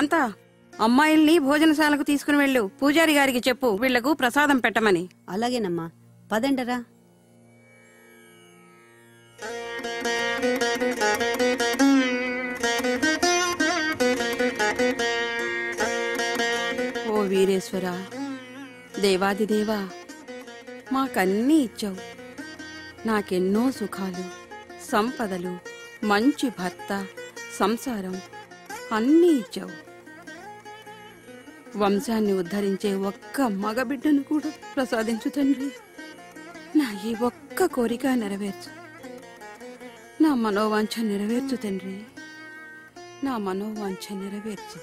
కాంతా, అమ్మాయిల్ని భోజనశాలకు తీసుకుని వెళ్ళు. పూజారి గారికి చెప్పు వీళ్లకు ప్రసాదం పెట్టమని. అలాగేనమ్మా, పదండరా. ఓ వీరేశ్వర, దేవాదిదేవా, మాకన్నీ ఇచ్చావు. నాకెన్నో సుఖాలు, సంపదలు, మంచి భర్త, సంసారం అన్నీ ఇచ్చావు. వంశాన్ని ఉద్ధరించే ఒక్క మగబిడ్డను కూడా ప్రసాదించు తండ్రి. నా ఈ ఒక్క కోరిక నెరవేర్చు. నా మనోవాంఛ నెరవేర్చు తండ్రి. నా మనోవాంఛ నెరవేర్చు.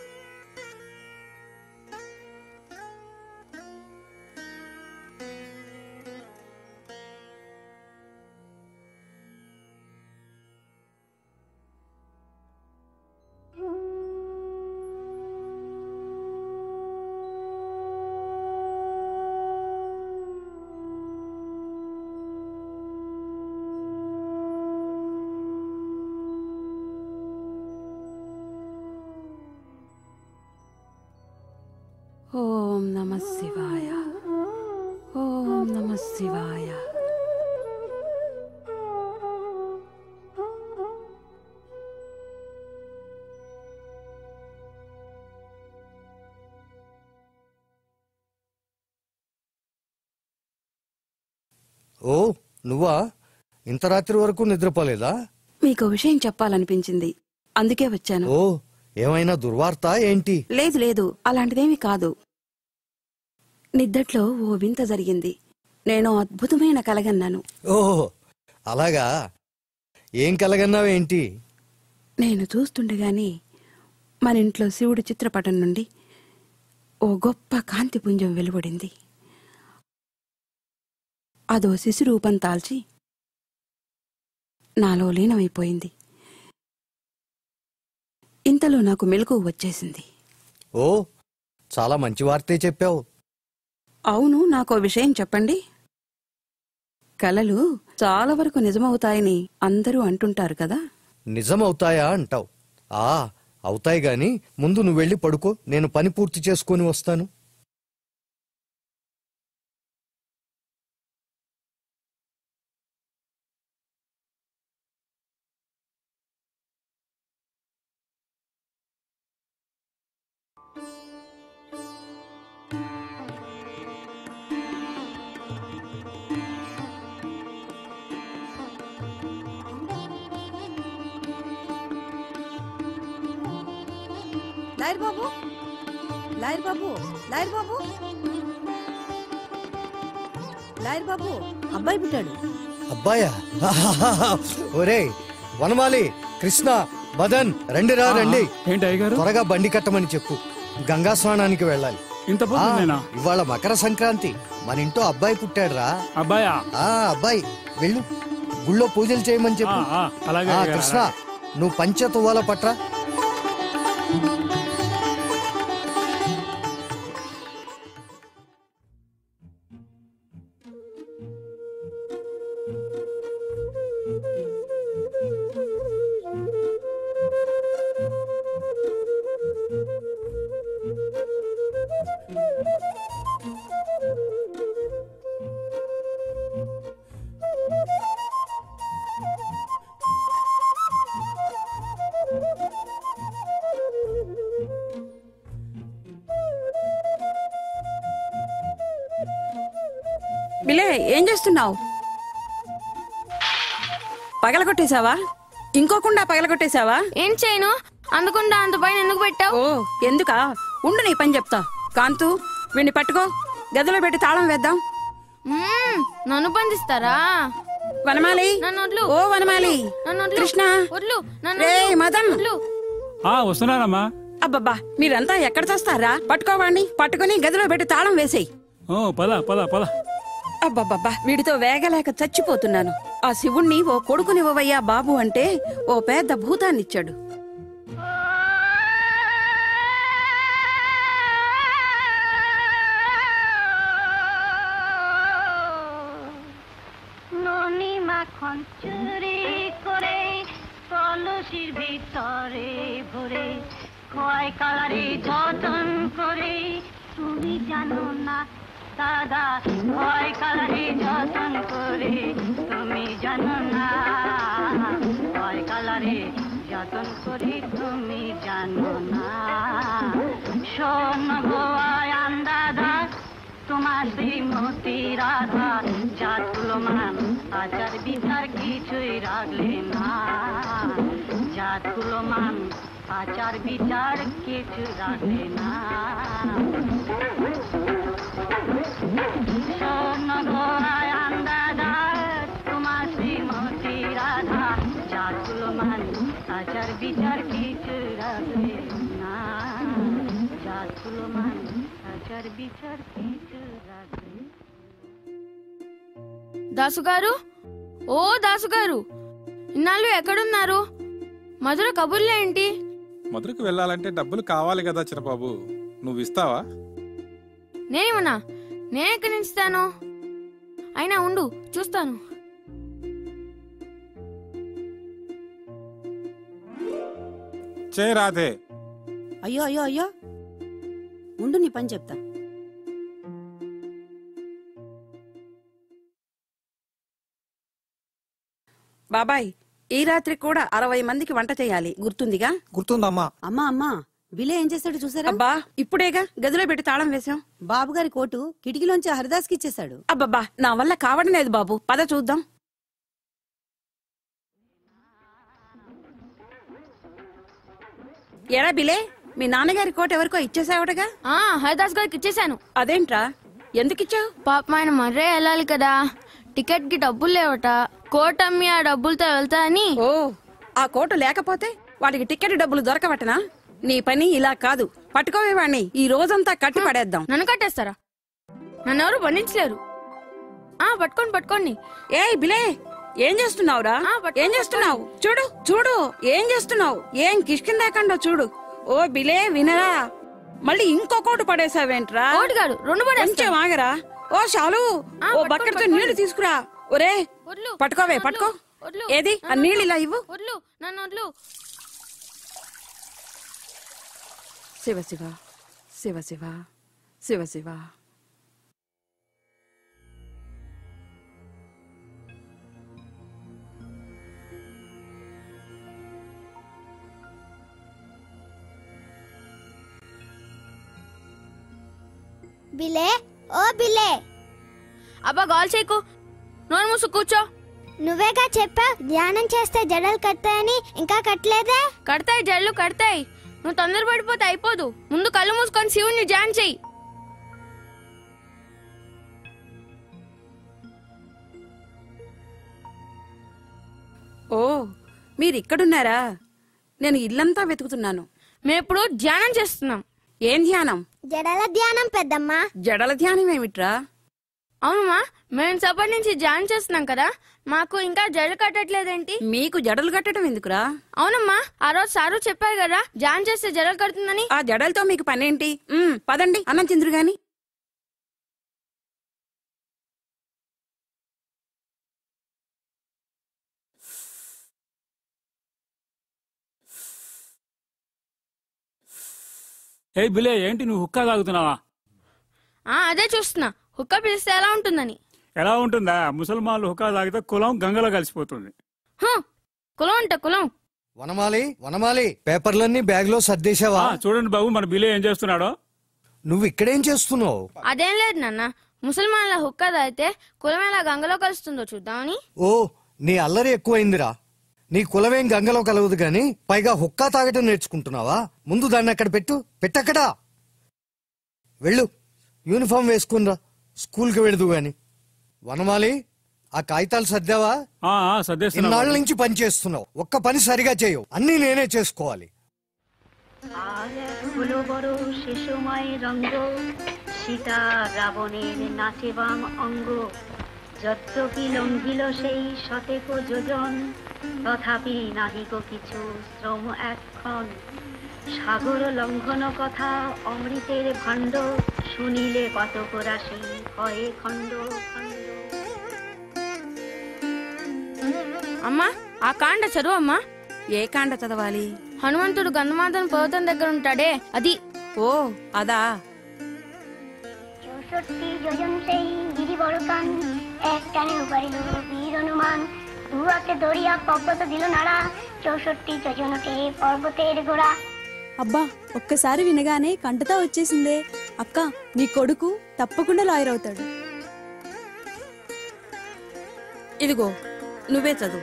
ఓం నమః శివాయ. ఓం నమః శివాయ. ఓ నువ్వా? ఇంత రాత్రి వరకు నిద్రపోలేదా? మీకు విషయం చెప్పాలనిపించింది, అందుకే వచ్చాను. ఓ, ఏమైనా దుర్వార్త ఏంటి? లేదు లేదు, అలాంటిదేమీ కాదు. నిద్దట్లో ఓ వింత జరిగింది. నేను అద్భుతమైన కలగన్నాను. ఓహో, అలాగా? ఏం కలగన్నావేంటి? నేను చూస్తుండగానే మన ఇంట్లో శివుడి చిత్రపటం నుండి ఓ గొప్ప కాంతిపుంజం వెలువడింది. అదో శిశురూపం తాల్చి నాలో లీనమైపోయింది. ఇంతలో నాకు మెలకువ వచ్చేసింది. ఓ, చాలా మంచి వార్తే చెప్పావు. అవును, నాకో విషయం చెప్పండి. కలలు చాలా వరకు నిజమవుతాయని అందరూ అంటుంటారు కదా. నిజమవుతాయా అంటావు? అవుతాయి గాని ముందు నువ్వు వెళ్ళి పడుకో, నేను పని పూర్తి చేసుకొని వస్తాను. లాయర్ బాబు, లాయర్ బాబు, లాయర్ బాబు, లాయర్ బాబు, అబ్బాయి పుట్టాడు. అబ్బాయా? ఒరే వనమాలి, కృష్ణ, మదన్, రండిరా రండి. త్వరగా బండి కట్టమని చెప్పు, గంగా స్నానానికి వెళ్ళాలి. ఇవాళ మకర సంక్రాంతి, మన ఇంట్లో అబ్బాయి పుట్టాడురా. అబ్బాయా? అబ్బాయి, వెళ్ళు, గుళ్ళో పూజలు చేయమని చెప్పు. కృష్ణ, నువ్వు పంచె తువ్వాల పట్రా. బిలే, ఏం చేస్తున్నావు? పగలగొట్టేశావా? ఇంకోకుండా పగలగొట్టేశావా? ఏం చేయను, అందుకుండా అంత పైన ఎందుకు పెట్టావు? ఓ, ఎందుకా? ఉండు, నీ పని చెప్తా. కాంతు, వీడిని పట్టుకో, గదిలో పెట్టి తాళం వేద్దాం. నన్ను బంధిస్తారా? వనమాలి, ఓ వనమాలి, కృష్ణ, మదన్, వస్తున్నానమ్మా. అబ్బబ్బా, మీరంతా ఎక్కడ చేస్తారా? పట్టుకోవాణ్ణి, పట్టుకుని గదిలో పెట్టి తాళం వేసేయి. పద పద పద. అబ్బబ్బబ్బా, వీడితో వేగలేక చచ్చిపోతున్నాను. ఆ శివుణ్ణి ఓ కొడుకునివ్వవయ్యా బాబు అంటే ఓ పెద్ద భూతాన్నిచ్చాడు. চুরি করে কলসির ভিতরে ভরে খোয়াই কালারে যতন করে তুমি জানো না দাদা, খোয়াই কালারে যতন করে তুমি জানো না, খোয়াই কালারে যতন করে তুমি জানো না। শোন গো আয়ান দাদা, তোমার শ্রীমতী রাধা জাতগুলো মান আচার বিচার কিছুই রাখলে না, জাতগুলো মান আচার বিচার কিছু রাখলে না। শোন গো আয়ান দাদা, তোমার শ্রীমতী রাধা জাতগুলো মান আচার বিচার কিছু রাখলে না, জাতগুলো মান আচার বিচার কিছু রাখলে। దాసు గారు, ఓ దాసు గారు, ఇన్నాళ్ళు ఎక్కడున్నారు? మధుర కబుర్లు ఏంటి? మధురకు వెళ్ళాలంటే డబ్బులు కావాలి కదా చిరబాబు, నువ్వు ఇస్తావా? నేనేమన్నా, నేను ఎక్కడి నుంచి ఇస్తాను? అయినా ఉండు చూస్తాను. చేయరాదే. అయ్యో అయ్యో అయ్యో, ఉండు నీ పని చెప్తా. బాబాయ్, ఈ రాత్రి కూడా 60 మందికి వంట చేయాలి, గుర్తుందిగా? గుర్తుందమ్మా. అమ్మా అమ్మా, బిలే ఏం చేశాడు చూసారా? అబ్బా, ఇప్పుడేగా గదిలో పెట్టి తాళం వేశాం. బాబు గారి కోటు కిటికీలోంచి హరిదాస్కి ఇచ్చేశాడు. అబ్బబ్బా, నా వల్ల కావడం లేదు బాబు, పద చూద్దాం. ఎరా బిలే, మీ నాన్నగారి కోట ఎవరికో ఇచ్చేసావుటగా? హరిదాస్ గారికి ఇచ్చేసాను. అదేంట్రా, ఎందుకిచ్చావు? పాపం ఆయన మర్రే వెళ్ళాలి కదా, టికెట్ కి డబ్బులు లేవట, కోట్ అమ్మి ఆ డబ్బులతో వెళ్తా అని. ఓ, ఆ కోటు లేకపోతే వాటికి టికెట్ డబ్బులు దొరకబట్టనా? నీ పని ఇలా కాదు, పట్టుకోవే వాణ్ణి, ఈ రోజంతా కట్టి పడేద్దాం. నన్ను కట్టేస్తారా? నన్నెవరు బంధించలేరు. పట్టుకోండి పట్టుకోండి. ఏయ్ బిలే, ఏం చేస్తున్నావురా? ఏం చేస్తున్నావు? చూడు చూడు, ఏం చేస్తున్నావు? ఏం కిష్కిందాకండో చూడు. ఓ బిలే, వినరా, మళ్ళీ ఇంకో కోటు పడేసావేంట్రా? కోటు కాదు, 2 పడేస్తా. కొంచెం ఆగరా. ఓ షాలు, ఓ బకెట్తో నీళ్లు తీసుకురా. ఒరే, పట్టుకోవే, పట్టుకో. ఏది ఆ నీళ్ళు ఇలా ఇవ్వు. వడ్లు, నన్ను వడ్లు. శివ శివ శివ శివ శివ శివ. బిలే, ఓ బిలే. అబ్బా గోల్ చేయకు, నోరు మూసు కూర్చో. నువ్వేగా చెప్పావు ధ్యానం చేస్తే జడలు కడతాయని, ఇంకా కట్టలేదే? కడతాయి, జల్లు కడతాయి. నువ్వు తొందరపడిపోతే అయిపోదు. ముందు కళ్ళు మూసుకొని శివుని ధ్యానం చెయ్యి. ఓ, మీరిక్కడున్నారా? నేను ఇల్లంతా వెతుకుతున్నాను. మేమిప్పుడు ధ్యానం చేస్తున్నాం. ఏం ధ్యానం? జడల ధ్యానం పెద్దమ్మా. జడల ధ్యానం ఏమిట్రా? అవునమ్మా, మేము సపటి నుంచి ధ్యానం చేస్తున్నాం కదా, మాకు ఇంకా జడలు కట్టట్లేదేంటి? మీకు జడలు కట్టడం ఎందుకురా? అవునమ్మా, ఆ రోజు సారు చెప్పారు కదా ధ్యానం చేస్తే జడలు కడుతుందని. ఆ జడలతో మీకు పనేంటి? పదండి, అన్నం తిందురు గాని. ఏ బిలే, ఏంటి నువ్వు హుక్కా తాగుతున్నావా? అదే చూస్తున్నా, హుక్కా పిలిస్తే ఎలా ఉంటుందని. ఎలా ఉంటుందా? ముసల్మాన్లు హుక్కా తాగితే కులం గంగలో కలిసిపోతుంది. కులం అంట కులం. వనమాలి, వనమాలి, పేపర్లన్నీ బ్యాగ్ లో సర్దేశావా? చూడండి బాబు, మన బిలే ఏం చేస్తున్నాడో. నువ్వు ఇక్కడేం చేస్తున్నావు? అదేం లేదు నాన్న, ముసల్మాన్ల హుక్కా తాగితే కులం ఎలా గంగలో కలుస్తుందో చూద్దామని. ఓ, నీ అల్లరి ఎక్కువైందిరా. నీ కులమేం గంగలో కలవదు గాని పైగా హుక్కా తాగటం నేర్చుకుంటున్నావా? ముందు దాన్ని అక్కడ పెట్టక్కడా. వెళ్ళు, యూనిఫామ్ వేసుకునిరా, స్కూల్కి వెళదు గాని. వనమాలి, ఆ కాగితాలు సర్దావా? ఇన్నాళ్ళ నుంచి పని చేస్తున్నావు, ఒక్క పని సరిగా చేయవు, అన్నీ నేనే చేసుకోవాలి. শিশুময় রঙ্গ সীতা রাবণের নাচেবাম অঙ্গ যদ্যপি লঙ্ঘিল সেই শতেক যোজন তথাপি নাহিক কিছু শ্রম এক্ষণ সাগর লঙ্ঘন কথা অমৃতের ভাণ্ড শুনিলে কতক রাশি হয় খণ্ড খণ্ড. అమ్మా, ఆ కాండ చదువు అమ్మా. ఏ కాండ చదవాలి? హనుమంతుడు గంధమాదన పర్వతం దగ్గర ఉంటాడే అది. ఓ అదా. 64 যোজন সেই গিরিবরকান এক টানে উপারিল বীর হনুমান দুয়াকে দরিয়া পর্বত দিল নাড়া 64 যোজনটে পর্বতের গোড়া. అబ్బా ఒక్కసారి వినగానే కంటతా వచ్చేసిందే. అక్క నీ కొడుకు తప్పకుండా లాయర్ అవుతాడు. ఇదిగో నువ్వే చదువు.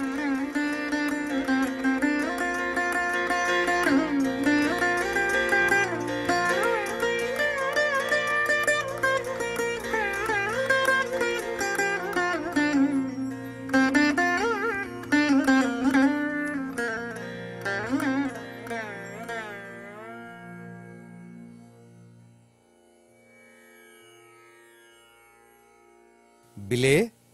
బిలే,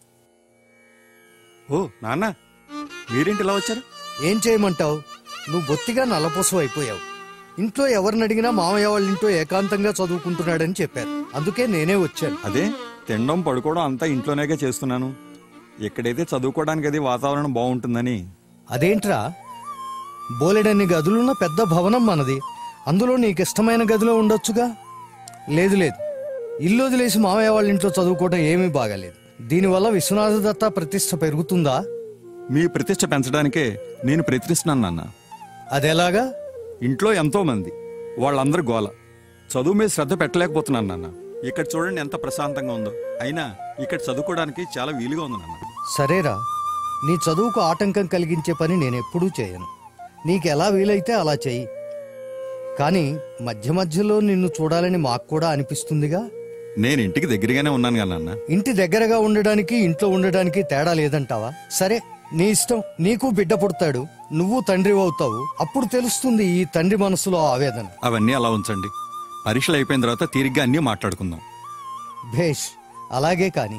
ఓ నాన్న, మీరేంటి ఇలా వచ్చారు? ఏం చేయమంటావు? నువ్వు బొత్తిగా నల్లపూసం అయిపోయావు. ఇంట్లో ఎవరిని అడిగినా మామయ్య వాళ్ళ ఇంట్లో ఏకాంతంగా చదువుకుంటున్నాడని చెప్పారు. అందుకే నేనే వచ్చాను. అదే తినడం పడుకోవడం అంతా ఇంట్లోనేగా చేస్తున్నాను. ఎక్కడైతే చదువుకోవడానికి అది వాతావరణం బాగుంటుందని. అదేంట్రా, బోలెడన్ని గదులున్న పెద్ద భవనం మనది. అందులో నీకిష్టమైన గదిలో ఉండొచ్చుగా. లేదు లేదు, ఇల్లు వదిలేసి మామయ్య వాళ్ళ ఇంట్లో చదువుకోవడం ఏమీ బాగాలేదు. దీనివల్ల విశ్వనాథ దత్త ప్రతిష్ట పెరుగుతుందా? మీ ప్రతిష్ట పెంచడానికే నేను ప్రయత్నిస్తున్నాను నాన్న. అదెలాగా? ఇంట్లో ఎంతో మంది, వాళ్ళందరూ గోల, చదువు మీద శ్రద్ధ పెట్టలేకపోతున్నాను నాన్న. ఇక్కడ చూడండి ఎంత ప్రశాంతంగా ఉందో. అయినా ఇక్కడ చదువుకోవడానికి చాలా వీలుగా ఉంది నాన్న. సరేరా, నీ చదువుకు ఆటంకం కలిగించే పని నేనెప్పుడూ చేయను. నీకెలా వీలైతే అలా చెయ్యి. కానీ మధ్య మధ్యలో నిన్ను చూడాలని మాకు కూడా అనిపిస్తుందిగా. నేను ఇంటికి దగ్గరగానే ఉన్నాను కదా నాన్న. ఇంటి దగ్గరగా ఉండడానికి ఇంట్లో ఉండడానికి తేడా లేదంటావా? సరే, నీ ఇష్టం. నీకు బిడ్డ పుడతాడు, నువ్వు తండ్రి అవుతావు. అప్పుడు తెలుస్తుంది ఈ తండ్రి మనసులో ఆవేదన. అవన్నీ అలా ఉంచండి. పరీక్షలు అయిపోయిన తర్వాత తీరిగ్గా అన్నీ మాట్లాడుకుందాం. భేష్, అలాగే కాని.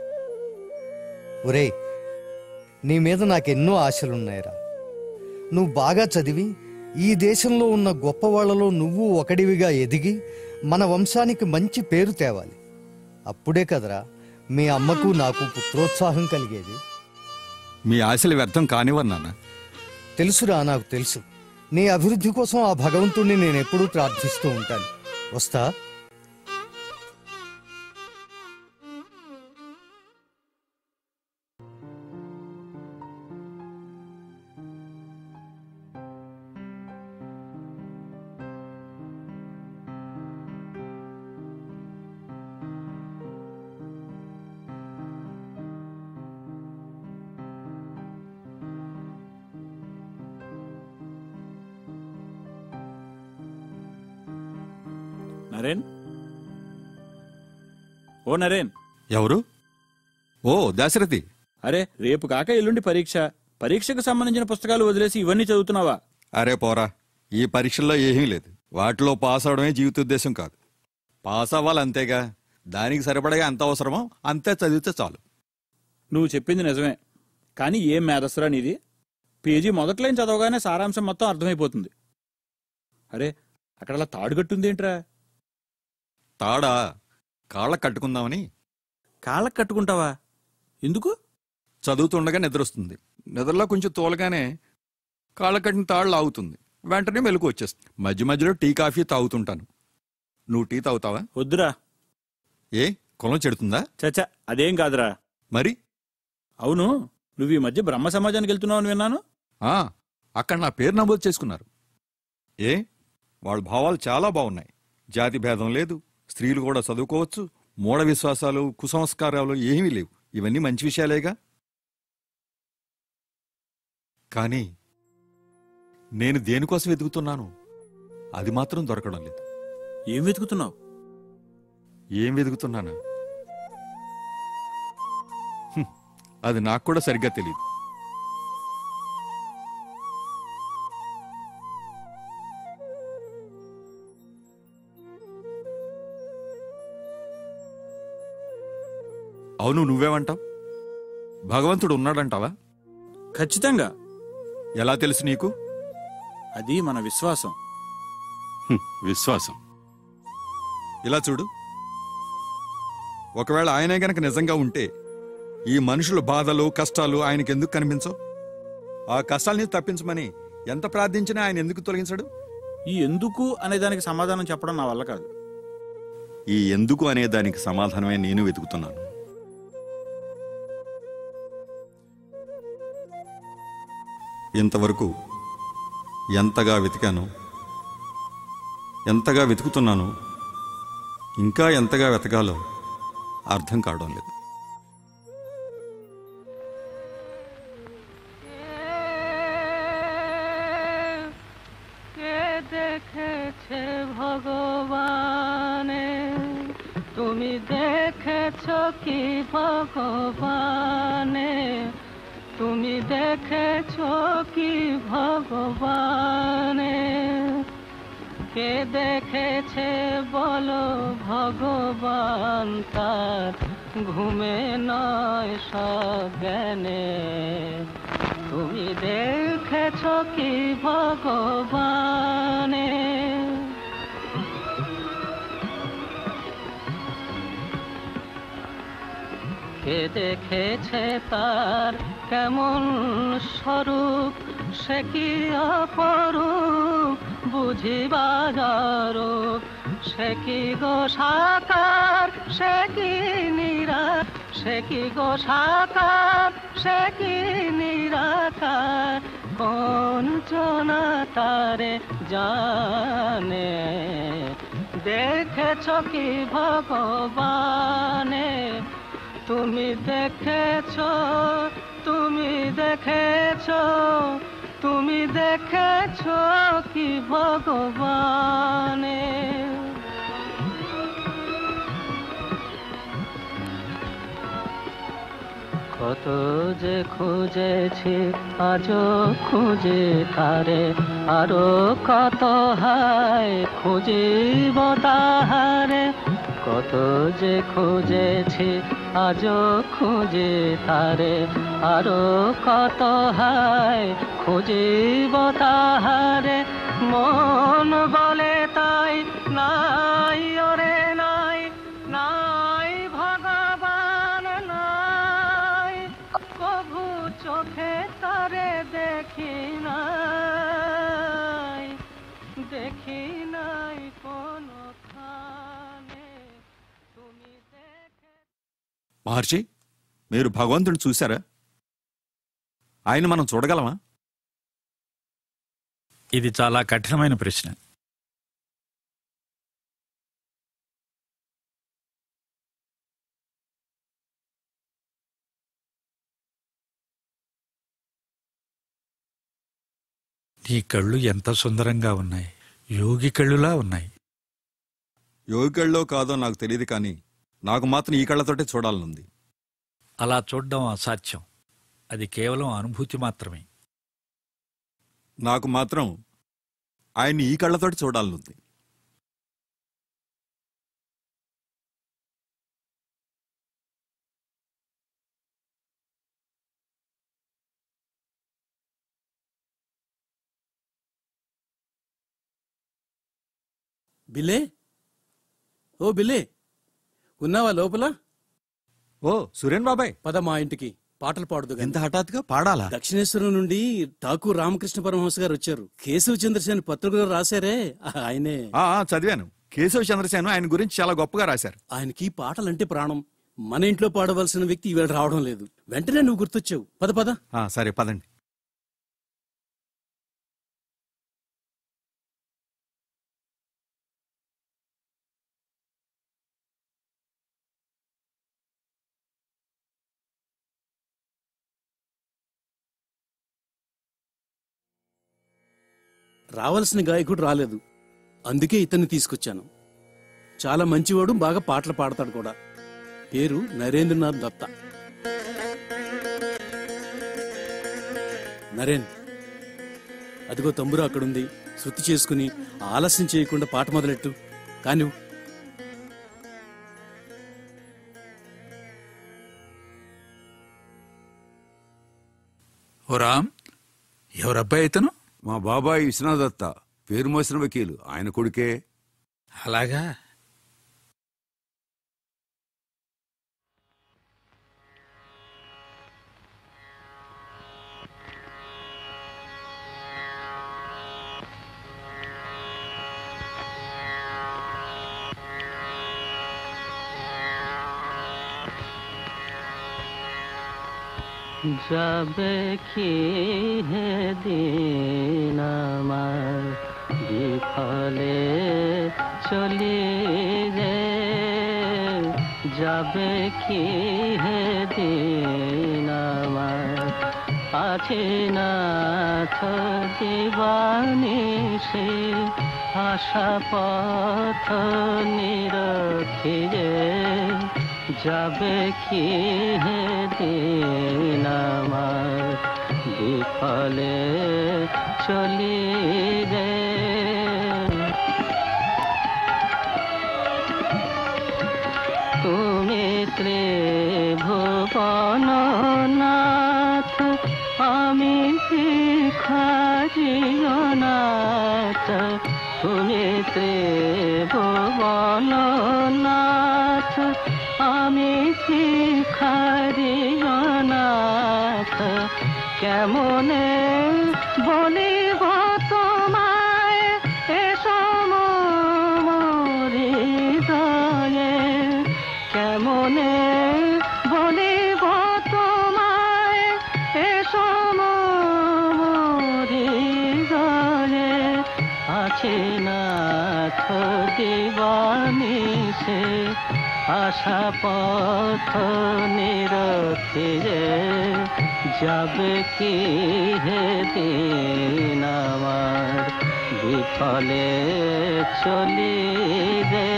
ఒరే, నీ మీద నాకెన్నో ఆశలున్నాయిరా. నువ్వు బాగా చదివి ఈ దేశంలో ఉన్న గొప్పవాళ్లలో నువ్వు ఒకడివిగా ఎదిగి మన వంశానికి మంచి పేరు తేవాలి. అప్పుడే కదరా మీ అమ్మకు నాకు పుత్రోత్సాహం కలిగేది. మీ ఆశలు వ్యర్థం కానివ్వరు నాన్న. తెలుసురా, నాకు తెలుసు. నీ అభివృద్ధి కోసం ఆ భగవంతుణ్ణి నేనెప్పుడూ ప్రార్థిస్తూ ఉంటాను. వస్తా. నరేన్, ఓ నరేన్. ఎవరు? ఓ దాశరథి. అరే, రేపు కాక ఎల్లుండి పరీక్ష. పరీక్షకు సంబంధించిన పుస్తకాలు వదిలేసి ఇవన్నీ చదువుతున్నావా? అరే పోరా, ఈ పరీక్షల్లో ఏమీ లేదు. వాటిలో పాస్ అవడమే జీవితోద్దేశం కాదు. పాస్ అవ్వాలి అంతేగా. దానికి సరిపడగా ఎంత అవసరమో అంతే చదివితే చాలు. నువ్వు చెప్పింది నిజమే, కానీ ఏం మేధస్సురా నీది. పేజీ మొదట్లేం చదవగానే సారాంశం మొత్తం అర్థమైపోతుంది. అరే, అక్కడ అలా తాడుగట్టుందేంట్రా? తాడా? కాళ్ళకు కట్టుకుందామని. కాళ్ళకు కట్టుకుంటావా? ఎందుకు? చదువుతుండగా నిద్రొస్తుంది. నిద్రలో కొంచెం తోలగానే కాళ్ళ కట్టిన తాడు లాగుతుంది. వెంటనే మెలకు వచ్చేస్తుంది. మధ్య మధ్యలో టీ కాఫీ తాగుతుంటాను. నువ్వు టీ తాగుతావా? వద్దురా. ఏ, కులం చెడుతుందా? చచ్చా, అదేం కాదురా. మరి? అవును, నువ్వు ఈ మధ్య బ్రహ్మ సమాజానికి వెళ్తున్నావు అని విన్నాను. అక్కడ నా పేరు నమోదు చేసుకున్నారు. ఏ, వాళ్ళ భావాలు చాలా బాగున్నాయి. జాతి భేదం లేదు, స్త్రీలు కూడా చదువుకోవచ్చు, మూఢ విశ్వాసాలు కుసంస్కారాలు ఏమీ లేవు. ఇవన్నీ మంచి విషయాలేగా. కానీ నేను దేనికోసం వెతుకుతున్నాను అది మాత్రం దొరకడం లేదు. ఏం వెతుకుతున్నావు? ఏం వెతుకుతున్నానా? అది నాకు కూడా సరిగ్గా తెలియదు. అవును, నువ్వేమంటావు? భగవంతుడు ఉన్నాడంటావా? ఖచ్చితంగా. ఎలా తెలుసు నీకు? అది మన విశ్వాసం. విశ్వాసం? ఇలా చూడు, ఒకవేళ ఆయనే గనక నిజంగా ఉంటే ఈ మనుషుల బాధలు కష్టాలు ఆయనకెందుకు కనిపించవు? ఆ కష్టాలని తప్పించమని ఎంత ప్రార్థించినా ఆయన ఎందుకు తొలగించాడు? ఈ ఎందుకు అనే దానికి సమాధానం చెప్పడం నా వల్ల కాదు. ఈ ఎందుకు అనే దానికి సమాధానమే నేను వెతుకుతున్నాను. ఇంతవరకు ఎంతగా వెతికాను, ఎంతగా వెతుకుతున్నాను, ఇంకా ఎంతగా వెతకాలో అర్థం కావడం లేదు. দেখেছে ভগবানে, তুমি দেখেছ কি ভগবানে, তুমি দেখেছ কি ভগবানে, কে দেখেছে বলো ভগবান তার ঘুমে নয় সজ্ঞানে, তুমি দেখেছ কি ভগবানে। কে দেখেছে তার কেমন স্বরূপ, সে কি অপরূপ বুঝিবার রূপ, সে কি গো সাকার, সে কি নিরাকার, সে কি গো সাকার, সে কি নিরাকার, কোন জনা তারে জানে, দেখেছ কি ভগবানে, তুমি দেখেছ, তুমি দেখেছ, তুমি দেখেছ কি ভগবানে। কত যে খুঁজেছি আজও খুঁজে তারে, আরো কত হায় খুঁজিব তাহারে, কত যে খুঁজেছি আজও খুঁজে তারে, আরো কত হায় খুঁজিব তাহারে, মন বলে তাই নাই ওরে নাই, নাই ভগবান নাই, কভু চোখে তারে দেখি নাই, দেখি নাই কোনো খানে, তুমি দেখে। మహర్షి, మీరు భగవంతుని చూశారా? ఆయన మనం చూడగలమా? ఇది చాలా కఠినమైన ప్రశ్న. నీ కళ్ళు ఎంత సుందరంగా ఉన్నాయి, యోగి కళ్ళులా ఉన్నాయి. యోగి కళ్ళో కాదో నాకు తెలియదు, కానీ నాకు మాత్రం ఈ కళ్ళతోటే చూడాలనుంది. అలా చూడడం అసాధ్యం, అది కేవలం అనుభూతి మాత్రమే. నాకు మాత్రం ఆయన్ని ఈ కళ్ళతోటి చూడాలనుంది. బిల్లే, ఓ బిల్లే, ఉన్నావా లోపల? ఓ సురేన్ బాబాయ్, పద మా ఇంటికి, పాటలు పాడుదు. ఎంత హఠాత్తుగా పాడాలా? దక్షిణేశ్వరం నుండి ఠాకూర్ రామకృష్ణ పరమహంస గారు వచ్చారు. కేశవ చంద్రసేన్ పత్రికలో రాశారే ఆయనే. చదివాను. కేశవ చంద్రసేన్ ఆయన గురించి చాలా గొప్పగా రాశారు. ఆయనకి పాటలంటే ప్రాణం. మన ఇంట్లో పాడవలసిన వ్యక్తి ఇవాళ రావడం లేదు. వెంటనే నువ్వు గుర్తొచ్చావు. పద పద. సరే పదండి. రావాల్సిన గాయకుడు రాలేదు, అందుకే ఇతన్ని తీసుకొచ్చాను. చాలా మంచివాడు, బాగా పాటలు పాడతాడు కూడా. పేరు నరేంద్రనాథ్ దత్తా. నరేన్, అదిగో తంబురా అక్కడుంది. శృతి చేసుకుని ఆలస్యం చేయకుండా పాట మొదలెట్టు. కాని ఓ రామ్, ఎవరబ్బాయి ఇతను? మా బాబాయ్ విశ్వనాథ్ దత్త, పేరు మోసిన వకీలు, ఆయన కొడుకే. అలాగా? যাবে কি হে দিন আমার বিফলে চলি রে, যাবে কি হে দিন আমার আছে না দিবানিশি আশা পথ নিরখি রে, যাবে কি হে দিন আমার বিফলে চলি রে। তুমি ত্রিভুবন নাথ আমি ভিখারি অনাথ, তুমি ত্রিভুবন নাথ আমি ভিখারি অনাথ, কেমনে বলিব তোমায় এসম হৃদয়ে, কেমনে বলিব তোমায় এসম হৃদয়ে, আছে নাথ দিবানিশি আশা পথ নিরখি রে, যাবে কি হে দিন আমার বিফলে চলি রে।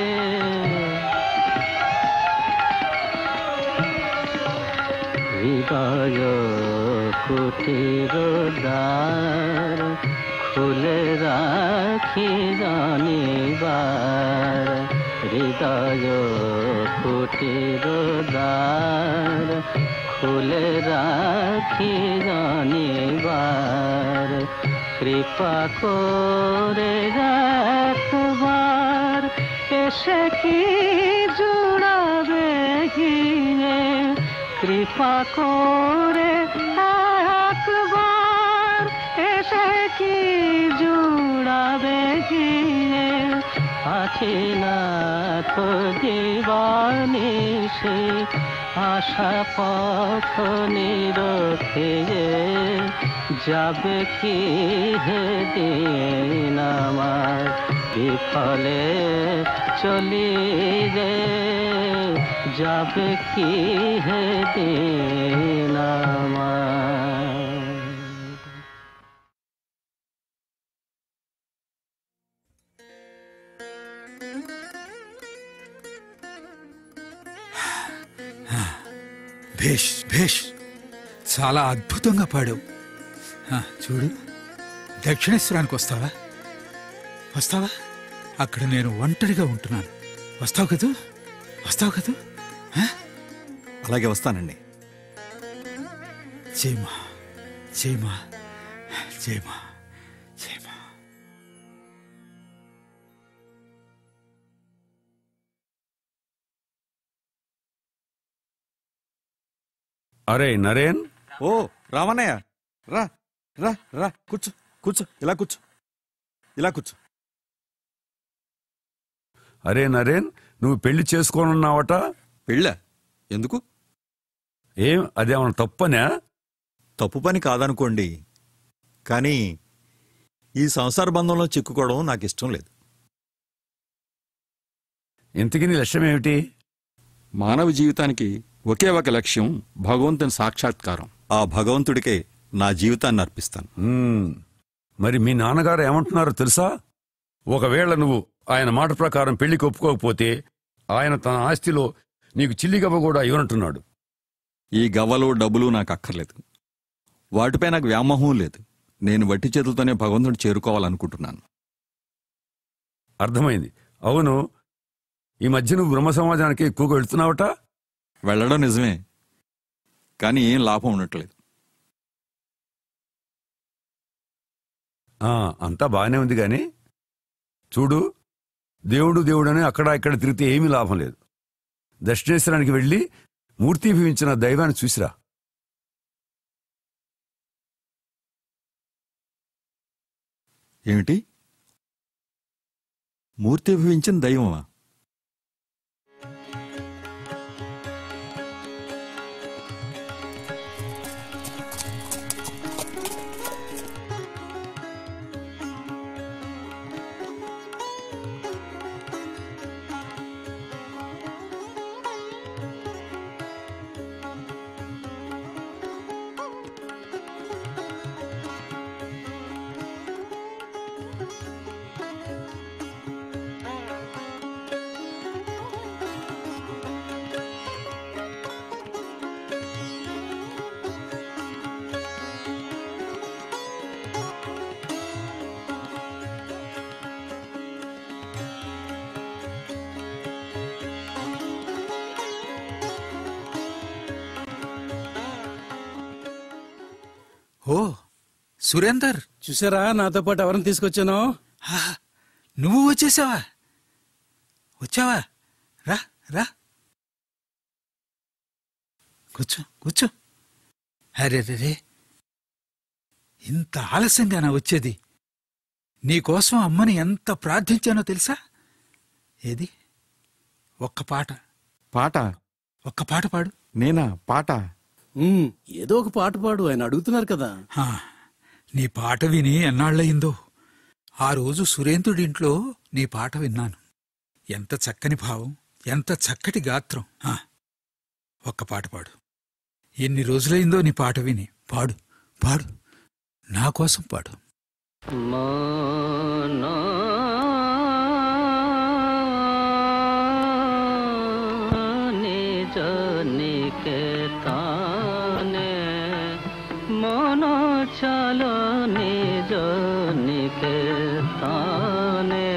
হৃদয় কুটির দ্বার খুলে রাখি জানিবার, হৃদয় কুটির দ্বার খুলে রাখি জানিবার, কৃপা করে একবার এসে কি জুড়াবে গিয়ে, কৃপা করে একবার এসে কি জুড়াবে গিয়ে, আছে নাথ দিবানিশি আশা পথ নিরখি রে, যাবে কি হে দিন আমার বিফলে চলি রে, যাবে কি হে দিন আমার। భేష్ భేష్, చాలా అద్భుతంగా పాడావు. చూడు, దక్షిణేశ్వరానికి వస్తావా? వస్తావా? అక్కడ నేను ఒంటరిగా ఉంటున్నాను. వస్తావు కదూ? వస్తావు కదూ? అలాగే వస్తానండి. జయమా జయమా జయమా జయమా. అరే నరేన్. ఓ రామన్నయ్య, రా రా రా, కూర్చో కూర్చో, ఇలా కూర్చో, ఇలా కూర్చో. అరే నరేన్, నువ్వు పెళ్లి చేసుకోనున్నావట? పెళ్ళా? ఎందుకు? ఏం అదేమన్నా తప్పనా? తప్పు పని కాదనుకోండి, కానీ ఈ సంసార బంధంలో చిక్కుకోవడం నాకు ఇష్టం లేదు. ఇంతకీ నీ లక్ష్యం ఏమిటి? మానవ జీవితానికి ఒకే ఒక లక్ష్యం, భగవంతుని సాక్షాత్కారం. ఆ భగవంతుడికే నా జీవితాన్ని అర్పిస్తాను. మరి మీ నాన్నగారు ఏమంటున్నారో తెలుసా? ఒకవేళ నువ్వు ఆయన మాట ప్రకారం పెళ్లికి ఒప్పుకోకపోతే ఆయన తన ఆస్తిలో నీకు చిల్లిగవ్వ కూడా ఇవ్వనంటున్నాడు. ఈ గవ్వలు డబ్బులు నాకు అక్కర్లేదు, వాటిపై నాకు వ్యామోహం లేదు. నేను వట్టి చేతులతోనే భగవంతుడు చేరుకోవాలనుకుంటున్నాను. అర్థమైంది. అవును, ఈ మధ్య నువ్వు బ్రహ్మ సమాజానికి ఎక్కువగా వెళుతున్నావట? వెళ్ళడం నిజమే, కానీ ఏం లాభం ఉండట్లేదు. అంతా బాగానే ఉంది గాని చూడు, దేవుడు దేవుడని అక్కడ ఇక్కడ తిరిగితే ఏమీ లాభం లేదు. దక్షిణేశ్వరానికి వెళ్ళి మూర్తిభవించిన దైవాన్ని చూసిరా. ఏమిటి? మూర్తిభవించిన దైవమా? ఓ సురేందర్, చూసారా నాతో పాటు ఎవరిని తీసుకొచ్చానో? నువ్వు వచ్చేసావా? వచ్చావా? రా రా, కూర్చో కూర్చో. అరే రే, ఇంత ఆలస్యంగా నా వచ్చేది? నీకోసం అమ్మని ఎంత ప్రార్థించానో తెలుసా? ఏది ఒక్క పాట ఒక్క పాట పాడు. నేనా పాట? ఏదో ఒక పాట పాడు, ఆయన అడుగుతున్నారు కదా. నీ పాట విని ఎన్నాళ్ళయిందో. ఆ రోజు సురేంద్రుడింట్లో నీ పాట విన్నాను. ఎంత చక్కని భావం, ఎంత చక్కటి గాత్రం. ఒక్క పాట పాడు. ఎన్ని రోజులైందో నీ పాట విని. పాడు పాడు, నా కోసం పాడు. মন চলো নিজ নিকেতনে,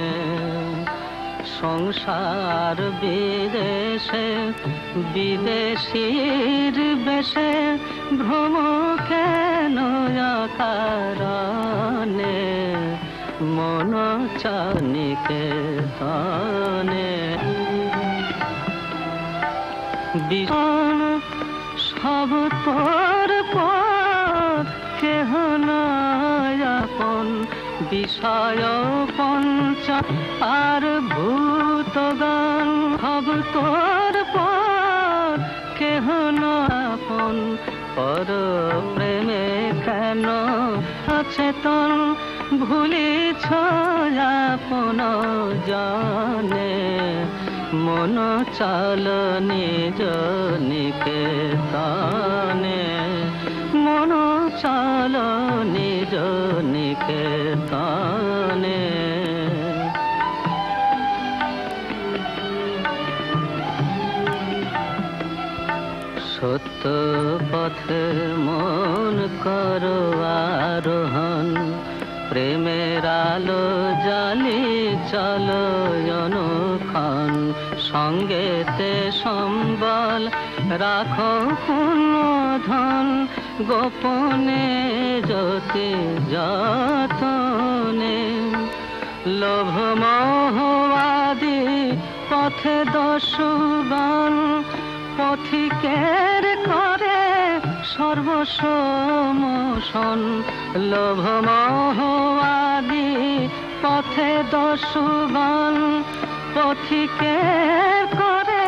সংসার বিদেশে বিদেশীর বেশে ভ্রম কেন কারণে, মন চলো নিকেতনে। বিছান সব তোর পর কেহ নয় আপন, বিষয় পঞ্চ আর ভূতগণ সব তোর পর কেহ নয় আপন, পর প্রেমে কেন অচেতন ভুলিছ আপন জানে, মন চলো নিজ নিকেতনে, মন চলো নিজ নিকেতনে। সত্য পথে মন করো আরোহণ, প্রেমের আলো জালি চলো অনুক্ষণ, সঙ্গেতে সম্বল রাখো পূর্ণ ধন, গোপনে জ্যোতি যতনে। লোভ মোহ আদি পথে দস্যুগণ, পথিকের করে সর্বসমোষণ, লোভ মোহ আদি পথে দস্যুগণ, পথিকের করে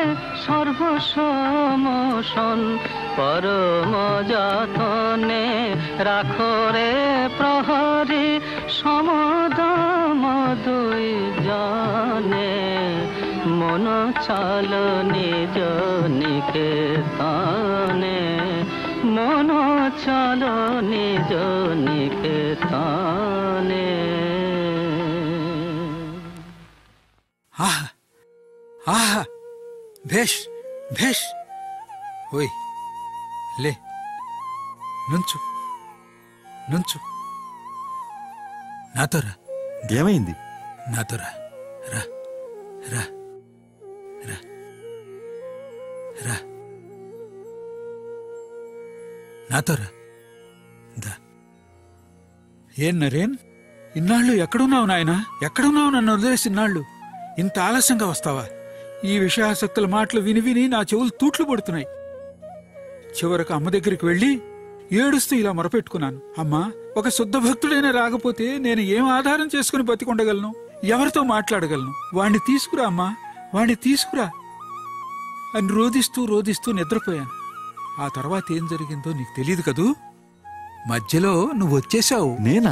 সর্বসমোষণ, পরম যতনে রাখো রে প্রহরী সমদম দুই জনে, মন চলো নিজ নিকেতনে, মন চলো নিজ নিকেতনে। ఆహా ఆహా, భేష్ భేష్. ఓయ్ లే, నుంచు నుంచు. నాతో రా. ఏమైంది? నాతో రా రా రా రా రా, నాతో రా. దా. ఏం నరేన్, ఇన్నాళ్ళు ఎక్కడున్నావు నాయనా? ఎక్కడున్నావు? నన్ను వదిలేసి ఇన్నాళ్ళు ఇంత ఆలస్యంగా వస్తావా? ఈ విషయాసక్తుల మాటలు విని విని నా చెవులు తూట్లు పడుతున్నాయి. చివరకు అమ్మ దగ్గరికి వెళ్ళి ఏడుస్తూ ఇలా మొరపెట్టుకున్నాను. అమ్మా, ఒక శుద్ధ భక్తుడైనా రాకపోతే నేను ఏం ఆధారం చేసుకుని బతికొండగలను? ఎవరితో మాట్లాడగలను? వాణ్ణి తీసుకురా అమ్మా, వాణ్ణి తీసుకురా అని రోదిస్తూ రోదిస్తూ నిద్రపోయాను. ఆ తర్వాత ఏం జరిగిందో నీకు తెలియదు కదూ. మధ్యలో నువ్వు వచ్చేశావు. నేనా?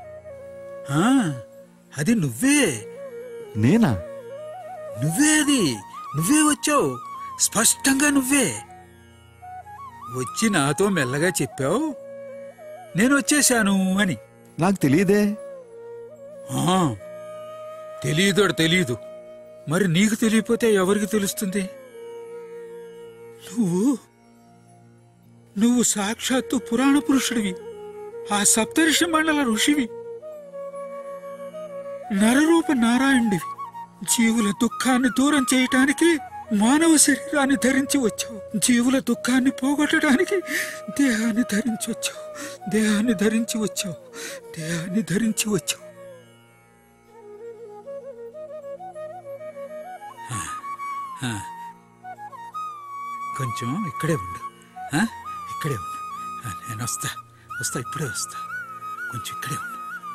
అది నువ్వే. నేనా? నువ్వే, అది నువ్వే వచ్చావు. స్పష్టంగా నువ్వే వచ్చి నాతో మెల్లగా చెప్పావు, నేను వచ్చేశాను అని. నాకు తెలియదే. తెలీదు. మరి నీకు తెలియపోతే ఎవరికి తెలుస్తుంది? నువ్వు సాక్షాత్తు పురాణ పురుషుడివి, ఆ సప్తర్షి మండల ఋషివి, నరరూప నారాయణుడివి. జీవుల దుఃఖాన్ని దూరం చేయటానికి మానవ శరీరాన్ని ధరించి వచ్చావు. జీవుల దుఃఖాన్ని పోగొట్టడానికి దేహాన్ని ధరించి వచ్చావు. దేహాన్ని ధరించి వచ్చావు. దేహాన్ని ధరించి వచ్చావు. కొంచెం ఇక్కడే ఉండు. ఇక్కడే ఉండు. నేను వస్తా. ఇప్పుడే వస్తా. కొంచెం ఇక్కడే ఉండు.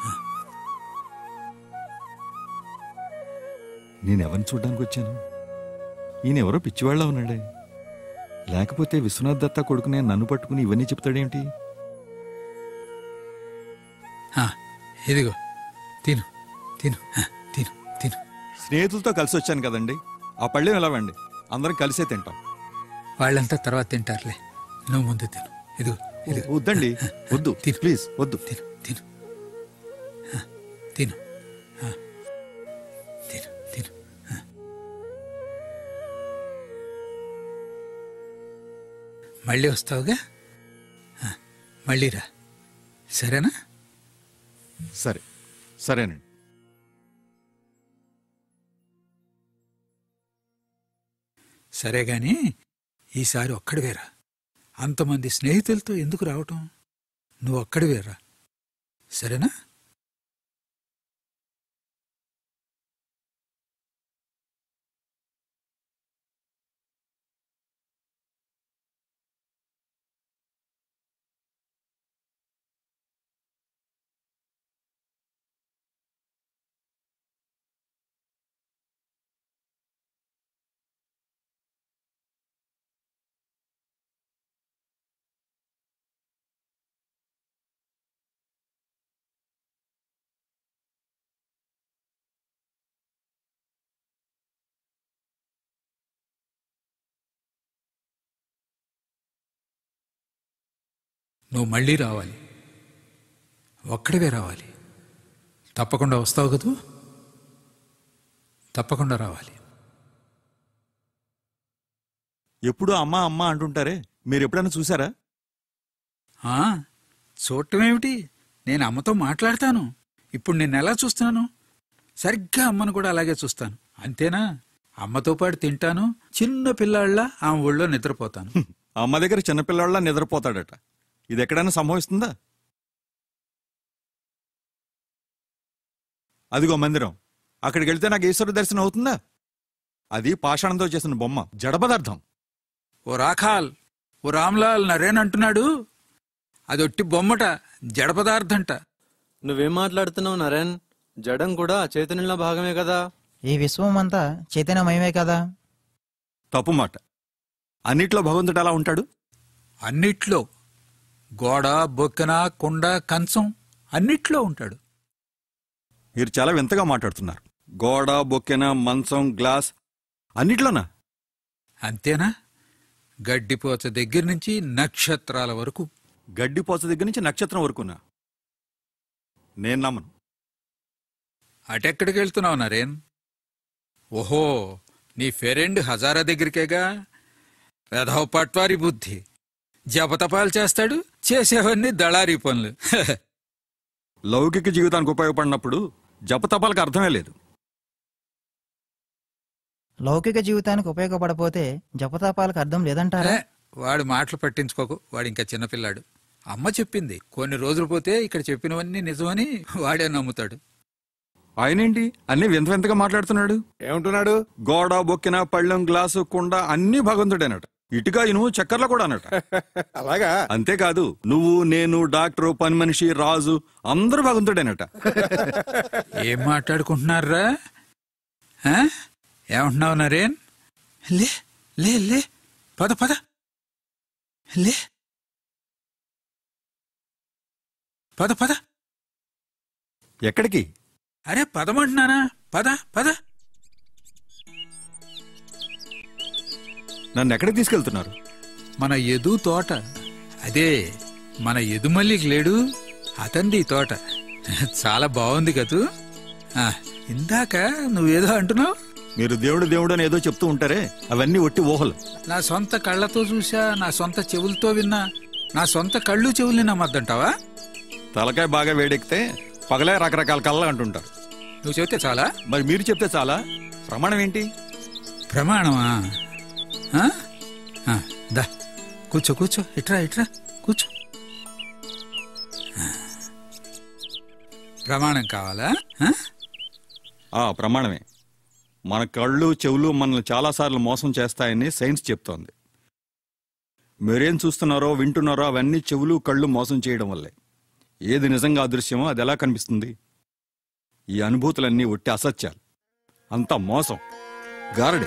నేనెవరిని చూడ్డానికి వచ్చాను? ఈయనెవరో పిచ్చివాళ్ళ ఉన్నాడే. లేకపోతే విశ్వనాథ్ దత్తా కొడుకునే నన్ను పట్టుకుని ఇవన్నీ చెప్తాడేమిటి? ఇదిగో తిను తిను తిను తిను. స్నేహితులతో కలిసి వచ్చాను కదండి, ఆ పళ్ళెం ఎలా వండి అందరం కలిసే తింటాం. వాళ్ళంతా తర్వాత తింటారులే, నువ్వు ముందు తిను. ఇదిగో ఇదిగో. వద్దండి, వద్దు, ప్లీజ్ వద్దు. తిను తిను తిను తిను తిను. మళ్ళీ వస్తావుగా? మళ్ళీ రా, సరేనా? సరే, సరేనండి. సరే గాని ఈసారి ఒక్కడివేరా. అంతమంది స్నేహితులతో ఎందుకు రావటం? నువ్వు ఒక్కడివేరా, సరేనా? నువ్వు మళ్ళీ రావాలి, ఒక్కడివే రావాలి. తప్పకుండా వస్తావు కదూ? తప్పకుండా రావాలి. ఎప్పుడు అమ్మా అమ్మా అంటుంటారే, మీరు ఎప్పుడైనా చూసారా? చూడటమేమిటి, నేను అమ్మతో మాట్లాడతాను. ఇప్పుడు నేను ఎలా చూస్తున్నాను, సరిగ్గా అమ్మను కూడా అలాగే చూస్తాను. అంతేనా? అమ్మతో పాటు తింటాను, చిన్న పిల్లాళ్ళ ఆమె ఒళ్ళో నిద్రపోతాను. అమ్మ దగ్గర చిన్నపిల్లాళ్ళ నిద్రపోతాడట. ఇది ఎక్కడైనా సంభవిస్తుందా? అదిగో మందిరం, అక్కడికి వెళ్తే నాకు ఈశ్వర దర్శనం అవుతుందా? అది పాషాణంతో చేసిన బొమ్మ, జడ పదార్థం. ఓ రాఖాల్, ఓ రామ్లాల్, నరేన్ అంటున్నాడు అది ఒట్టి బొమ్మట, జడ పదార్థంట. నువ్వేం మాట్లాడుతున్నావు నరేన్? జడం కూడా చైతన్యంలో భాగమే కదా. ఈ విశ్వం అంతా చైతన్యమయమే కదా. తప్పు మాట. అన్నిట్లో భగవంతుడు అలా ఉంటాడు? అన్నిట్లో, గోడ, బొక్కన, కుండ, కంచం అన్నిట్లో ఉంటాడు. మీరు చాలా వింతగా మాట్లాడుతున్నారు. గోడ, బొక్కెన, మంచం, గ్లాస్ అన్నిట్లోనా? అంతేనా? గడ్డిపోచ దగ్గర నుంచి నక్షత్రాల వరకు. గడ్డిపోచ దగ్గర నుంచి నక్షత్రం వరకునా? నేను నమ్మను. అటెక్కడికి వెళ్తున్నావు నరేన్? ఓహో, నీ ఫెరెండ్ హజారా దగ్గరికేగా. వెధవ పట్వారి బుద్ధి. జపతపాలు చేస్తాడు, చేసేవన్నీ దళారీ పనులు. లౌకిక జీవితానికి ఉపయోగపడినప్పుడు జపతపాలకు అర్థమే లేదు. లౌకిక జీవితానికి ఉపయోగపడపోతే జపతపాలకు అర్థం లేదంటారా? వాడు మాటలు పట్టించుకోకు, వాడు ఇంకా చిన్నపిల్లాడు. అమ్మ చెప్పింది, కొన్ని రోజులు పోతే ఇక్కడ చెప్పినవన్నీ నిజమని వాడే నమ్ముతాడు. ఆయనేంటి అన్ని వింత వింతగా మాట్లాడుతున్నాడు? ఏమంటున్నాడు? గోడ, బొక్కిన, పళ్ళెం, గ్లాసు, కుండ అన్ని భగవంతుడేనట. ఇటుగా ఇనుము, చక్కర్లు కూడా అన్నట. అలాగా? అంతేకాదు, నువ్వు, నేను, డాక్టరు, పని మనిషి, రాజు అందరూ భగవంతుడేనట. ఏం మాట్లాడుకుంటున్నారా? ఏమంటున్నావు నరేన్? లే లే లే, పద పద, లే పద పద. ఎక్కడికి? అరే పదమంటున్నానా, పద పద. నన్ను ఎక్కడికి తీసుకెళ్తున్నారు? మన ఎదు తోట. అదే మన ఎదుమల్లికి లేడు, అతంది ఈ తోట. చాలా బాగుంది కదూ. ఇందాక నువ్వేదో అంటున్నావు. మీరు దేవుడు దేవుడు అని ఏదో చెప్తూ ఉంటారే, అవన్నీ ఒట్టి ఊహలు. నా సొంత కళ్ళతో చూసా, నా సొంత చెవులతో విన్నా, నా సొంత కళ్ళు చెవుల్ని నమ్మద్దంటావా? తలకాయ బాగా వేడెక్కితే పగలే రకరకాల కళ్ళ అంటుంటారు. నువ్వు చెప్తే చాలా, మరి మీరు చెప్తే చాలా. ప్రమాణం ఏంటి? ప్రమాణమా? ఆ? ఆ, దా కూర్చో కూర్చో, ఇట్రా ఇట్రా కూర్చో. ప్రమాణం కావాలా? ప్రమాణమే. మన కళ్ళు చెవులు మనల్ని చాలాసార్లు మోసం చేస్తాయని సైన్స్ చెప్తోంది. మీరేం చూస్తున్నారో వింటున్నారో అవన్నీ చెవులు కళ్ళు మోసం చేయడం వల్లే. ఏది నిజంగా అదృశ్యమో అది ఎలా కనిపిస్తుంది? ఈ అనుభూతులన్నీ ఒట్టి అసత్యాలు, అంతా మోసం, గారడి.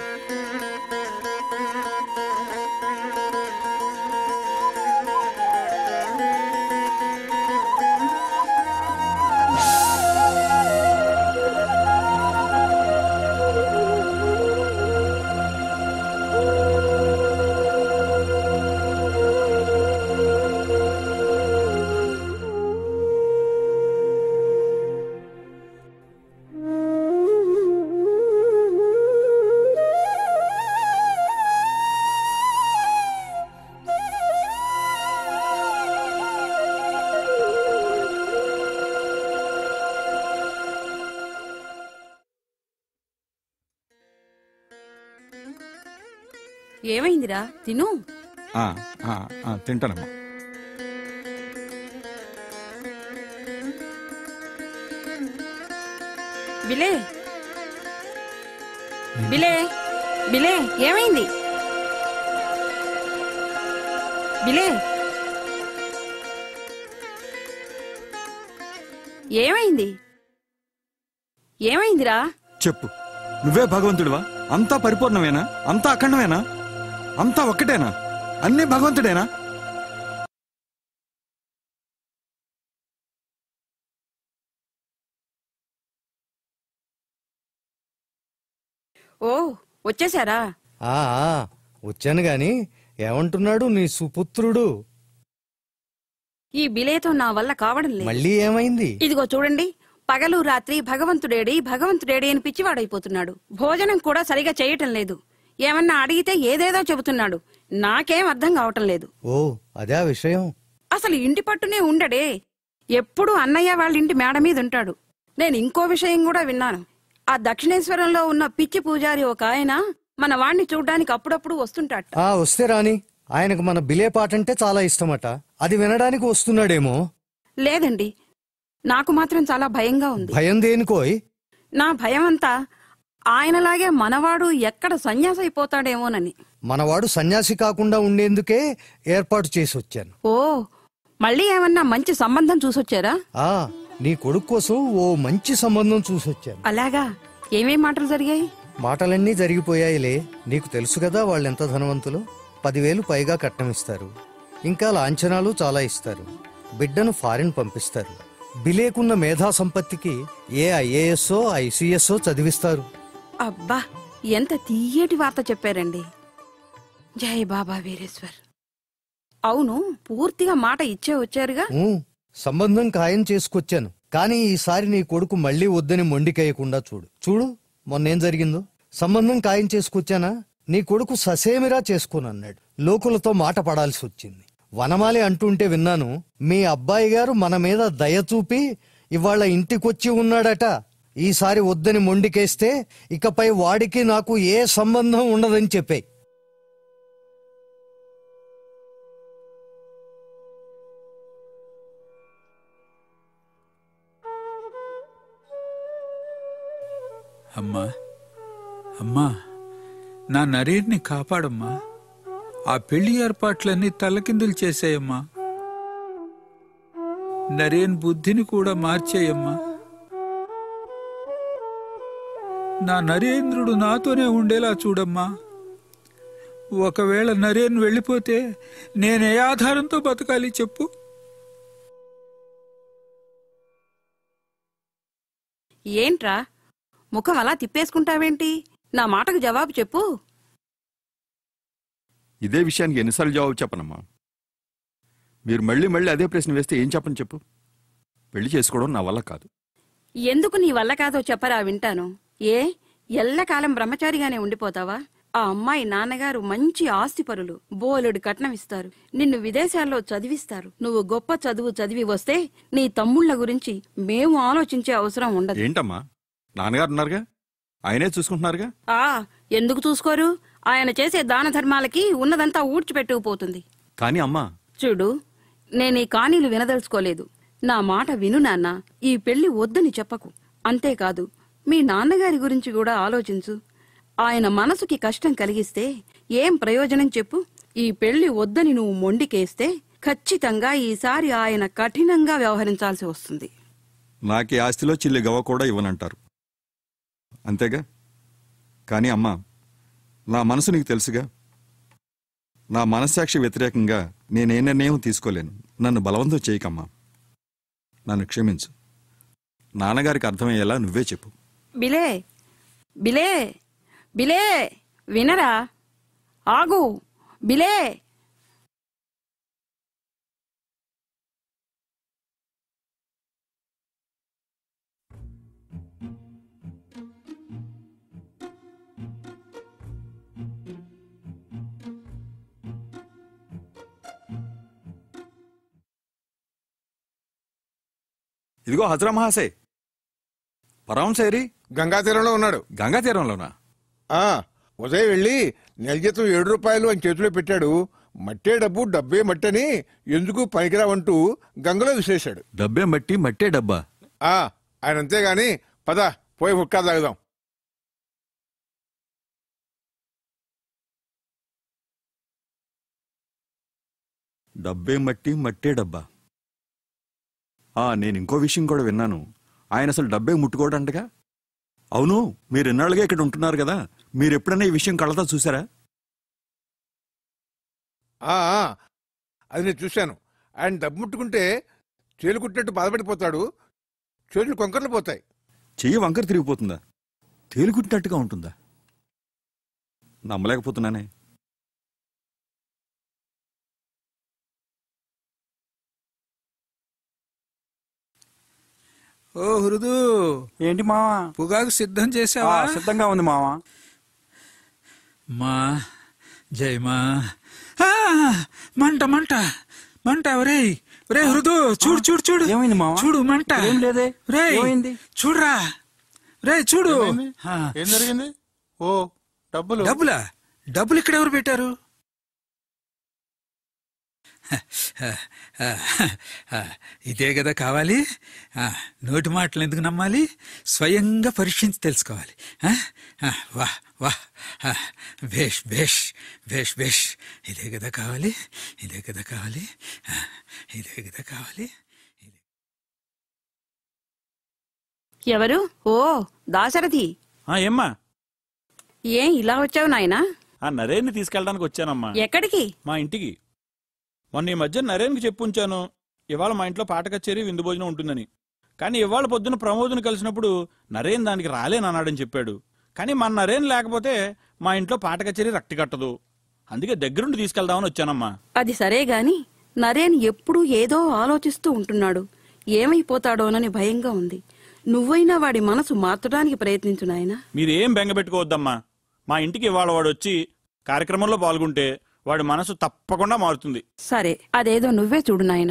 ఏమైందిరా? తిను. తింటానమ్మా. బిలే బిలే బిలే ఏమైంది? బిలే ఏమైంది? ఏమైందిరా? చెప్పు. నువ్వే భగవంతుడివా? అంతా పరిపూర్ణమేనా? అంతా అఖండమేనా? అంతా ఒక్కటేనా? అన్నీ భగవంతుడేనా? ఓ వచ్చేసారా? వచ్చాను గాని ఏమంటున్నాడు నీ సుపుత్రుడు? ఈ బిలేతో నా వల్ల కావడం లేదు. మళ్ళీ ఏమైంది? ఇదిగో చూడండి, పగలు రాత్రి భగవంతుడేడి భగవంతుడేడి అని పిచ్చివాడైపోతున్నాడు. భోజనం కూడా సరిగా చేయటం లేదు. ఏమన్నా అడిగితే ఏదేదో చెబుతున్నాడు. నాకేం అర్థం కావటం లేదు. ఓ అదే విషయం. అసలు ఇంటి పట్టునే ఉండడే. ఎప్పుడు అన్నయ్య వాళ్ళ ఇంటి మేడ మీద ఉంటాడు. నేను ఇంకో విషయం కూడా విన్నాను. ఆ దక్షిణేశ్వరంలో ఉన్న పిచ్చి పూజారి ఒక ఆయన మన వాణ్ణి చూడ్డానికి అప్పుడప్పుడు వస్తుంటాట. వస్తే రాని. ఆయనకు మన బిలే పాట అంటే చాలా ఇష్టమట. అది వినడానికి వస్తున్నాడేమో. లేదండి, నాకు మాత్రం చాలా భయంగా ఉంది. భయం దేనికోయ్? నా భయం అంతా ఆయనలాగే మనవాడు ఎక్కడ సన్యాసి అయిపోతాడేమోనని. మనవాడు సన్యాసి కాకుండా ఉండేందుకే ఏర్పాటు చేసి వచ్చాను. ఓ మళ్ళీ ఏమన్నా మంచి సంబంధం చూసొచ్చారా? నీ కొడుకు కోసం ఓ మంచి సంబంధం చూసొచ్చాను. అలాగా? ఏమేం మాటలు జరిగాయి? మాటలన్నీ జరిగిపోయాయిలే. నీకు తెలుసు కదా వాళ్ళెంత ధనవంతులు. 10,000 పైగా కట్నమిస్తారు. ఇంకా లాంఛనాలు చాలా ఇస్తారు. బిడ్డను ఫారిన్ పంపిస్తారు. బిలేకున్న మేధా సంపత్తికి ఏ IAS ICS చదివిస్తారు. అబ్బా, ఎంత తీయటి వార్త చెప్పారండి. జై బాబా వీరేశ్వర్. అవును, పూర్తిగా మాట ఇచ్చే వచ్చారుగా. సంబంధం ఖాయం చేసుకొచ్చాను. కానీ ఈసారి నీ కొడుకు మళ్ళీ వద్దని మొండికేయకుండా చూడు మొన్నేం జరిగిందో. సంబంధం ఖాయం చేసుకొచ్చానా, నీ కొడుకు ససేమిరా చేసుకోనన్నాడు. లోకులతో మాట పడాల్సి వచ్చింది. వనమాలి అంటుంటే విన్నాను, మీ అబ్బాయి గారు మన మీద దయ చూపి ఇవాళ ఇంటికొచ్చి ఉన్నాడట. ఈసారి వద్దని మొండికేస్తే ఇకపై వాడికి నాకు ఏ సంబంధం ఉండదని చెప్పే. అమ్మా అమ్మా, నా నరేన్ని కాపాడమ్మా. ఆ పెళ్లి ఏర్పాట్లన్నీ తలకిందులు చేసేయమ్మా. నరేన్ బుద్ధిని కూడా మార్చేయమ్మా. నా నరేంద్రుడు నాతోనే ఉండేలా చూడమ్మా. ఒకవేళ నరేన్ వెళ్ళిపోతే నేనే ఆధారంతో బతకాలి చెప్పు? ఏంట్రా ముఖం అలా తిప్పేసుకుంటావేంటి? నా మాటకు జవాబు చెప్పు. ఇదే విషయానికి ఎన్నిసార్లు జవాబు చెప్పనమ్మా? మీరు మళ్ళీ మళ్ళీ అదే ప్రశ్న వేస్తే ఏం చెప్పని చెప్పు? పెళ్లి చేసుకోవడం నా వల్ల కాదు. ఎందుకు నీ వల్ల కాదో చెప్పరా, వింటాను. ఎల్లకాలం బ్రహ్మచారిగానే ఉండిపోతావా? ఆ అమ్మాయి నాన్నగారు మంచి ఆస్తిపరులు. బోలెడు కట్నం ఇస్తారు. నిన్ను విదేశాల్లో చదివిస్తారు. నువ్వు గొప్ప చదువు చదివి వస్తే నీ తమ్ముళ్ల గురించి మేము ఆలోచించే అవసరం ఉండదు. ఏంటమ్మా, నాన్నగారు ఉన్నారుగా, ఆయనే చూసుకుంటున్నారుగా. ఎందుకు చూసుకోరు? ఆయన చేసే దాన ధర్మాలకి ఉన్నదంతా ఊడ్చిపెట్టుకుపోతుంది. కానీ అమ్మా, చూడు, నేను ఈ కానీలు వినదలుచుకోలేదు. నా మాట విను నాన్న. ఈ పెళ్లి వద్దని చెప్పకు. అంతేకాదు, మీ నాన్నగారి గురించి కూడా ఆలోచించు. ఆయన మనసుకి కష్టం కలిగిస్తే ఏం ప్రయోజనం చెప్పు? ఈ పెళ్లి వద్దని నువ్వు మొండికేస్తే ఖచ్చితంగా ఈసారి ఆయన కఠినంగా వ్యవహరించాల్సి వస్తుంది. నాకు ఈ ఆస్తిలో చిల్లి గవ్వ కూడా ఇవ్వనంటారు, అంతేగా? కానీ అమ్మా, నా మనసు నీకు తెలుసుగా. నా మనస్సాక్షి వ్యతిరేకంగా నేనే నిర్ణయం తీసుకోలేను. నన్ను బలవంతం చేయకమ్మా. నన్ను క్షమించు. నాన్నగారికి అర్థమయ్యేలా నువ్వే చెప్పు. బిలే బిలే బిలే, వినరా? ఆగు బిలే. ఇదిగో హజరా మహాశే, పరమశేరి గంగా తీరంలో ఉన్నాడు. గంగా తీరంలోనా? ఉదయం వెళ్ళి నెల జీతం 7 రూపాయలు అని చేతిలో పెట్టాడు. మట్టే డబ్బు, డబ్బే మట్టని ఎందుకు పనికిరావంటూ గంగలో విసిరేశాడు. డబ్బే మట్టి, మట్టే డబ్బా? ఆయన అంతేగాని పద పోయి హుక్కా తాగుదాం. డబ్బే మట్టి, మట్టే డబ్బా. నేను ఇంకో విషయం కూడా విన్నాను. ఆయన అసలు డబ్బే ముట్టుకోవడంటగా. అవును, మీరు ఎన్నాళ్ళుగా ఇక్కడ ఉంటున్నారు కదా, మీరు ఎప్పుడైనా ఈ విషయం కళ్ళతో చూసారా? అది నేను చూశాను. ఆయన డబ్బు ముట్టుకుంటే చేలు కుట్టినట్టు బాధపడిపోతాడు. చేతులు కొంకర్లు పోతాయి. చెయ్యి వంకర తిరిగిపోతుందా? తేలుకుట్టినట్టుగా ఉంటుందా? నమ్మలేకపోతున్నానే. ఓ హృదు, ఏంటి మావా? పొగాకు సిద్ధం చేసావా? సిద్ధంగా ఉంది మావా. మా జయమా. మంట మంట మంట. ఒరే ఒరే హృదు, చూడు చూడు చూడు. ఏమైంది మావా? చూడు మంట. ఏం లేదే. రే చూడురా, రే చూడు. ఏం జరిగింది? ఓ డబ్బులు. డబ్బులా? డబ్బులు ఇక్కడ ఎవరు పెట్టారు? ఇదే కదా కావాలి. నోటి మాటలు ఎందుకు నమ్మాలి? స్వయంగా పరీక్షించి తెలుసుకోవాలి. వాహ్ వాహ్, భేష్ భేష్ భేష్ భేష్. ఇదే కదా కావాలి, ఇదే కదా కావాలి, ఇదే కదా కావాలి. ఎవరు? ఓ దాశరథి. ఏమ్మా? ఏం ఇలా వచ్చావు నాయనా? నరేన్ని తీసుకెళ్ళడానికి వచ్చానమ్మా. ఎక్కడికి? మా ఇంటికి. మొన్న ఈ మధ్య నరేన్కి చెప్పుంచాను, ఇవాళ మా ఇంట్లో పాట కచేరీ, విందు భోజనం ఉంటుందని. కానీ ఇవాళ పొద్దున ప్రమోద్ని కలిసినప్పుడు నరేన్ దానికి రాలేనన్నాడని చెప్పాడు. కానీ మన నరేన్ లేకపోతే మా ఇంట్లో పాట కచేరీ రక్తి కట్టదు. అందుకే దగ్గరుండి తీసుకెళ్దామని వచ్చానమ్మా. అది సరే గాని నరేన్ ఎప్పుడూ ఏదో ఆలోచిస్తూ ఉంటున్నాడు. ఏమైపోతాడోనని భయంగా ఉంది. నువ్వైనా వాడి మనసు మార్చడానికి ప్రయత్నించు నాయనా. మీరేం బెంగపెట్టుకోవద్దమ్మా. మా ఇంటికి ఇవాళ వాడు వచ్చి కార్యక్రమంలో పాల్గొంటే వాడి మనసు తప్పకుండా మారుతుంది. సరే, అదేదో నువ్వే చూడు నాయనా.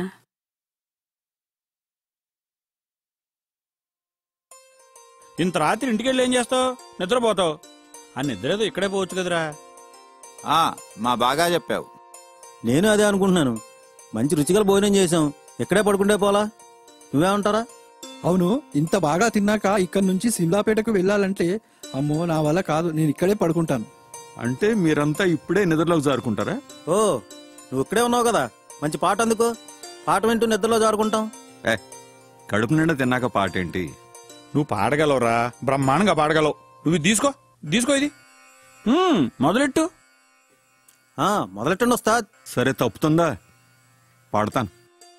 ఇంత రాత్రి ఇంటికెళ్ళి ఏం చేస్తావు? నిద్రపోతావు. ఆ నిద్రేదో ఇక్కడే పోవచ్చు కదరా. మా బాగా చెప్పావు. నేను అదే అనుకుంటున్నాను. మంచి రుచికల భోజనం చేసాం, ఇక్కడే పడుకుంటే పోలా? నువ్వేమంటారా? అవును, ఇంత బాగా తిన్నాక ఇక్కడి నుంచి సిమ్లాపేటకు వెళ్ళాలంటే అమ్మో నా వల్ల కాదు, నేను ఇక్కడే పడుకుంటాను. అంటే మీరంతా ఇప్పుడే నిద్రలోకి జారుకుంటారా? ఓ, నువ్వు ఇక్కడే ఉన్నావు కదా, మంచి పాట అందుకో. పాట వింటూ నిద్రలో జారుకుంటాం. కడుపు నిండా తిన్నాక పాటేంటి? నువ్వు పాడగలవురా, బ్రహ్మాండంగా పాడగలవు. నువ్వు తీసుకో తీసుకో, ఇది మొదలెట్టు. మొదలెట్టండి వస్తాద్. సరే, తప్పుతుందా? పాడతాను.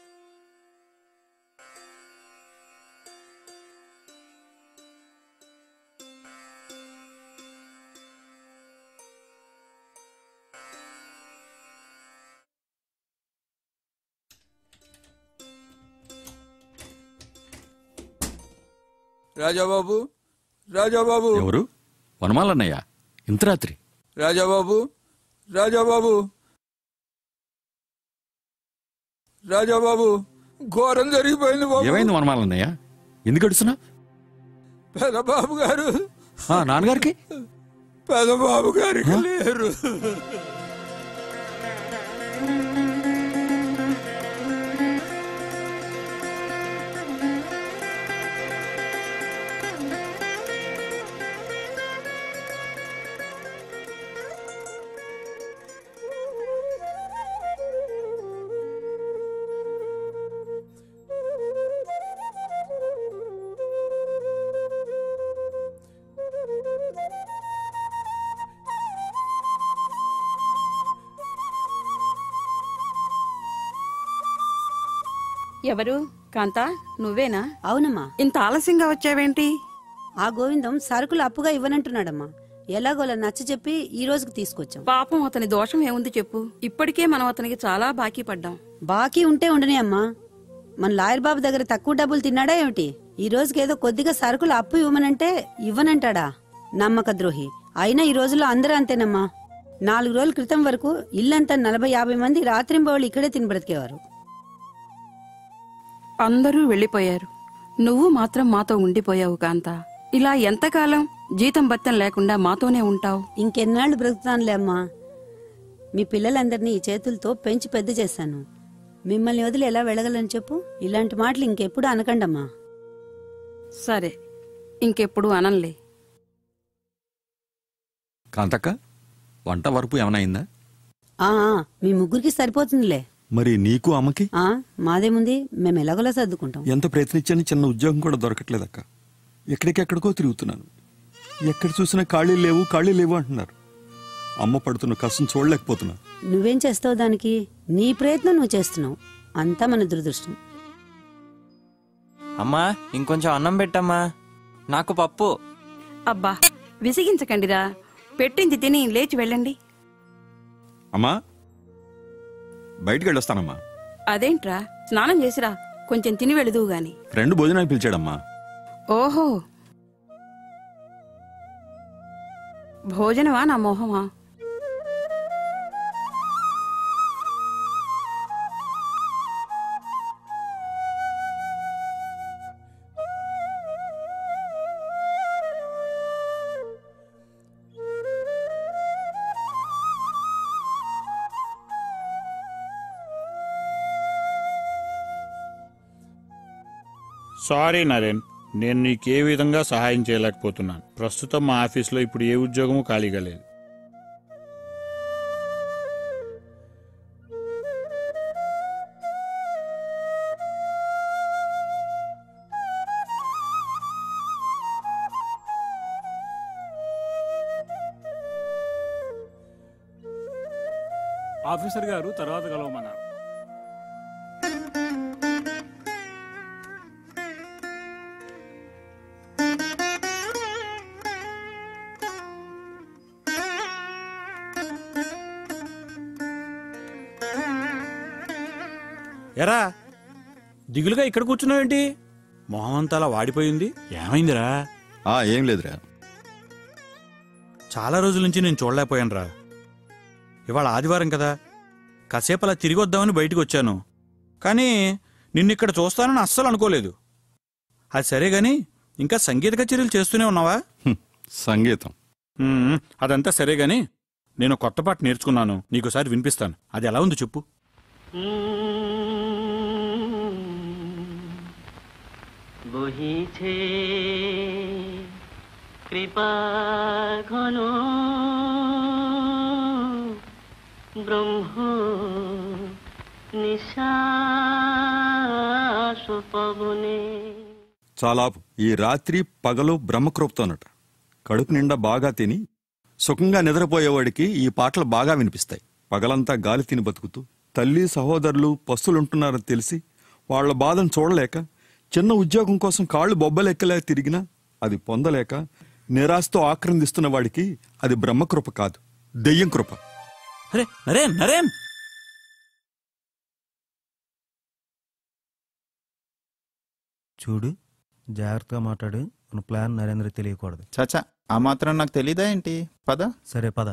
రాజాబాబు, రాజాబాబు. ఎవరు? వనమాలన్నయ్య, ఇంత రాత్రి? రాజాబాబు, రాజాబాబు, రాజాబాబు, ఘోరం జరిగిపోయింది బాబు. ఏమైంది వనమాలన్నయ్య? ఎందుకు అడుస్తున్నా? పెదబాబు గారు. నాన్నగారికి పెదబాబు గారికి లేరు. ఎవరు? కాంతా, నువ్వేనా? అవునమ్మా. ఇంత ఆలస్యంగా వచ్చావేంటి? ఆ గోవిందం సరుకులు అప్పుగా ఇవ్వనంటున్నాడమ్మా. ఎలాగోలా నచ్చ చెప్పి ఈ రోజుకి తీసుకొచ్చాం. పాపం, అతని దోషం ఏముంది చెప్పు. ఇప్పటికే మనం అతనికి చాలా బాకీ పడ్డాం. బాకీ ఉంటే ఉండని అమ్మా. మన లాయర్ బాబు దగ్గర తక్కువ డబ్బులు తిన్నాడా ఏమిటి? ఈ రోజుకి ఏదో కొద్దిగా సరుకులు అప్పు ఇవ్వమనంటే ఇవ్వనంటాడా? నమ్మక ద్రోహి. అయినా ఈ రోజుల్లో అందరూ అంతేనమ్మా. 4 రోజుల క్రితం వరకు ఇల్లంతా 40-50 మంది రాత్రింబవళ్ళు ఇక్కడే తిని బ్రతికేవారు. అందరూ వెళ్లిపోయారు, నువ్వు మాత్రం మాతో ఉండిపోయావు కాంతా. ఇలా ఎంతకాలం జీతం బత్తం లేకుండా మాతోనే ఉంటావు? ఇంకెన్నాళ్ళు బ్రతుకుతానులే అమ్మా. మీ పిల్లలందరినీ ఈ చేతులతో పెంచి పెద్ద చేశాను. మిమ్మల్ని వదిలి ఎలా వెళ్ళగలను చెప్పు? ఇలాంటి మాటలు ఇంకెప్పుడు అనకండమ్మా. సరే, ఇంకెప్పుడు అనలే. కాంతక్క, వంట వరపు ఏమైనా అయిందా? ఆ మీ ముగ్గురికి సరిపోతుందిలే. మరి నీకు అమ్మకి? మాదేముంది, మేము ఎలాగోలా సర్దుకుంటాం. ఎంత ప్రయత్నించాను, చిన్న ఉద్యోగం కూడా దొరకట్లేదక్క. ఎక్కడికెక్కడికో తిరుగుతున్నాను. ఎక్కడ చూసినా ఖాళీ లేవు అంటున్నారు. అమ్మ పడుతున్న కష్టం చూడలేకపోతున్నా. నువ్వేం చేస్తావు దానికి? నీ ప్రయత్నం నువ్వు చేస్తున్నావు. అంతా మన దురదృష్టం. అమ్మా, ఇంకొంచెం అన్నం పెట్టమ్మా. నాకు పప్పు. అబ్బా, విసిగించకండిరా. పెట్టింది తిని లేచి వెళ్ళండి. అమ్మా, బయటికి వెళ్ళొస్తానమ్మా. అదేంట్రా, స్నానం చేసిరా, కొంచెం తిని వెళుదువు గాని. ఫ్రెండ్ భోజనానికి పిలిచాడమ్మా. ఓహో, భోజనమా నా మోహమా? సారీ నరేన్, నేను నీకే విధంగా సహాయం చేయలేకపోతున్నాను. ప్రస్తుతం మా ఆఫీస్లో ఇప్పుడు ఏ ఉద్యోగము ఖాళీగా లేదు. ఆఫీసర్ గారు తర్వాత కలవమన్నారు. ఎరా, దిగులుగా ఇక్కడ కూర్చున్నావేంటి? మొహం అంతా అలా వాడిపోయింది. ఏమైందిరా? ఏం లేదురా. చాలా రోజుల నుంచి నేను చూడలేకపోయానురా. ఇవాళ ఆదివారం కదా, కాసేపు అలా తిరిగి వద్దామని బయటకు వచ్చాను. కానీ నిన్నిక్కడ చూస్తానని అస్సలు అనుకోలేదు. అది సరే గాని, ఇంకా సంగీత కచేరీలు చేస్తూనే ఉన్నావా? సంగీతం అదంతా సరే గాని, నేను కొత్త పాట నేర్చుకున్నాను, నీకోసారి వినిపిస్తాను. అది ఎలా ఉంది చెప్పు. বহিছে কৃপা ঘন ব্রহ্ম নিঃশ্বাস পবনে. చాలా ఈ రాత్రి పగలు బ్రహ్మకృప్తోనట. కడుపు నిండా బాగా తిని సుఖంగా నిద్రపోయేవాడికి ఈ పాటలు బాగా వినిపిస్తాయి. పగలంతా గాలి తిని బతుకుతూ తల్లి సహోదరులు పస్తులుంటున్నారని తెలిసి వాళ్ల బాధను చూడలేక, చిన్న ఉద్యోగం కోసం కాళ్లు బొబ్బలెక్కలే తిరిగినా అది పొందలేక నిరాశతో ఆక్రందిస్తున్న వాడికి అది బ్రహ్మకృప కాదు, దెయ్యం కృప. చూడు, జాగ్రత్తగా మాట్లాడు. మన ప్లాన్ నరేంద్ర తెలియకూడదు. చాచా, ఆ మాత్రం నాకు తెలీదా ఏంటి? పద. సరే పద.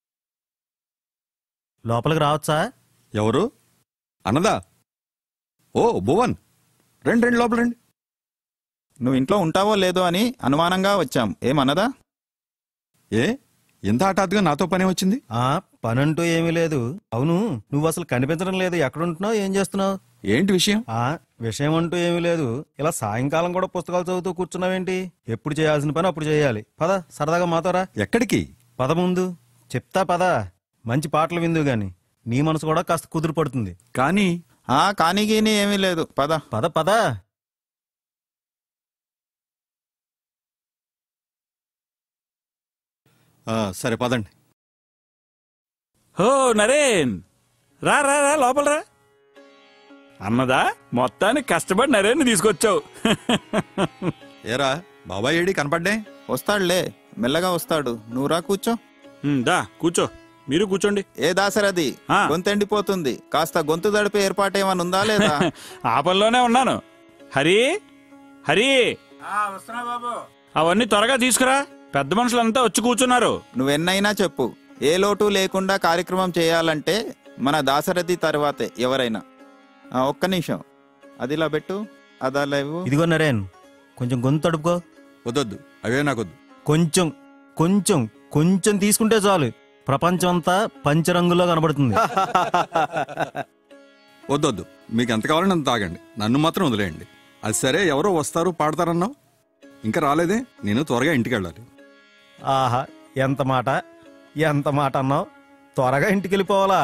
లోపలికి రావచ్చా? ఎవరు? అన్నదా? ఓ భువన్, రండి రండి లోపల రండి. నువ్వు ఇంట్లో ఉంటావో లేదో అని అనుమానంగా వచ్చాం, ఏమన్నదా? ఏ ఇంత హఠాత్తుగా నాతో పనే వచ్చింది? పనంటూ ఏమీ లేదు. అవును, నువ్వు అసలు కనిపించడం లేదు. ఎక్కడుంటున్నావు, ఏం చేస్తున్నావు? ఏంటి విషయం? విషయం అంటూ ఏమీ లేదు. ఇలా సాయంకాలం కూడా పుస్తకాలు చదువుతూ కూర్చున్నావేంటి? ఎప్పుడు చేయాల్సిన పని అప్పుడు చేయాలి. పద, సరదాగా మాతోరా. ఎక్కడికి? పద ముందు చెప్తా పద. మంచి పాటలు విందు గాని నీ మనసు కూడా కాస్త కుదురు పడుతుంది. కానీ కానీ గీని ఏమీ లేదు, పద పద పద. సరే పదండి. హో నరేన్, రా రా రా లోపల రా. అన్నదా, మొత్తానికి కష్టపడి నరేన్ తీసుకొచ్చావు. ఏరా బాబాయ్ ఏడి కనపడ్డే? వస్తాడులే, మెల్లగా వస్తాడు. నువ్వు రా, కూర్చో. దా కూర్చో, మీరు కూర్చోండి. ఏ దాసరది, గొంతు ఎండిపోతుంది. కాస్త గొంతు దడిపే ఏర్పాటు ఏమైనా ఉందా లేదా? ఆ పనిలోనే ఉన్నాను. హరి హరి, అవన్నీ త్వరగా తీసుకురా. పెద్ద మనుషులంతా వచ్చి కూర్చున్నారు. నువ్వెన్నైనా చెప్పు, ఏ లోటు లేకుండా కార్యక్రమం చేయాలంటే మన దాసరథి తర్వాతే ఎవరైనా. ఒక్క నిమిషం, అదిలా పెట్టు, అదా లేవు. ఇదిగో నరేన్, కొంచెం గొంతు తడుపుకో. వద్దొద్దు, అవే నాకొద్దు. కొంచెం కొంచెం కొంచెం తీసుకుంటే చాలు, ప్రపంచం అంతా పంచరంగులో కనబడుతుంది. వద్దొద్దు, మీకు ఎంత కావాలని అంత తాగండి, నన్ను మాత్రం వదిలేయండి. అది సరే, ఎవరో వస్తారు పాడతారన్నావు, ఇంకా రాలేదే? నేను త్వరగా ఇంటికి వెళ్ళాలి. ఆహా, ఎంత మాట ఎంత మాట అన్నావు. త్వరగా ఇంటికి వెళ్ళిపోవాలా?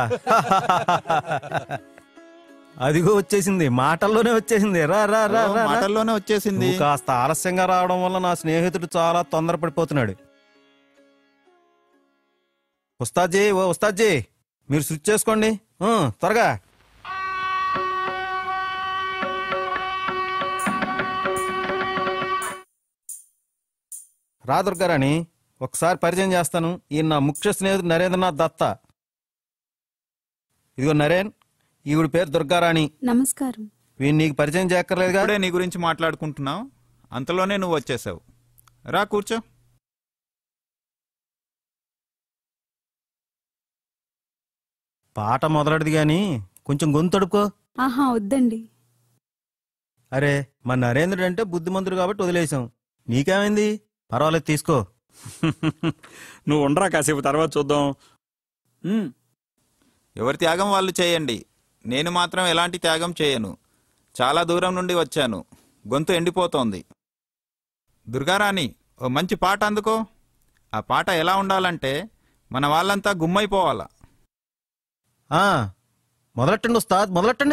అదిగో వచ్చేసింది, మాటల్లోనే వచ్చేసింది. రా రా రా, మాటల్లోనే వచ్చేసింది. కాస్త ఆలస్యంగా రావడం వల్ల నా స్నేహితుడు చాలా తొందరపడిపోతున్నాడు. ఉస్తాద్జీ, ఓ ఉస్తాద్జీ, మీరు స్విచ్ చేసుకోండి త్వరగా. రా దుర్గారాణి, ఒకసారి పరిచయం చేస్తాను. ఈయన నా ముఖ్య స్నేహితుడు నరేంద్రనాథ్ దత్తా. ఇదిగో నరేన్, ఈవిడ పేరు దుర్గారాణి. నమస్కారం. వీడు నీకు పరిచయం చేయక్కర్లేదుగా? ఇప్పుడే నీ గురించి మాట్లాడుకుంటున్నావు, అంతలోనే నువ్వు వచ్చేసావు. రా కూర్చో. పాట మొదలెడది గాని కొంచెం గొంతు తడుపుకో. ఆహా వద్దండి. అరే, మా నరేంద్రుడు అంటే బుద్ధిమంతుడు కాబట్టి వదిలేసాం. నీకేమైంది? పర్వాలేదు, తీసుకో. నువ్వు ఉండరా, కాసేపు తర్వాత చూద్దాం. ఎవరి త్యాగం వాళ్ళు చేయండి, నేను మాత్రం ఎలాంటి త్యాగం చేయను. చాలా దూరం నుండి వచ్చాను, గొంతు ఎండిపోతోంది. దుర్గారాణి, ఓ మంచి పాట అందుకో. ఆ పాట ఎలా ఉండాలంటే మన వాళ్ళంతా గుమ్మైపోవాలా. మొదలెట్టండి ఉస్తాద్, మొదలెట్టండి.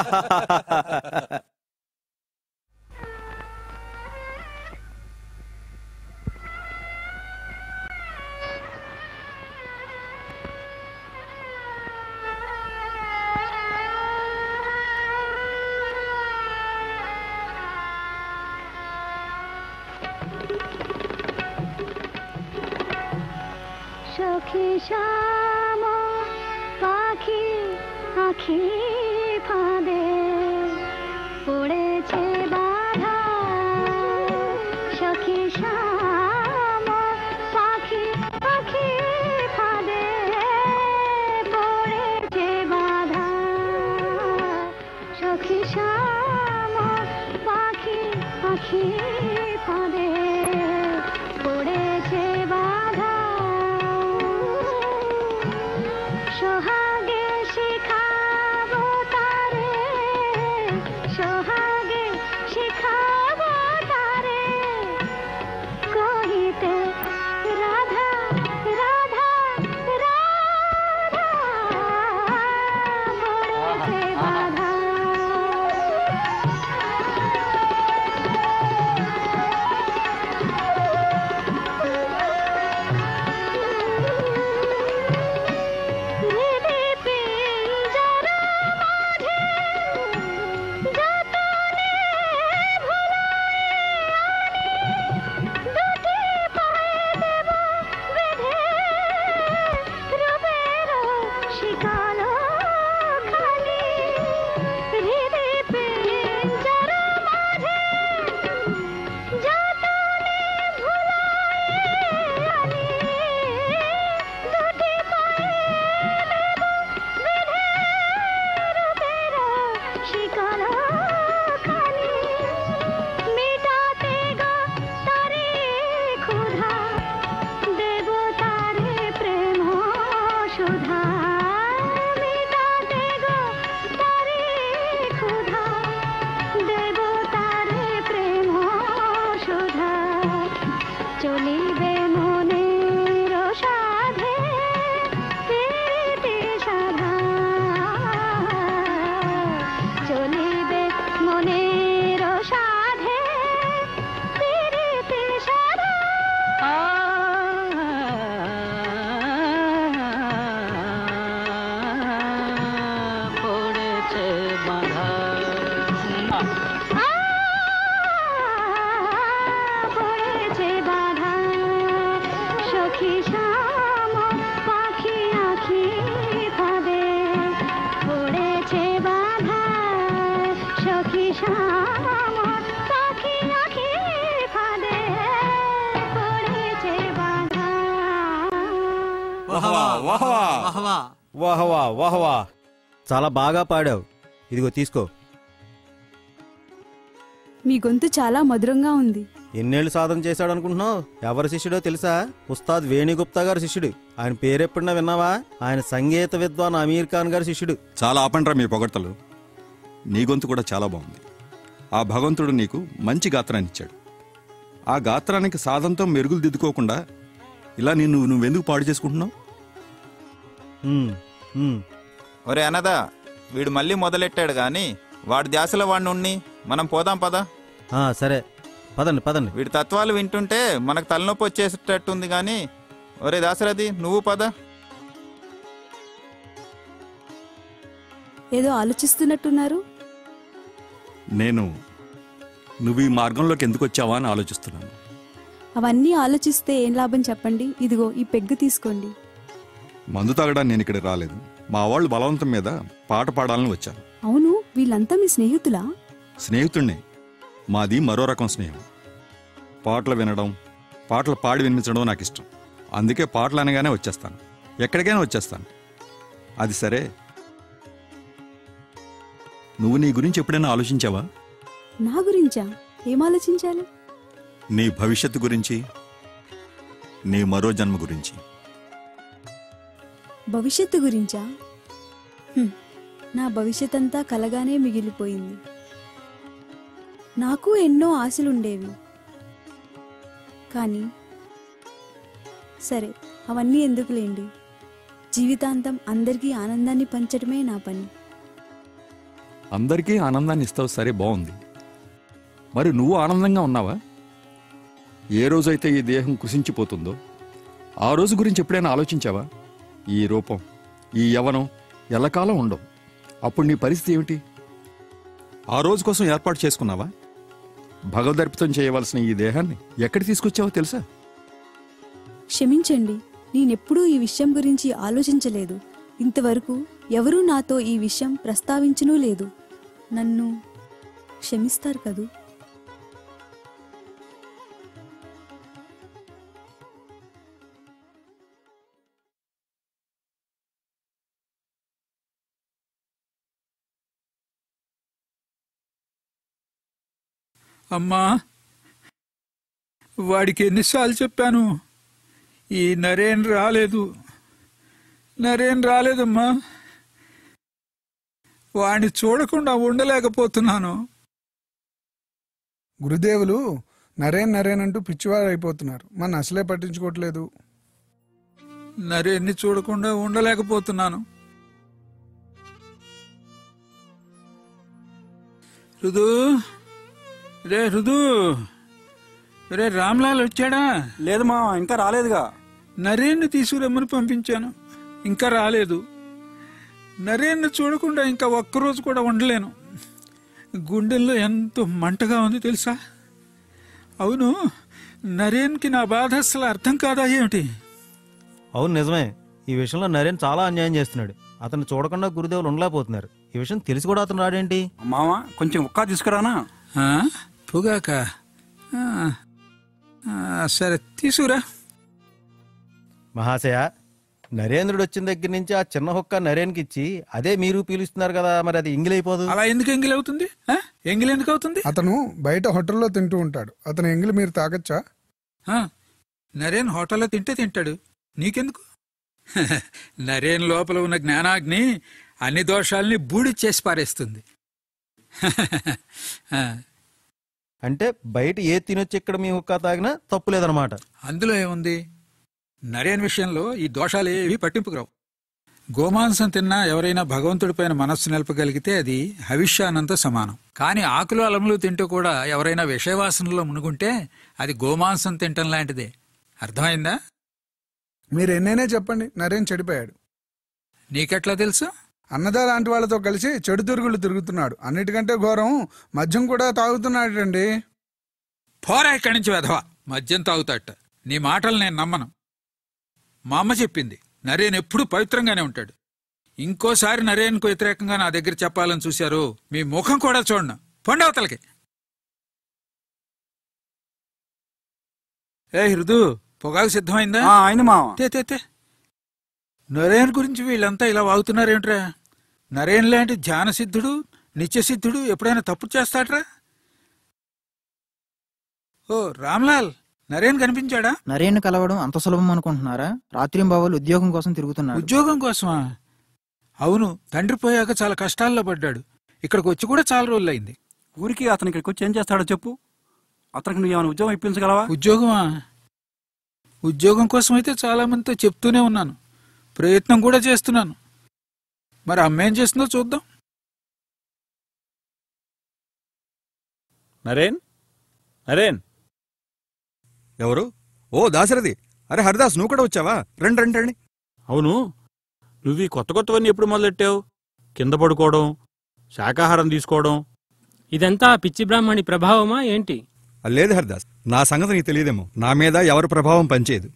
সখী শ্যাম পাখি আখি ফাঁদে পড়েছে বাধা। সখী শ্যাম পাখি আখি ফাঁদে পড়েছে বাধা। সখী শ্যাম পাখি আখি ফাঁদে পড়েছে বাধা। সোহাগে শিখাবো তারে, সোহাগে শিখাবো তারে, কহিতে রাধা রাধা রাধা পড়েছে বাধা। వాహవా వాహవా, చాలా బాగా పాడావు. ఇదిగో తీసుకో. మీ గొంతు చాలా మధురంగా ఉంది. ఎన్నేళ్లు సాధన చేశాడు అనుకుంటున్నావు? ఎవరి శిష్యుడో తెలుసా? ఉస్తాద్ వేణుగుప్తా గారి శిష్యుడు. ఆయన పేరెప్పుడన్నా విన్నావా? ఆయన సంగీత విద్వాన్ అమీర్ ఖాన్ గారి శిష్యుడు. చాలా ఆపండ్రా మీ పొగడ్తలు. నీ గొంతు కూడా చాలా బాగుంది. ఆ భగవంతుడు నీకు మంచి గాత్రాన్ని ఇచ్చాడు. ఆ గాత్రానికి సాధనతో మెరుగులు దిద్దుకోకుండా ఇలా నువ్వెందుకు పాడు చేసుకుంటున్నావు? ఒరే అనదా, వీడు మళ్ళీ మొదలెట్టాడు గాని వాడి ధ్యాసలో వాడిని ఉన్ని. మనం పోదాం పదా. సరే పదండి పదండి. వీడి తత్వాలు వింటుంటే మనకు తలనొప్పి వచ్చేసేటట్టుంది గాని. ఒరే దాసరథి, నువ్వు పద. ఏదో ఆలోచిస్తున్నట్టున్నారు. నువ్వు ఈ మార్గంలోకి ఎందుకు వచ్చావా అని ఆలోచిస్తున్నాను. అవన్నీ ఆలోచిస్తే ఏం లాభం చెప్పండి. ఇదిగో ఈ పెగ్గు తీసుకోండి. మందు తాగడానికి నేను ఇక్కడ రాలేదు. మా వాళ్ళు బలవంతం మీద పాట పాడాలని వచ్చాను. అవును, వీళ్ళంతా మీ స్నేహితులా? స్నేహితుడిని. మాది మరో రకం స్నేహం. పాటలు వినడం, పాటలు పాడి వినిపించడం నాకు ఇష్టం. అందుకే పాటలు అనగానే వచ్చేస్తాను. ఎక్కడికైనా వచ్చేస్తాను. అది సరే, నువ్వు నీ గురించి ఎప్పుడైనా ఆలోచించావా? నా గురించా? ఏం ఆలోచించాలి? నీ భవిష్యత్తు గురించి, నీ మరో జన్మ గురించి. భవిష్యత్తు గురించా? నా భవిష్యత్ అంతా కలగానే మిగిలిపోయింది. నాకు ఎన్నో ఆశలుండేవి. కానీ సరే, అవన్నీ ఎందుకులేండి. జీవితాంతం అందరికీ ఆనందాన్ని పంచడమే నా పని. అందరికీ ఆనందాన్ని ఇస్తావు, సరే బాగుంది. మరి నువ్వు ఆనందంగా ఉన్నావా? ఏ రోజైతే ఈ దేహం కృషించిపోతుందో ఆ రోజు గురించి ఎప్పుడైనా ఆలోచించావా? ఈ రూపం, ఈ యవ్వనం ఎల్లకాలం ఉండవు. అప్పుడు నీ పరిస్థితి ఏమిటి? ఆ రోజు కోసం ఏర్పాటు చేసుకున్నావా? భగవదర్పితం చేయవలసిన ఈ దేహాన్ని ఎక్కడికి తీసుకొచ్చావో తెలుసా? క్షమించండి, నేనెప్పుడూ ఈ విషయం గురించి ఆలోచించలేదు. ఇంతవరకు ఎవరూ నాతో ఈ విషయం ప్రస్తావించనూ లేదు. నన్ను క్షమిస్తారు కదూ? అమ్మా, వాడికి ఎన్నిసార్లు చెప్పాను, ఈ నరేన్ రాలేదమ్మా. వాడిని చూడకుండా ఉండలేకపోతున్నాను. గురుదేవులు నరేన్ అంటూ పిచ్చివారు అయిపోతున్నారు. మన అసలే పట్టించుకోవట్లేదు. నరేన్ని చూడకుండా ఉండలేకపోతున్నాను. రుదు రే రామ్లాల్ వచ్చాడా? లేదు మా, ఇంకా రాలేదుగా. నరేన్ను తీసుకురమ్మని పంపించాను, ఇంకా రాలేదు. నరేన్ను చూడకుండా ఇంకా ఒక్కరోజు కూడా ఉండలేను. గుండెల్లో ఎంతో మంటగా ఉంది తెలుసా? అవును, నరేన్కి నా బాధ అసలు అర్థం కాదా ఏమిటి? అవును నిజమే. ఈ విషయంలో నరేన్ చాలా అన్యాయం చేస్తున్నాడు. అతను చూడకుండా గురుదేవులు ఉండలేకపోతున్నారు. ఈ విషయం తెలిసి కూడా అతను రాడేంటి? మామ, కొంచెం ఉక్కా తీసుకురానా? పొగాక? సరే తీసుకురా. మహాశయ, నరేంద్రుడు వచ్చిన దగ్గర నుంచి ఆ చిన్న హుక్క నరేన్కి ఇచ్చి అదే మీరు పీలుస్తున్నారు కదా, మరి అది ఎంగిలైపోదు. అలా ఎందుకు ఎంగిలవుతుంది? ఎంగిల్ ఎందుకు అవుతుంది? అతను బయట హోటల్లో తింటూ ఉంటాడు. అతను ఎంగిలి మీరు తాగొచ్చా? నరేన్ హోటల్లో తింటాడు, నీకెందుకు? నరేన్ లోపల ఉన్న జ్ఞానాగ్ని అన్ని దోషాలని బూడి చేసి పారేస్తుంది. అంటే బయట ఏ తినొచ్చి ఇక్కడ మీ హుక్కా తాగినా తప్పు లేదనమాట. అందులో ఏముంది? నరేన్ విషయంలో ఈ దోషాలేవి పట్టింపుకురావు. గోమాంసం తిన్నా ఎవరైనా భగవంతుడిపైన మనస్సు నిలపగలిగితే అది హవిష్యానంత సమానం. కానీ ఆకులు అలములు తింటూ కూడా ఎవరైనా విషయవాసనలో మునుగుంటే అది గోమాంసం తింటం లాంటిదే. అర్థమైందా? మీరు ఎన్నైనా చెప్పండి, నరేన్ చెడిపోయాడు. నీకెట్లా తెలుసు? అన్నదా లాంటి వాళ్ళతో కలిసి చెడు తిరుగుళ్ళు తిరుగుతున్నాడు. అన్నిటికంటే ఘోరం, మద్యం కూడా తాగుతున్నాడండి. పోరా ఇక్కడి నుంచి వెధవా. మద్యం తాగుతాట. నీ మాటలు నేను నమ్మను. మా అమ్మ చెప్పింది, నరేన్ ఎప్పుడూ పవిత్రంగానే ఉంటాడు. ఇంకోసారి నరేన్కు వ్యతిరేకంగా నా దగ్గర చెప్పాలని చూశారు, మీ ముఖం కూడా చూడను. పొండవతలకి. ఏ హృదు, పొగాకు సిద్ధమైందా? అయింది మామ. తే నరేన్ గురించి వీళ్ళంతా ఇలా వాగుతున్నారేంట్రా? నరేన్ లాంటి ధ్యానసిద్ధుడు, నిత్యసిద్ధుడు ఎప్పుడైనా తప్పు చేస్తాడ్రా? ఓ రామ్లాల్, నరేన్ కనిపించాడా? నరేన్ కలవడం అంత సులభం అనుకుంటున్నారా? రాత్రింబావులు ఉద్యోగం కోసం తిరుగుతున్నారు. ఉద్యోగం కోసమా? అవును, తండ్రి పోయాక చాలా కష్టాల్లో పడ్డాడు. ఇక్కడికి వచ్చి కూడా చాలా రోజులైంది. ఊరికి అతను ఇక్కడికి వచ్చి ఏం చేస్తాడో చెప్పు. అతనికి నువ్వు ఏమైనా ఉద్యోగం ఇప్పించగలవా? ఉద్యోగమా? ఉద్యోగం కోసం అయితే చాలా మందితో చెప్తూనే ఉన్నాను, ప్రయత్నం కూడా చేస్తున్నాను. మరి అమ్మేం చేస్తుందో చూద్దాం. నరేన్, నరేన్. ఎవరు? ఓ దాశరథి. అరే హరిదాస్, నువ్వు కూడా వచ్చావా? రండి రండి రండి. అవును, నువ్వు ఈ కొత్త కొత్తవన్నీ ఎప్పుడు మొదలెట్టావు? కింద పడుకోవడం, శాకాహారం తీసుకోవడం, ఇదంతా పిచ్చి బ్రాహ్మణి ప్రభావమా ఏంటి? లేదు హరిదాస్, నా సంగతి నీకు తెలియదేమో. నా మీద ఎవరి ప్రభావం పనిచేయదు.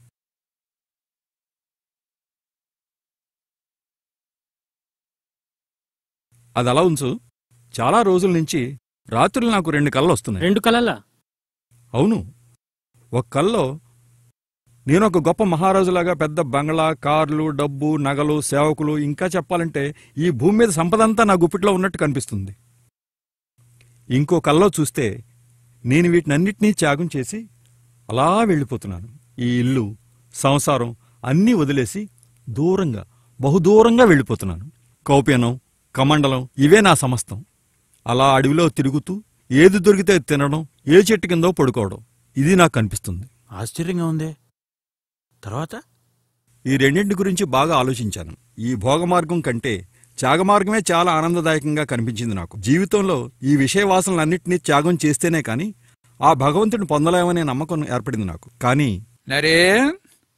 అది అలా ఉంచు. చాలా రోజుల నుంచి రాత్రులు నాకు 2 కళ్ళు వస్తున్నాయి. 2 కలలా? అవును. ఒక కల్లో నేను ఒక గొప్ప మహారాజులాగా పెద్ద బంగ్లా, కార్లు, డబ్బు, నగలు, సేవకులు, ఇంకా చెప్పాలంటే ఈ భూమి మీద సంపదంతా నా గుప్పిట్లో ఉన్నట్టు కనిపిస్తుంది. ఇంకో కల్లో చూస్తే నేను వీటినన్నిటినీ త్యాగం చేసి అలా వెళ్ళిపోతున్నాను. ఈ ఇల్లు, సంసారం అన్నీ వదిలేసి దూరంగా, బహుదూరంగా వెళ్ళిపోతున్నాను. కౌపీనం, కమండలం ఇవే నా సమస్తం. అలా అడవిలో తిరుగుతూ ఏది దొరికితే తినడం, ఏ చెట్టు కిందో పడుకోవడం, ఇది నాకు కనిపిస్తుంది. ఆశ్చర్యంగా ఉందే. తర్వాత ఈ రెండింటి గురించి బాగా ఆలోచించాను. ఈ భోగమార్గం కంటే త్యాగమార్గమే చాలా ఆనందదాయకంగా కనిపించింది నాకు. జీవితంలో ఈ విషయ వాసనలన్నింటినీ త్యాగం చేస్తేనే కాని ఆ భగవంతుడిని పొందలేమనే నమ్మకం ఏర్పడింది నాకు. కానీ నరేన్,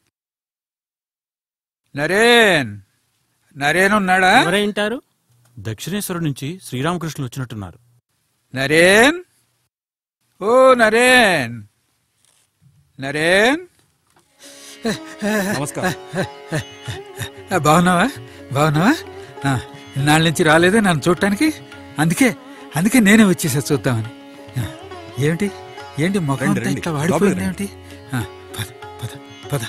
నరేన్, నరేన్ ఉన్నాడా? ఎవరేంటారు? దక్షిణేశ్వరం నుంచి శ్రీరామకృష్ణులు వచ్చినట్టున్నారు. నరేన్, ఓ నరేన్, నరేన్. నమస్కారం. బాగున్నావా? బాగున్నావా? ఇన్నాళ్ళ నుంచి రాలేదే నన్ను చూడటానికి. అందుకే నేనే వచ్చేసా చూద్దామని. ఏమిటి ఏంటి ముఖం ఇట్లా వాడిపోయింది ఏమిటి? పద పద పద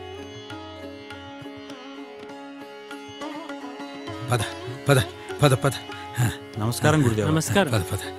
పద పద పద పద. నమస్కారం గురుదేవ. నమస్కారం. పద పద.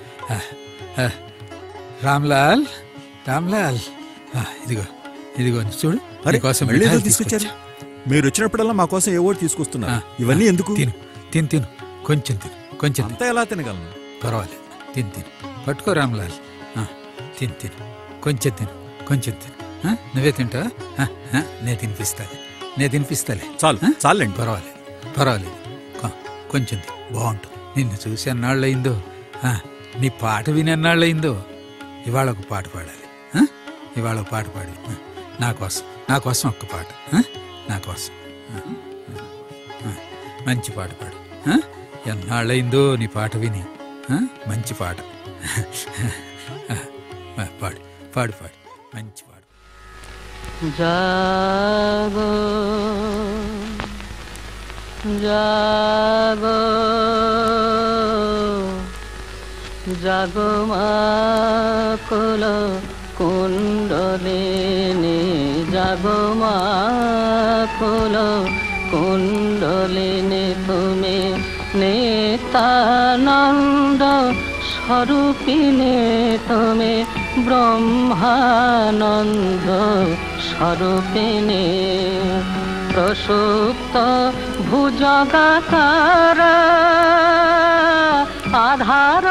రామ్లాల్, రామ్లాల్, ఇదిగో చూడు. తీసుకొచ్చారు. మీరు వచ్చినప్పుడల్లా మా కోసం ఏవో తీసుకొస్తున్నారు. ఇవన్నీ ఎందుకు? తిను తిను, కొంచెం తిను, కొంచెం. అంతా ఎలా తినగలను? పర్వాలేదు, తిను. పట్టుకో రామ్లాల్. తిను, కొంచెం తిను, కొంచెం తిను. నువ్వే తింటావా? నేను తినిపిస్తాలే. చాలండి. పర్వాలేదు, కొంచెం తిను, బాగుంటుంది. నిన్ను చూసి అన్నాళ్ళయిందో, నీ పాట విని అన్నాళ్ళయిందో. ఇవాళ ఒక పాట పాడాలి. ఇవాళ ఒక పాట పాడి నా కోసం ఒక్క పాట. నా కోసం మంచి పాట పాడు. ఎన్నాళ్ళయిందో నీ పాట విని. మంచి పాట పాడు మంచి పాడు. జాగో జాగో జాగమా కుల কুণ্ডলিনী জাগমা কুল কুণ্ডলিনী তুমি নিত্যানন্দ স্বরূপিণী তুমি ব্রহ্মানন্দ স্বরূপিণী প্রসুপ্ত ভুজগাকার আধার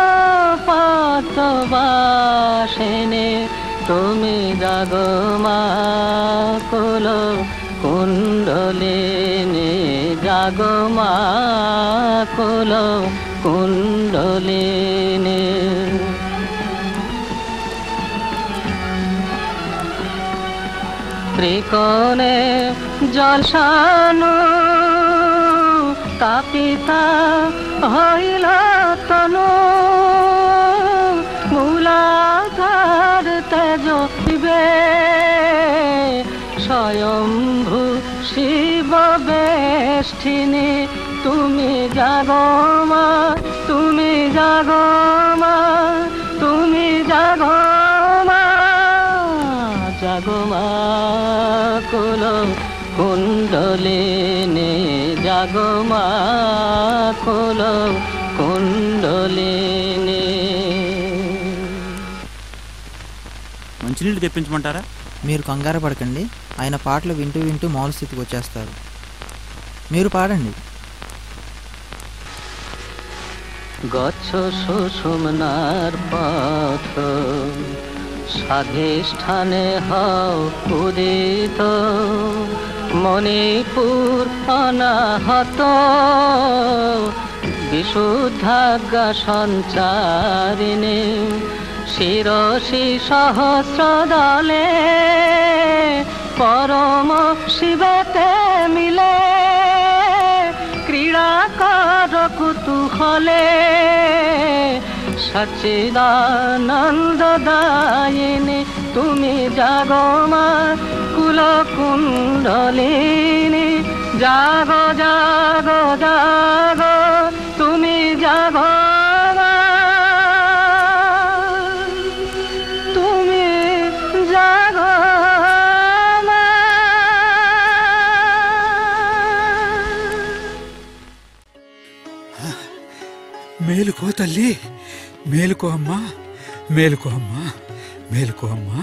পদ্মবাসিনী তুমি জাগমা কুল কুণ্ডলিনী জাগমা কুল কুণ্ডলিনী। ত্রিকোণে জলসানু তাপিতা হইল তনু মূলাধার তেজ শিবে স্বয়ম্ভু শিব বেষ্টিনী তুমি জাগমা তুমি জাগমা তুমি জাগমা জাগমা কুল কুণ্ডলিনী জাগো মা খোলো కుండలిని. మంచినీళ్ళు తెప్పించమంటారా? మీరు కంగారు పడకండి, ఆయన పాటలు వింటూ వింటూ మౌన స్థితికి వచ్చేస్తారు. మీరు పాడండి. গচ্ছ সুষুম্নার পথ স্বাধিষ্ঠানে হও উদিত, মণিপুর অনাহত বিশুদ্ধাজ্ঞা সঞ্চারিণী, শিরসি সহস্র দলে পরম শিবেতে মিলে, ক্রীড়া কর কুতূহলে সচ্চিদানন্দদায়িনী, তুমি জাগো মা কুলকুণ্ডলিনী, জাগো জাগো জাগো তুমি জাগো মা, তুমি জাগো মা। మేలుకో తల్లి, మేలుకో అమ్మా, మేలుకో అమ్మా, మేలుకో అమ్మా.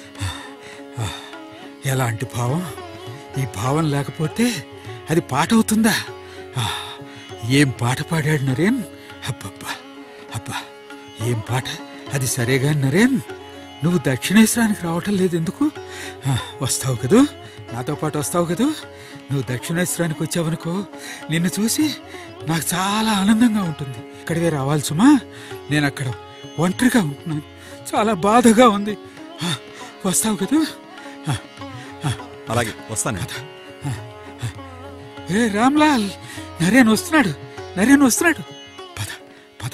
ఎలాంటి భావం! ఈ భావం లేకపోతే అది పాట అవుతుందా? ఏం పాట పాడాడు నరేన్! అబ్బబ్బా అబ్బా, ఏం పాట! అది సరేగా నరేన్, నువ్వు దక్షిణేశ్వరానికి రావటం లేదు ఎందుకు? వస్తావు కదూ, నాతో పాటు వస్తావు కదూ. నువ్వు దక్షిణేశ్వరానికి వచ్చావనుకో, నిన్ను చూసి నాకు చాలా ఆనందంగా ఉంటుంది. ఇక్కడికే రావాలి సుమా, నేను అక్కడ ఒంటరిగా ఉంటున్నాను, చాలా బాధగా ఉంది. వస్తావు కదూ? అలాగే వస్తాను. ఏ రామ్లాల్, నరేన్ వస్తున్నాడు, నరేన్ వస్తున్నాడు. పద పద.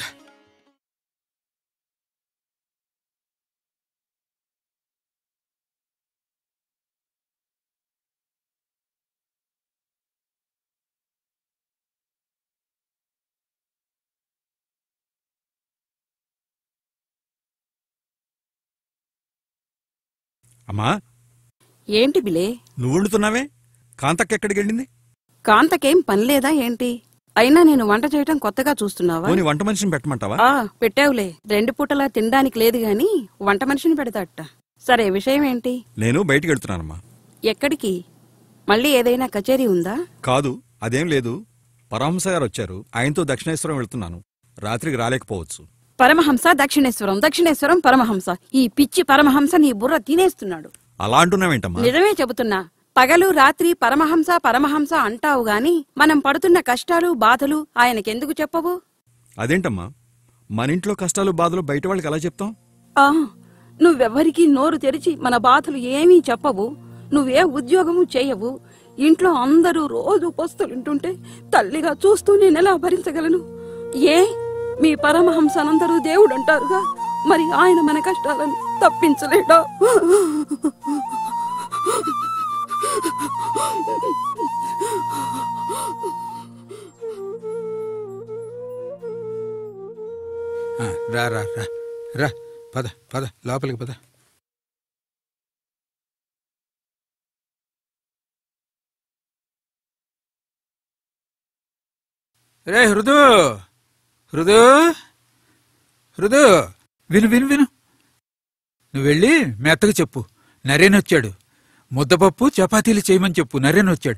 అమ్మా, ఏంటి బిలే? నువ్వు వండుతున్నావే, కాంతకెక్కడికి వెళ్ళింది? కాంతకేం పనిలేదా ఏంటి? అయినా నేను వంట చేయటం కొత్తగా చూస్తున్నావా? పోనీ వంట మనిషిని పెట్టమంటావా? పెట్టావులే, 2 పూటలా తినడానికి లేదు గాని వంట మనిషిని పెడతాట. సరే, విషయం ఏంటి? నేను బయటికి వెళ్తున్నానమ్మా. ఎక్కడికి? మళ్ళీ ఏదైనా కచేరీ ఉందా? కాదు, అదేం లేదు. పరమహంస గారు వచ్చారు, ఆయనతో దక్షిణేశ్వరం వెళ్తున్నాను. రాత్రికి రాలేకపోవచ్చు. పరమహంస దక్షిణేశ్వరం, దక్షిణేశ్వరం పరమహంస. ఈ పిచ్చి పరమహంస నీ బుర్ర తినేస్తున్నాడు. అలా అంటున్నావేంటమ్మా? నిజమే చెబుతున్నా. పగలు రాత్రి పరమహంస పరమహంస అంటావు గాని మనం పడుతున్న కష్టాలు బాధలు ఆయనకెందుకు చెప్పవు? అదేంటమ్మా, మన ఇంట్లో కష్టాలు బాధలు బయట వాళ్ళకి ఎలా చెప్తాం? నువ్వెవ్వరికీ నోరు తెరిచి మన బాధలు ఏమీ చెప్పవు. నువ్వే ఉద్యోగము చేయవు. ఇంట్లో అందరూ రోజు పస్తులుంటుంటే తల్లిగా చూస్తూ నేనెలా భరించగలను? ఏ మీ పరమహంసనందరూ దేవుడంటారుగా, మరి ఆయన మన కష్టాలను తప్పించలేడా? రా రా రా రా, పద పద, లోపలికి పద. రే హృదు, హృదు, హృదు, విను విను విను. నువ్వు వెళ్ళి మెత్తగా చెప్పు, నరేన్ వచ్చాడు. ముద్దపప్పు చపాతీలు చేయమని చెప్పు, నరేన్ వచ్చాడు.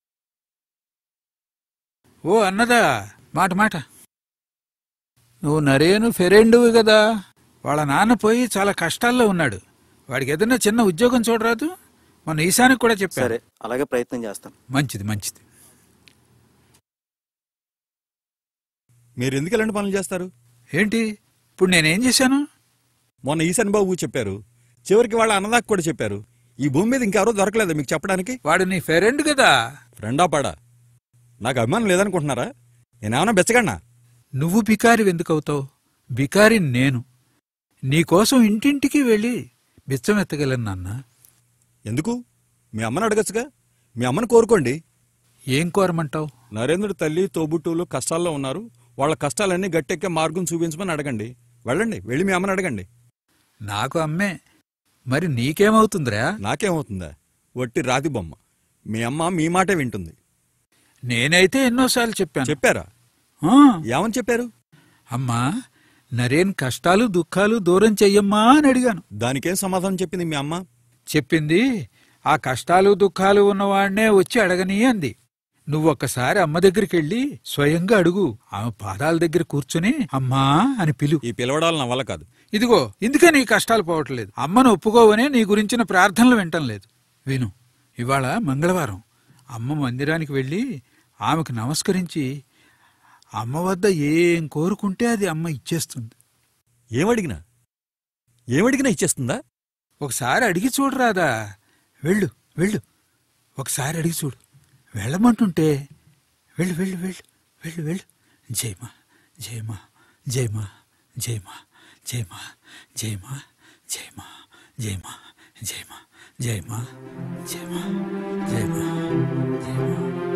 ఓ అన్నదా, మాట మాట. నువ్వు నరేను ఫెరెండువి కదా, వాళ్ళ నాన్న పోయి చాలా కష్టాల్లో ఉన్నాడు. వాడికి ఏదైనా చిన్న ఉద్యోగం చూడరాదు? మన ఈశానికి కూడా చెప్పారు. సరే, అలాగే ప్రయత్నం చేస్తాం. మంచిది మంచిది. మీరు ఎందుకు ఎలాంటి పనులు చేస్తారు? ఏంటి ఇప్పుడు నేనేం చేశాను? మొన్న ఈశాన్ బాబు చెప్పారు, చివరికి వాళ్ళ అన్నదాకు కూడా చెప్పారు. ఈ భూమి మీద ఇంకెవరో దొరకలేదా మీకు చెప్పడానికి? వాడు నీ ఫ్రెండ్ కదా. ఫ్రెండా పాడా? నాకు అభిమానం లేదనుకుంటున్నారా? నేనేమన్నా బెచ్చగన్నా? నువ్వు బికారి ఎందుకు అవుతావు? బికారి నేను. నీకోసం ఇంటింటికి వెళ్ళి బిచ్చం ఎత్తగలను నాన్న. ఎందుకు? మీ అమ్మని అడగచ్చుగా. మీ అమ్మని కోరుకోండి. ఏం కోరమంటావు? నరేంద్రుడి తల్లి తోబుట్టువులు కష్టాల్లో ఉన్నారు, వాళ్ళ కష్టాలన్నీ గట్టెక్కే మార్గం చూపించమని అడగండి. వెళ్ళండి, వెళ్ళి మీ అమ్మని అడగండి. నాకు అమ్మే, మరి నీకేమవుతుందిరా? నాకేమవుతుందా? వట్టి రాతి బొమ్మ. మీ అమ్మ మీ మాటే వింటుంది. నేనైతే ఎన్నోసార్లు చెప్పాను. చెప్పారా? ఏమని చెప్పారు? అమ్మా, నరేన్ కష్టాలు దుఃఖాలు దూరం చెయ్యమ్మా అని అడిగాను. దానికేం సమాధానం చెప్పింది మీ అమ్మ? చెప్పింది, ఆ కష్టాలు దుఃఖాలు ఉన్నవాడినే వచ్చి అడగని అంది. నువ్వొక్కసారి అమ్మ దగ్గరికి వెళ్ళి స్వయంగా అడుగు. ఆమె పాదాల దగ్గర కూర్చుని అమ్మా అని పిలు. ఈ పిలవడాలు నా వల్ల కాదు. ఇదిగో ఇందుకే నీ కష్టాలు పోవట్లేదు. అమ్మను ఒప్పుకోవనే నీ గురించిన ప్రార్థనలు వింటం లేదు. విను, ఇవాళ మంగళవారం. అమ్మ మందిరానికి వెళ్ళి ఆమెకు నమస్కరించి అమ్మ వద్ద ఏం కోరుకుంటే అది అమ్మ ఇచ్చేస్తుంది. ఏమడిగినా ఇచ్చేస్తుందా? ఒకసారి అడిగి చూడరాదా? వెళ్ళు వెళ్ళు, ఒకసారి అడిగి చూడు. వెళ్ళమంటుంటే వెళ్ళు వెళ్ళు వెళ్ళు వెళ్ళు వెళ్ళు. జయమా జయమా జయమా జయమా జయమా జయమా జయమా జయమా జయమా జయమా జయమా జయమా జయమా.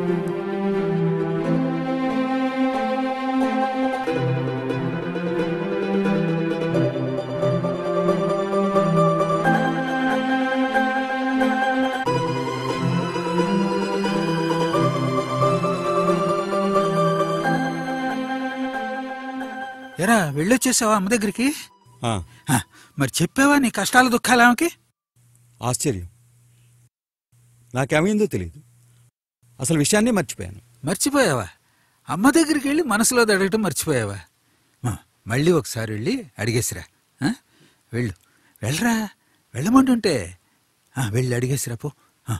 ఎరా వెళ్ళొచ్చేసావా అమ్మ దగ్గరికి? మరి చెప్పావా నీ కష్టాలు దుఃఖాలు ఆమెకి? ఆశ్చర్యం, నాకేమైందో తెలియదు. అసలు విషయాన్ని మర్చిపోయాను. మర్చిపోయావా? అమ్మ దగ్గరికి వెళ్ళి మనసులో అడగటం మర్చిపోయావా? మళ్ళీ ఒకసారి వెళ్ళి అడిగేసిరా. వెళ్ళు, వెళ్ళరా, వెళ్ళమంటుంటే వెళ్ళి అడిగేసిరా పో.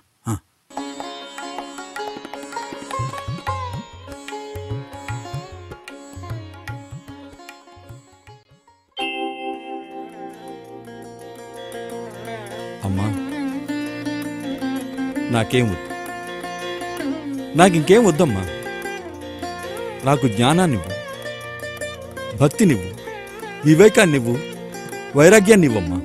అమ్మా, నాకేం వద్దు, నాకింకేం వద్దమ్మా. నాకు జ్ఞానాన్నివ్వు, భక్తినివ్వు, వివేకాన్నివ్వు, వైరాగ్యాన్నివ్వమ్మా.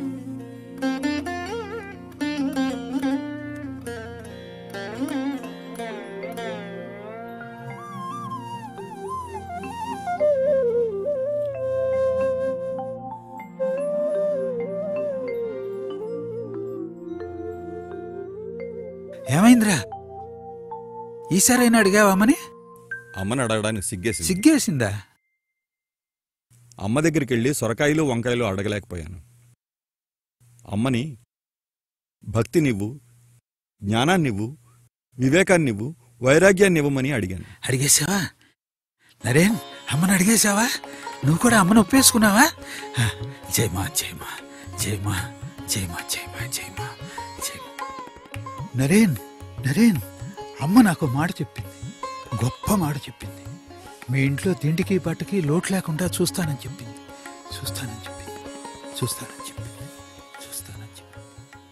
ఏమైందిరా? ఈసారైనా అడిగావా అమ్మని? అమ్మని అడగడానికి సిగ్గేసిందా? అమ్మ దగ్గరికి వెళ్ళి సొరకాయలు వంకాయలు అడగలేకపోయాను. అమ్మని భక్తినివ్వు, జ్ఞానాన్నివ్వు, వివేకాన్నివ్వు, వైరాగ్యాన్నివ్వమని అడిగాను. అడిగేశావా నరేన్? అమ్మని అడిగేశావా? నువ్వు కూడా అమ్మను ఒప్పేసుకున్నావా? జయమా జయమా జయమా జయమా జయమా జయమా జయమా. నరేన్, నరేన్, అమ్మ నాకు మాట చెప్పింది, గొప్ప మాట చెప్పింది. మీ ఇంట్లో తిండికి బట్టకి లోటు లేకుండా చూస్తానని చెప్పింది, చూస్తానని చెప్పింది, చూస్తానని చెప్పింది, చూస్తానని చెప్పింది.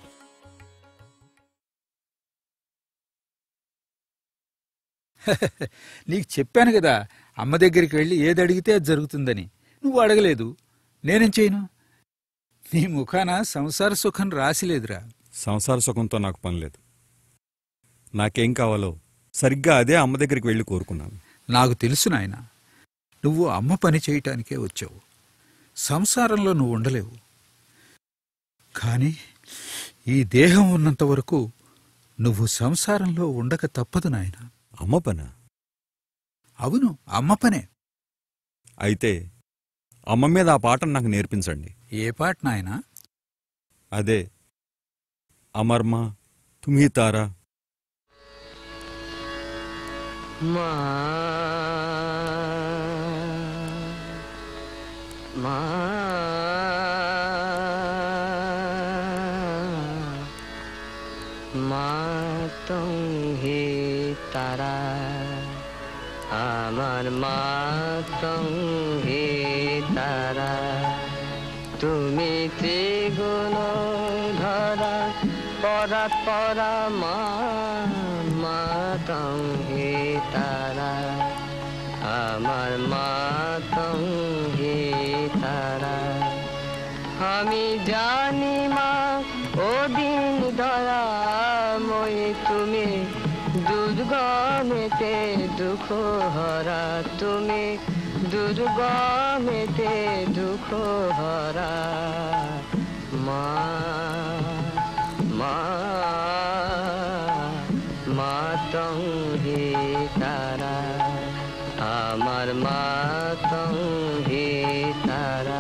నీకు చెప్పాను కదా, అమ్మ దగ్గరికి వెళ్ళి ఏది అడిగితే అది జరుగుతుందని. నువ్వు అడగలేదు, నేనేం చేయను? నీ ముఖాన సంసార సుఖం రాసిలేదురా. సంసార సుఖంతో నాకు పనిలేదు. నాకేం కావాలో సరిగ్గా అదే అమ్మ దగ్గరికి వెళ్ళి కోరుకున్నాను. నాకు తెలుసు నాయనా, నువ్వు అమ్మ పని చేయటానికే వచ్చావు. సంసారంలో నువ్వు ఉండలేవు. కానీ ఈ దేహం ఉన్నంత వరకు నువ్వు సంసారంలో ఉండక తప్పదు నాయనా. అమ్మ పనా? అవును, అమ్మ పనే. అయితే అమ్మ మీద ఆ పాటను నాకు నేర్పించండి. ఏ పాట నాయనా? అదే అమర్మా తుమ్హీ తారా. तुम ही तारा, আমার মা তুমি তারা, তুমি ত্রিগুণ ধরা পরা পরা মা, মা তুমি তারা, আমার মা তুমি তারা। আমি জানি মা ওদিন দয়া মই তুমি দুর্গমেতে দুঃখ হরা, তুমি দুর্গমেতে দুঃখ হরা মা, মা, মা তুমি আমার মাতঙ্গী তারা।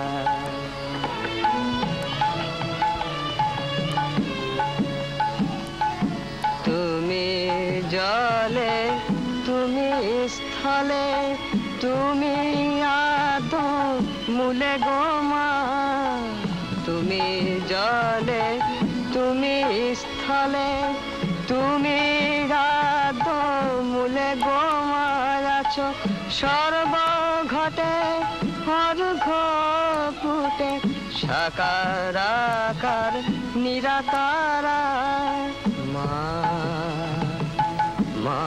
তুমি জলে, তুমি স্থলে, তুমি আদৌ মূলে গোমা। তুমি জলে, তুমি স্থলে, তুমি আদৌ মূলে গোমা আছো। সর্বঘটে অর্ঘ ফুটে, সাকারাকার নিরাকারা। মা মা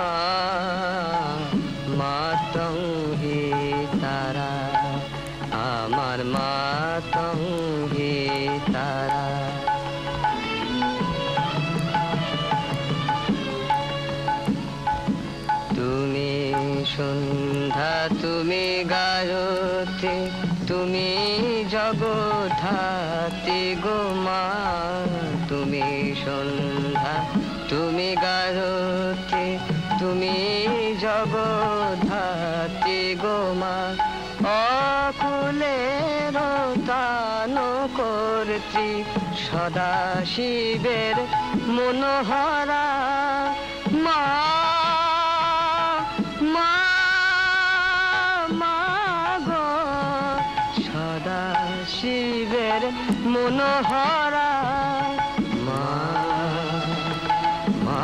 মাতঙ্গী তারা, আমার মাতঙ্গী তারা। তুমি সন্ধ্যা, তুমি গায়ত্রী, তুমি জগধাত্রী গো মা। তুমি সন্ধ্যা, তুমি গায়ত্রী, তুমি জগধাত্রী গো মা। অকুলের তান কর্ত্রী, সদা শিবের মনোহরা। মা মা মা গো, সদা শিবের মনোহরা। মা মা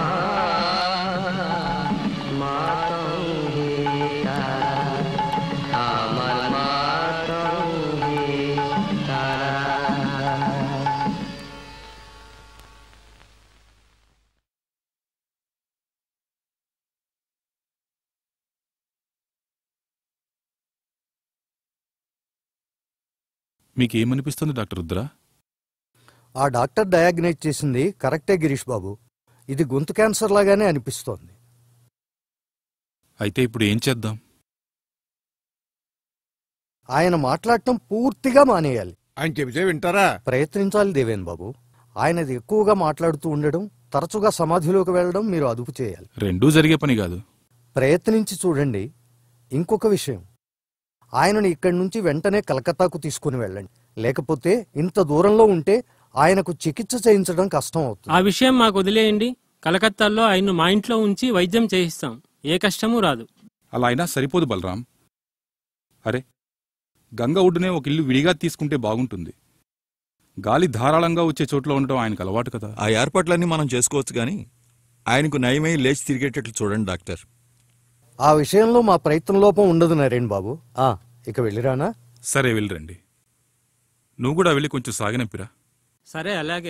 মাতঙ্গী তারা, আমার মাতঙ্গী তারা। మీకేమనిపిస్తుంది డాక్టర్ రుద్ర? ఆ డాక్టర్ డయాగ్నైజ్ చేసింది కరెక్టే గిరీష్ బాబు. ఇది గొంతు క్యాన్సర్ లాగానే అనిపిస్తోంది. అయితే ఇప్పుడు ఏం చేద్దాం? ఆయన మాట్లాడటం పూర్తిగా మానేయాలి. ఆయన చెబితే వింటారా? ప్రయత్నించాలి దేవేన్ బాబు. ఆయనది ఎక్కువగా మాట్లాడుతూ ఉండడం, తరచుగా సమాధిలోకి వెళ్ళడం మీరు అదుపు చేయాలి. రెండూ జరిగే పని కాదు. ప్రయత్నించి చూడండి. ఇంకొక విషయం, ఆయనను ఇక్కడి నుంచి వెంటనే కలకత్తాకు తీసుకుని వెళ్ళండి. లేకపోతే ఇంత దూరంలో ఉంటే ఆయనకు చికిత్స చేయించడం కష్టం అవుతుంది. ఆ విషయం మాకు వదిలేయండి. కలకత్తాలో ఆయన్ను మా ఇంట్లో ఉంచి వైద్యం చేయిస్తాం. ఏ కష్టమూ రాదు. అలా అయినా సరిపోదు బలరాం. అరే, గంగ ఒడ్డునే ఒక ఇల్లు విడిగా తీసుకుంటే బాగుంటుంది. గాలి ధారాళంగా వచ్చే చోట్ల ఉండటం ఆయనకు అలవాటు కదా. ఆ ఏర్పాట్లన్నీ మనం చేసుకోవచ్చు గాని ఆయనకు నయమై లేచి తిరిగేటట్లు చూడండి డాక్టర్. ఆ విషయంలో మా ప్రయత్నం లోపం ఉండదు నరేన్ బాబు. ఇక వెళ్ళిరానా? సరే వెళ్ళిరండి. నువ్వు కూడా వెళ్ళి కొంచెం సాగనంపిరా. సరే, అలాగే.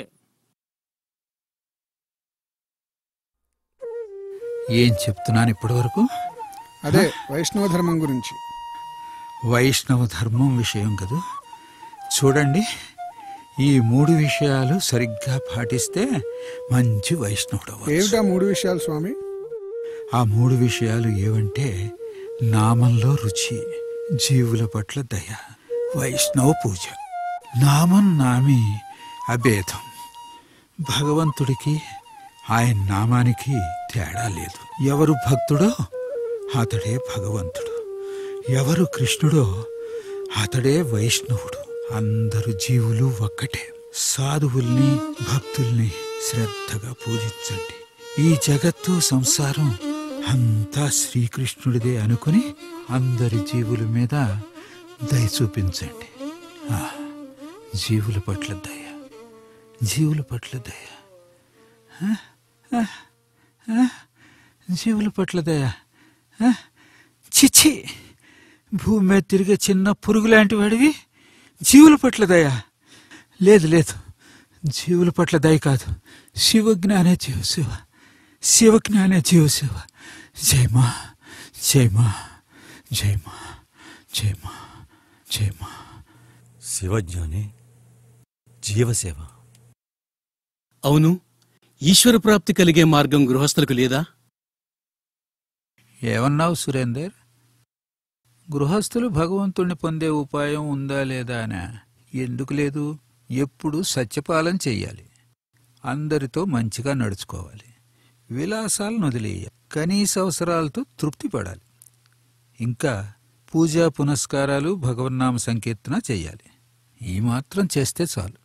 ఏం చెప్తున్నాను ఇప్పటి వరకు? అదే వైష్ణవ ధర్మం గురించి. వైష్ణవ ధర్మం విషయం కదా. చూడండి, ఈ 3 విషయాలు సరిగ్గా పాటిస్తే మంచి వైష్ణవుడు అవ్వచ్చు. ఏమిటా 3 విషయాలు స్వామి? ఆ 3 విషయాలు ఏవంటే, నామంలో రుచి, జీవుల పట్ల దయ, వైష్ణవ పూజ. నామం నామి అభేదం. భగవంతుడికి ఆయన నామానికి తేడా లేదు. ఎవరు భక్తుడో అతడే భగవంతుడు, ఎవరు కృష్ణుడో అతడే వైష్ణవుడు. అందరు జీవులు ఒక్కటే. సాధువుల్ని, భక్తుల్ని శ్రద్ధగా పూజించండి. ఈ జగత్తు, సంసారం అంతా శ్రీకృష్ణుడిదే అనుకుని అందరి జీవుల మీద దయ చూపించండి. జీవుల పట్ల దయ, జీవుల పట్ల దయ, జీవుల పట్ల దయ. చిచ్చి, భూమి మీద తిరిగే చిన్న పురుగు లాంటి వాడివి జీవుల పట్ల దయ? లేదు లేదు, జీవుల పట్ల దయ కాదు. శివజ్ఞానే జీవశివ, శివజ్ఞానే జీవశివ. జయమా జయమా జయమా జయమా జయమా. శివజ్ఞానే జీవసేవ. అవును, ఈశ్వర ప్రాప్తి కలిగే మార్గం గృహస్థులకు లేదా? ఏమన్నావు సురేందర్? గృహస్థులు భగవంతుణ్ణి పొందే ఉపాయం ఉందా లేదా అనా? ఎందుకు లేదు? ఎప్పుడు సత్యపాలన చెయ్యాలి, అందరితో మంచిగా నడుచుకోవాలి, విలాసాలను వదిలేయాలి, కనీస అవసరాలతో తృప్తి పడాలి, ఇంకా పూజా పునస్కారాలు, భగవన్నామ సంకీర్తన చెయ్యాలి. ఈ మాత్రం చేస్తే చాలు.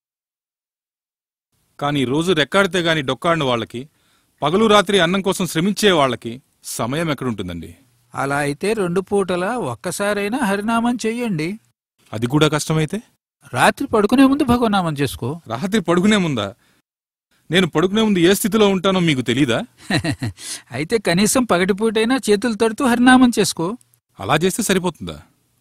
కానీ రోజు రెక్కాడితే గాని డొక్కాడిన వాళ్ళకి, పగలు రాత్రి అన్నం కోసం శ్రమించే వాళ్ళకి సమయం ఎక్కడుంటుందండి? అలా అయితే 2 పూటలా ఒక్కసారైనా హరినామం చెయ్యండి. అది కూడా కష్టమైతే? రాత్రి పడుకునే ముందు భగవన్నామం చేసుకో. రాత్రి పడుకునే ముందా? నేను పడుకునే ముందు ఏ స్థితిలో ఉంటానో మీకు తెలీదా? అయితే కనీసం పగటిపూటైనా చేతులు తడుతూ హరినామం చేసుకో. అలా చేస్తే సరిపోతుందా?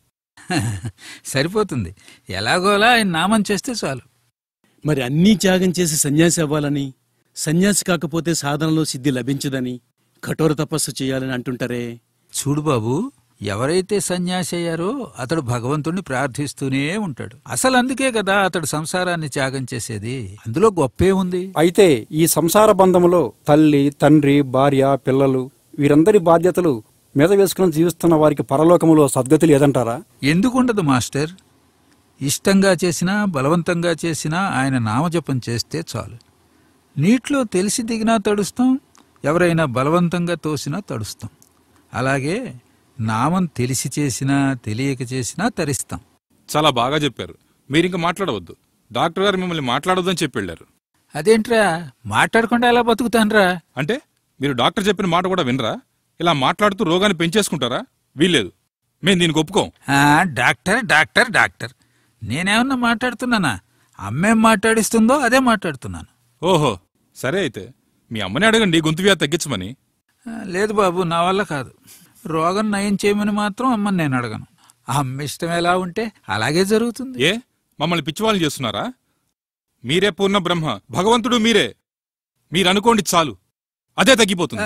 సరిపోతుంది. ఎలాగోలా ఆయన నామం చేస్తే చాలు. మరి అన్నీ త్యాగం చేసి సన్యాసి అవ్వాలని, సన్యాసి కాకపోతే సాధనలో సిద్ధి లభించదని, కఠోర తపస్సు చేయాలని అంటుంటారే. చూడు బాబు, ఎవరైతే సన్యాసి అయ్యారో అతడు భగవంతుణ్ణి ప్రార్థిస్తూనే ఉంటాడు. అసలు అందుకే కదా అతడు సంసారాన్ని త్యాగం చేసేది. అందులో గొప్పే ఉంది. అయితే ఈ సంసార బంధంలో తల్లి, తండ్రి, భార్య, పిల్లలు వీరందరి బాధ్యతలు మీద వేసుకుని జీవిస్తున్న వారికి పరలోకములో సద్గతి లేదంటారా? ఎందుకుండదు మాస్టర్. ఇష్టంగా చేసినా బలవంతంగా చేసినా ఆయన నామజపం చేస్తే చాలు. నీటిలో తెలిసి దిగినా తడుస్తాం, ఎవరైనా బలవంతంగా తోసినా తడుస్తాం. అలాగే నామం తెలిసి చేసినా తెలియక చేసినా తరిస్తాం. చాలా బాగా చెప్పారు. మీరింక మాట్లాడవద్దు. డాక్టర్ గారు మిమ్మల్ని మాట్లాడొద్దని చెప్పి వెళ్ళారు. అదేంట్రా, మాట్లాడకుండా ఎలా బతుకుతాన్రా? అంటే మీరు డాక్టర్ చెప్పిన మాట కూడా వినరా? ఇలా మాట్లాడుతూ రోగాన్ని పెంచేసుకుంటారా? వీల్లేదు. మేం దీనికి ఒప్పుకోం. డాక్టర్ డాక్టర్ డాక్టర్ నేనేమన్నా మాట్లాడుతున్నానా? అమ్మేం మాట్లాడిస్తుందో అదే మాట్లాడుతున్నాను. ఓహో, సరే అయితే మీ అమ్మని అడగండి గొంతు వ్యాధి తగ్గించమని. లేదు బాబు, నా వల్ల కాదు. రోగం నయం చేయమని మాత్రం అమ్మని నేను అడగను. అమ్మ ఇష్టం ఎలా ఉంటే అలాగే జరుగుతుంది. ఏ మమ్మల్ని పిచ్చివాళ్ళు చేస్తున్నారా? మీరే పూర్ణ బ్రహ్మ, భగవంతుడు మీరే. మీరనుకోండి చాలు, అదే తగ్గిపోతుంది.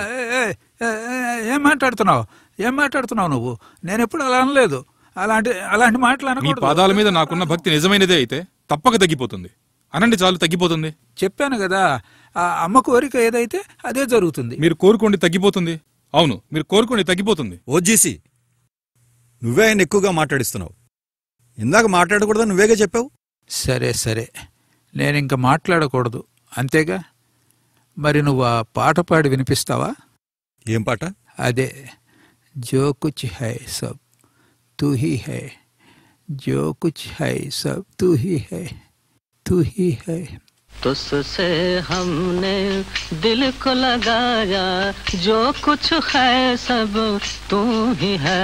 ఏం మాట్లాడుతున్నావు నువ్వు? నేనెప్పుడు అలా అనలేదు. అలాంటి మాటలు మీ అనకూడదు. పాదాల మీద నాకున్న భక్తి నిజమైనదే అయితే తప్పక తగ్గిపోతుంది. అనండి చాలు, తగ్గిపోతుంది. చెప్పాను కదా, ఆ అమ్మ కోరిక ఏదైతే అదే జరుగుతుంది. మీరు కోరుకోండి తగ్గిపోతుంది. అవును, మీరు కోరుకోండి తగ్గిపోతుంది. ఓజీసీ, నువ్వే ఆయన ఎక్కువగా మాట్లాడిస్తున్నావు. ఇందాక మాట్లాడకూడదని నువ్వేగా చెప్పావు. సరే సరే, నేనింక మాట్లాడకూడదు అంతేగా. మరి నువ్వు ఆ పాట పాడి వినిపిస్తావా? ఏం పాట? అదే, జో కుచ్ హై సబ్ తూ హీ హై, జో కుచ్ హై సబ్ తూ హీ హై, तू ही है। तुझसे हमने दिल को लगाया, जो कुछ है सब तू ही है।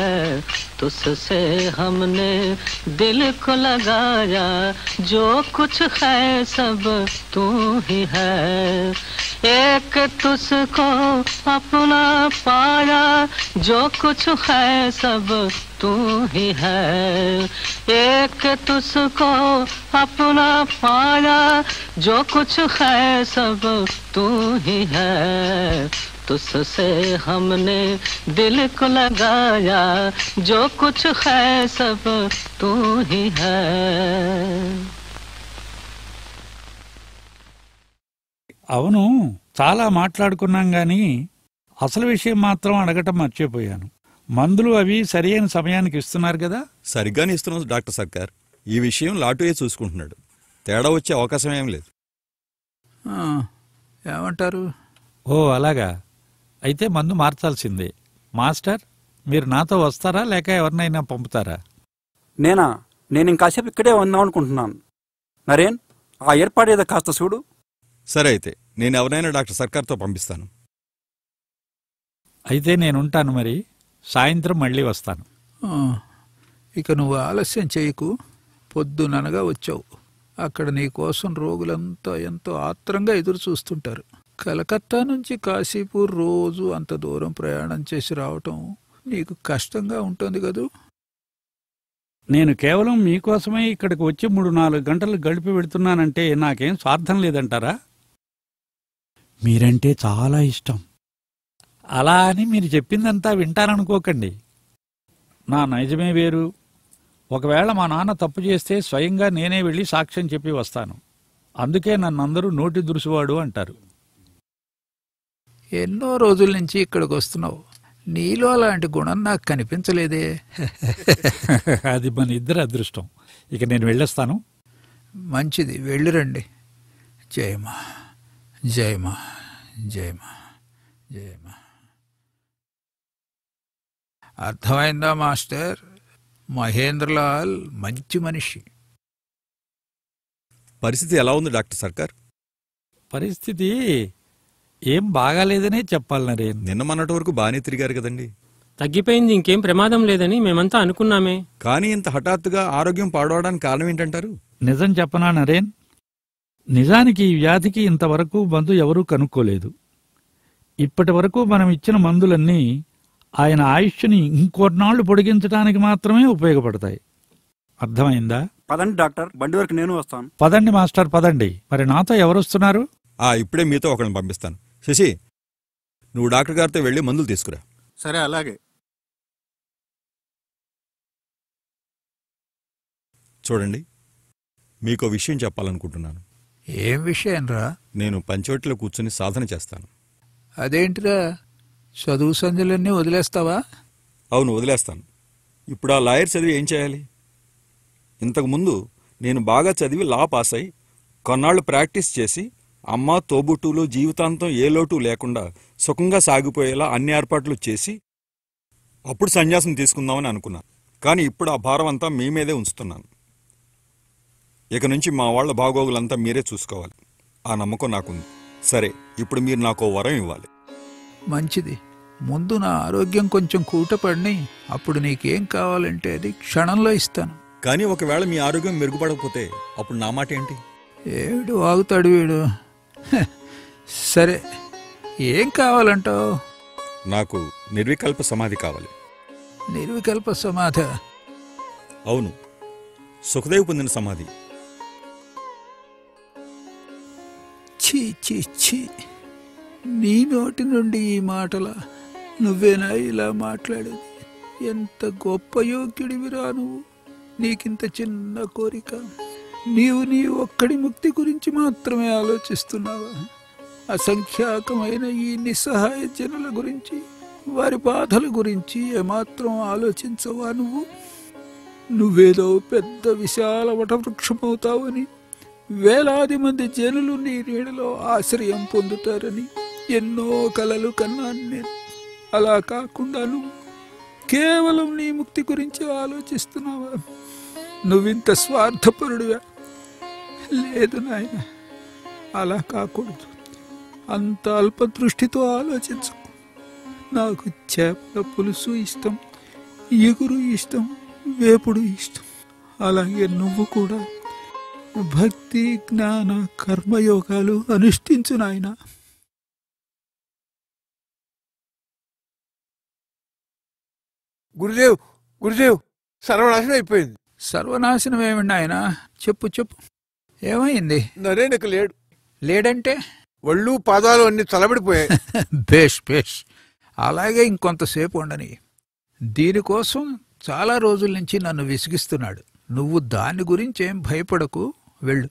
तुझसे हमने दिल को लगाया, जो कुछ है सब तू ही है। एक तुझको अपना पाया, जो कुछ है सब तू ही है। एक तुझको अपना पाया, जो कुछ है सब तू ही है। तुझसे हमने दिल को लगाया, जो कुछ है सब तू ही है। అవును, చాలా మాట్లాడుకున్నాం గాని అసలు విషయం మాత్రం అడగటం మర్చిపోయాను. మందులు అవి సరైన సమయానికి ఇస్తున్నారు కదా? సరిగ్గానే ఇస్తున్నాం డాక్టర్ సర్కార్. ఈ విషయం లాటూయే చూసుకుంటున్నాడు. తేడా వచ్చే అవకాశం ఏం లేదు. ఏమంటారు? ఓ అలాగా, అయితే మందు మార్చాల్సిందే. మాస్టర్, మీరు నాతో వస్తారా లేక ఎవరినైనా పంపుతారా? నేను ఇంకాసేపు ఇక్కడే ఉందాం అనుకుంటున్నాను. నరేన్, ఆ ఏర్పాటేదో కాస్త చూడు. సరే అయితే నేను ఎవరైనా డాక్టర్ సర్కార్తో పంపిస్తాను. అయితే నేనుంటాను. మరి సాయంత్రం మళ్ళీ వస్తాను. ఇక నువ్వు ఆలస్యం చేయకు. పొద్దుననగా వచ్చావు. అక్కడ నీ కోసం రోగులంతా ఎంతో ఆత్రంగా ఎదురు చూస్తుంటారు. కలకత్తా నుంచి కాశీపూర్ రోజు అంత దూరం ప్రయాణం చేసి రావటం నీకు కష్టంగా ఉంటుంది కదూ? నేను కేవలం మీకోసమే ఇక్కడికి వచ్చి 3-4 గంటలు గడిపి వెళుతున్నానంటే నాకేం స్వార్థం లేదంటారా? మీరంటే చాలా ఇష్టం. అలా అని మీరు చెప్పిందంతా వింటారనుకోకండి. నా నైజమే వేరు. ఒకవేళ మా నాన్న తప్పు చేస్తే స్వయంగా నేనే వెళ్ళి సాక్ష్యం చెప్పి వస్తాను. అందుకే నన్నందరూ నోటి దురుసువాడు అంటారు. ఎన్నో రోజుల నుంచి ఇక్కడికి వస్తున్నావు. నీలో అలాంటి గుణం నాకు కనిపించలేదే. అది మన ఇద్దరి అదృష్టం. ఇక నేను వెళ్ళొస్తాను. మంచిది, వెళ్ళిరండి. జయమా జయమా జయమా జయమా. అర్థమైందా మాస్టర్? మహేంద్రలాల్ మంచి మనిషి. పరిస్థితి ఎలా ఉంది డాక్టర్ సర్కార్? పరిస్థితి ఏం బాగాలేదనే చెప్పాలి నరేన్. నిన్న మొన్నటి వరకు బాగానే తిరిగారు కదండి. తగ్గిపోయింది, ఇంకేం ప్రమాదం లేదని మేమంతా అనుకున్నామే. కానీ ఇంత హఠాత్తుగా ఆరోగ్యం పాడవడానికి కారణం ఏంటంటారు? నిజం చెప్పనా నరేన్, నిజానికి ఈ వ్యాధికి ఇంతవరకు మందు ఎవరూ కనుక్కోలేదు. ఇప్పటి వరకు మనం ఇచ్చిన మందులన్నీ ఆయన ఆయుష్ని ఇంకొన్నాళ్లు పొడిగించడానికి మాత్రమే ఉపయోగపడతాయి. అర్థమైందా? పదండి డాక్టర్, బండి వరకు నేను వస్తాను. పదండి మాస్టర్, పదండి. మరి నాతో ఎవరొస్తున్నారు? ఇప్పుడే మీతో ఒకరిని పంపిస్తాను. శశి, నువ్వు డాక్టర్ గారితో వెళ్ళి మందులు తీసుకురా. సరే, అలాగే. చూడండి, మీకో విషయం చెప్పాలనుకుంటున్నాను. ఏం విషయం రా? నేను పంచవటిలో కూర్చుని సాధన చేస్తాను. అదేంటిరా, చదువు సంధ్యలన్నీ వదిలేస్తావా? అవును, వదిలేస్తాను. ఇప్పుడు ఆ లాయర్ చదివి ఏం చేయాలి? ఇంతకుముందు నేను బాగా చదివి లా పాస్ అయి కొన్నాళ్లు ప్రాక్టీస్ చేసి అమ్మ తోబుట్టులు జీవితాంతం ఏ లోటు లేకుండా సుఖంగా సాగిపోయేలా అన్ని ఏర్పాట్లు చేసి అప్పుడు సన్యాసం తీసుకుందామని అనుకున్నాను. కానీ ఇప్పుడు ఆ భారం అంతా మీ మీదే ఉంచుతున్నాను. ఇక నుంచి మా వాళ్ల బాగోగులంతా మీరే చూసుకోవాలి. ఆ నమ్మకం నాకుంది. సరే, ఇప్పుడు మీరు నాకు వరం ఇవ్వాలి. మంచిది. ముందు నా ఆరోగ్యం కొంచెం కూటపడిని, అప్పుడు నీకేం కావాలంటే అది క్షణంలో ఇస్తాను. కానీ ఒకవేళ మీ ఆరోగ్యం మెరుగుపడకపోతే అప్పుడు నా మాట ఏంటి? ఏడు వాగుతాడు వీడు. సరే, ఏం కావాలంటావు? నాకు నిర్వికల్ప సమాధి కావాలి. నిర్వికల్ప సమాధి? అవును, సుఖదేవ్ పొందిన సమాధి. ఛీ ఛీ ఛీ, నీ నోటి నుండి ఈ మాటల? నువ్వేనా ఇలా మాట్లాడేది? ఎంత గొప్ప యోగ్యుడివిరా నువ్వు. నీకింత చిన్న కోరిక. నీవు నీ ఒక్కడి ముక్తి గురించి మాత్రమే ఆలోచిస్తున్నావా? అసంఖ్యాకమైన ఈ నిస్సహాయ జనుల గురించి, వారి బాధల గురించి ఏమాత్రం ఆలోచించవా నువ్వు? నువ్వేదో పెద్ద విశాల వటవృక్షమవుతావని, వేలాది మంది జనులు నీ నీడలో ఆశ్రయం పొందుతారని ఎన్నో కలలు కన్నాను నేను. అలా కాకుండా నువ్వు కేవలం నీ ముక్తి గురించి ఆలోచిస్తున్నావా? నువ్వింత స్వార్థపరుడుగా? లేదు నాయన, అలా కాకూడదు. అంత అల్పదృష్టితో ఆలోచించు. నాకు చేపల పులుసు ఇష్టం, ఎగురు ఇష్టం, వేపుడు ఇష్టం. అలాగే నువ్వు కూడా భక్తి, జ్ఞాన, కర్మయోగాలు అనుష్ఠించు నాయన. గురుదేవ్, గురుదేవ్, సర్వనాశనం అయిపోయింది. సర్వనాశనం ఏమిటి ఆయన? చెప్పు చెప్పు, ఏమైంది? నరేనకు లేడు. లేడంటే? ఒళ్ళు పాదాలు అన్ని తలబడిపోయాయి. బేష్ బేష్, అలాగే ఇంకొంతసేపు ఉండని. దీనికోసం చాలా రోజుల నుంచి నన్ను విసిగిస్తున్నాడు. నువ్వు దాని గురించి ఏం భయపడకు, వెళ్ళు.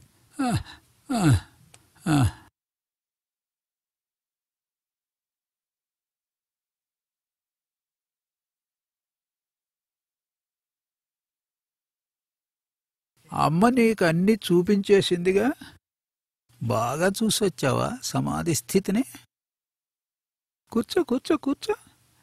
అమ్మ నీకు అన్ని చూపించేసిందిగా. బాగా చూసొచ్చావా సమాధి స్థితిని? కూర్చో కూర్చో కూర్చో.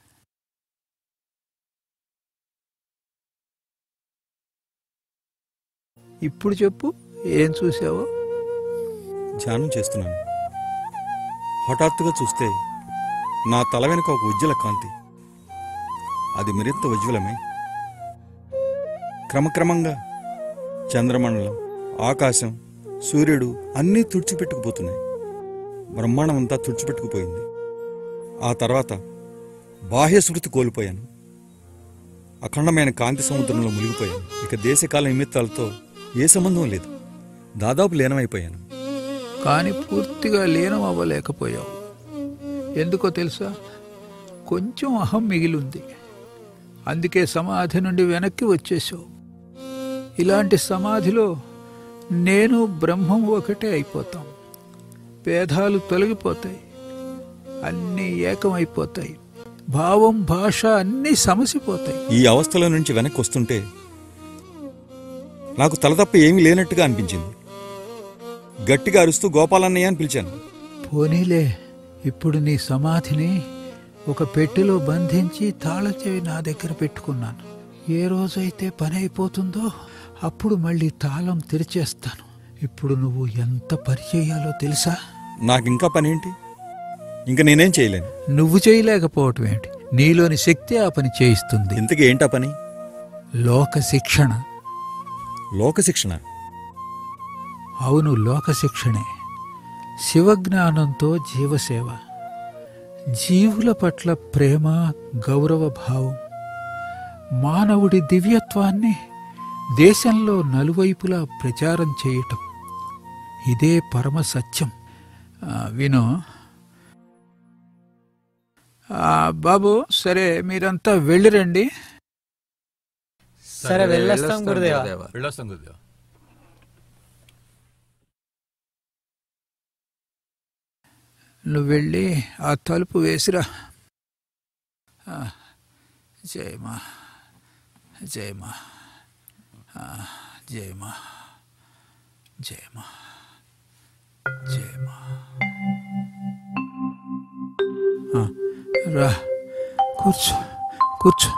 ఇప్పుడు చెప్పు, ఏం చూసావో? ధ్యానం చేస్తున్నాను. హఠాత్తుగా చూస్తే నా తల వెనుక ఒక ఉజ్వల కాంతి. అది మరింత ఉజ్వలమై క్రమక్రమంగా చంద్రమండలం, ఆకాశం, సూర్యుడు అన్నీ తుడిచిపెట్టుకుపోతున్నాయి. బ్రహ్మాండం అంతా తుడిచిపెట్టుకుపోయింది. ఆ తర్వాత బాహ్య స్మృతి కోల్పోయాను. అఖండమైన కాంతి సముద్రంలో మునిగిపోయాను. ఇక దేశకాల నిమిత్తాలతో ఏ సంబంధం లేదు. దాదాపు లీనమైపోయాను. కానీ పూర్తిగా లీనం అవ్వలేకపోయావు. ఎందుకో తెలుసా? కొంచెం అహం మిగిలింది. అందుకే సమాధి నుండి వెనక్కి వచ్చేసావు. ఇలాంటి సమాధిలో నేను బ్రహ్మం ఒకటే అయిపోతాం. భేదాలు తొలగిపోతాయి, అన్నీ ఏకమైపోతాయి. భావం, భాష అన్నీ సమసిపోతాయి. ఈ అవస్థలో నుంచి వెనక్కి వస్తుంటే నాకు తలతప్ప ఏమీ లేనట్టుగా అనిపించింది. గట్టిగా అరుస్తూ గోపాలన్నయ్య అని పిలిచాను. పోనీలే, ఇప్పుడు నీ సమాధిని ఒక పెట్టెలో బంధించి తాళం చెవి నా దగ్గర పెట్టుకున్నాను. ఏ రోజైతే పని అయిపోతుందో అప్పుడు మళ్ళీ తాళం తెరిచేస్తాను. ఇప్పుడు నువ్వు ఎంత పని చేయాలో తెలుసా? నాకింకా పని ఏంటి? ఇంకా నేనేం చేయలేను. నువ్వు చేయలేకపోవటం ఏంటి? నీలోని శక్తి ఆ పని చేయిస్తుంది. ఇంతకీ ఏంటా పని? లోక శిక్షణ. లోక శిక్షణ? అవును, లోక శిక్షణే. శివజ్ఞానంతో జీవసేవ, జీవుల పట్ల ప్రేమ, గౌరవ భావం, మానవుడి దివ్యత్వాన్ని దేశంలో నలువైపులా ప్రచారం చేయటం, ఇదే పరమ సత్యం. విను బాబు, సరే మీరంతా వెళ్ళిరండి. సరే వెళ్ళొస్తాం గురుదేవా. వెళ్ళొస్తాం గురుదేవా. నువ్వు వెళ్ళి ఆ తలుపు వేసిరా. జయమా జయమా జయమా జయమా జయమా. రా, కూర్చో కూర్చో.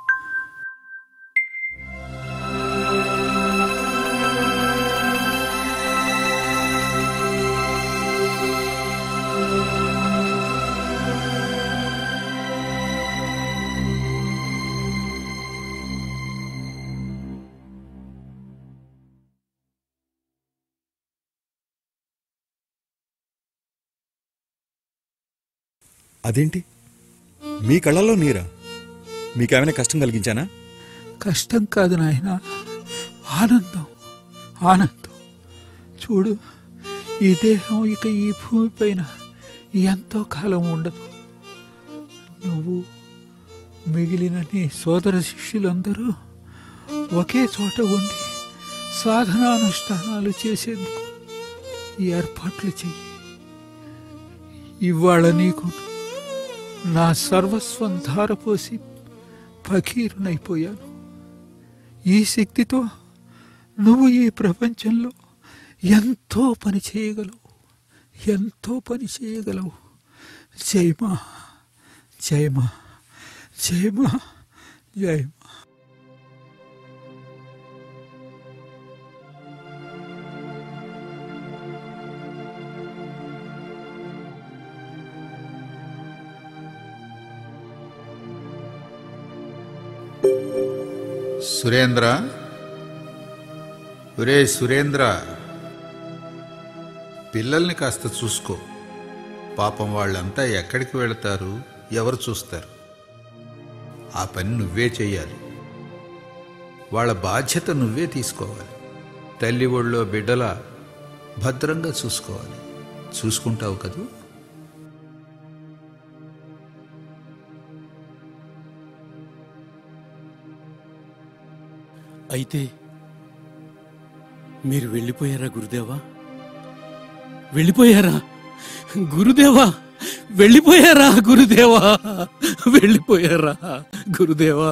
అదేంటి మీ కళ్ళల్లో నీరా? మీకేమైనా కష్టం కలిగించానా? కష్టం కాదు నాయన, ఆనందం ఆనందం. చూడు, ఈ దేహం ఇక ఈ భూమిపైన ఎంతో కాలం ఉండదు. నువ్వు మిగిలిన నీ సోదర శిష్యులందరూ ఒకే చోట ఉండి సాధనానుష్ఠానాలు చేసేందుకు ఏర్పాట్లు చెయ్యి. ఇవాళ నీకు నా సర్వస్వం ధారపోసి ఫకీరునైపోయాను. ఈ శక్తితో నువ్వు ఈ ప్రపంచంలో ఎంతో పని చేయగలవు, ఎంతో పని చేయగలవు. జయమా జయమా జయమా జయమా. సురేంద్ర, ఒరే సురేంద్ర, పిల్లల్ని కాస్త చూసుకో. పాపం వాళ్ళంతా ఎక్కడికి వెళతారు, ఎవరు చూస్తారు? ఆ పని నువ్వే చెయ్యాలి. వాళ్ళ బాధ్యత నువ్వే తీసుకోవాలి. తల్లి ఒళ్ళో బిడ్డలా భద్రంగా చూసుకోవాలి. చూసుకుంటావు కదూ? అయితే మీరు వెళ్ళిపోయారా గురుదేవా? వెళ్ళిపోయారా గురుదేవా? వెళ్ళిపోయారా గురుదేవా? వెళ్ళిపోయారా గురుదేవా?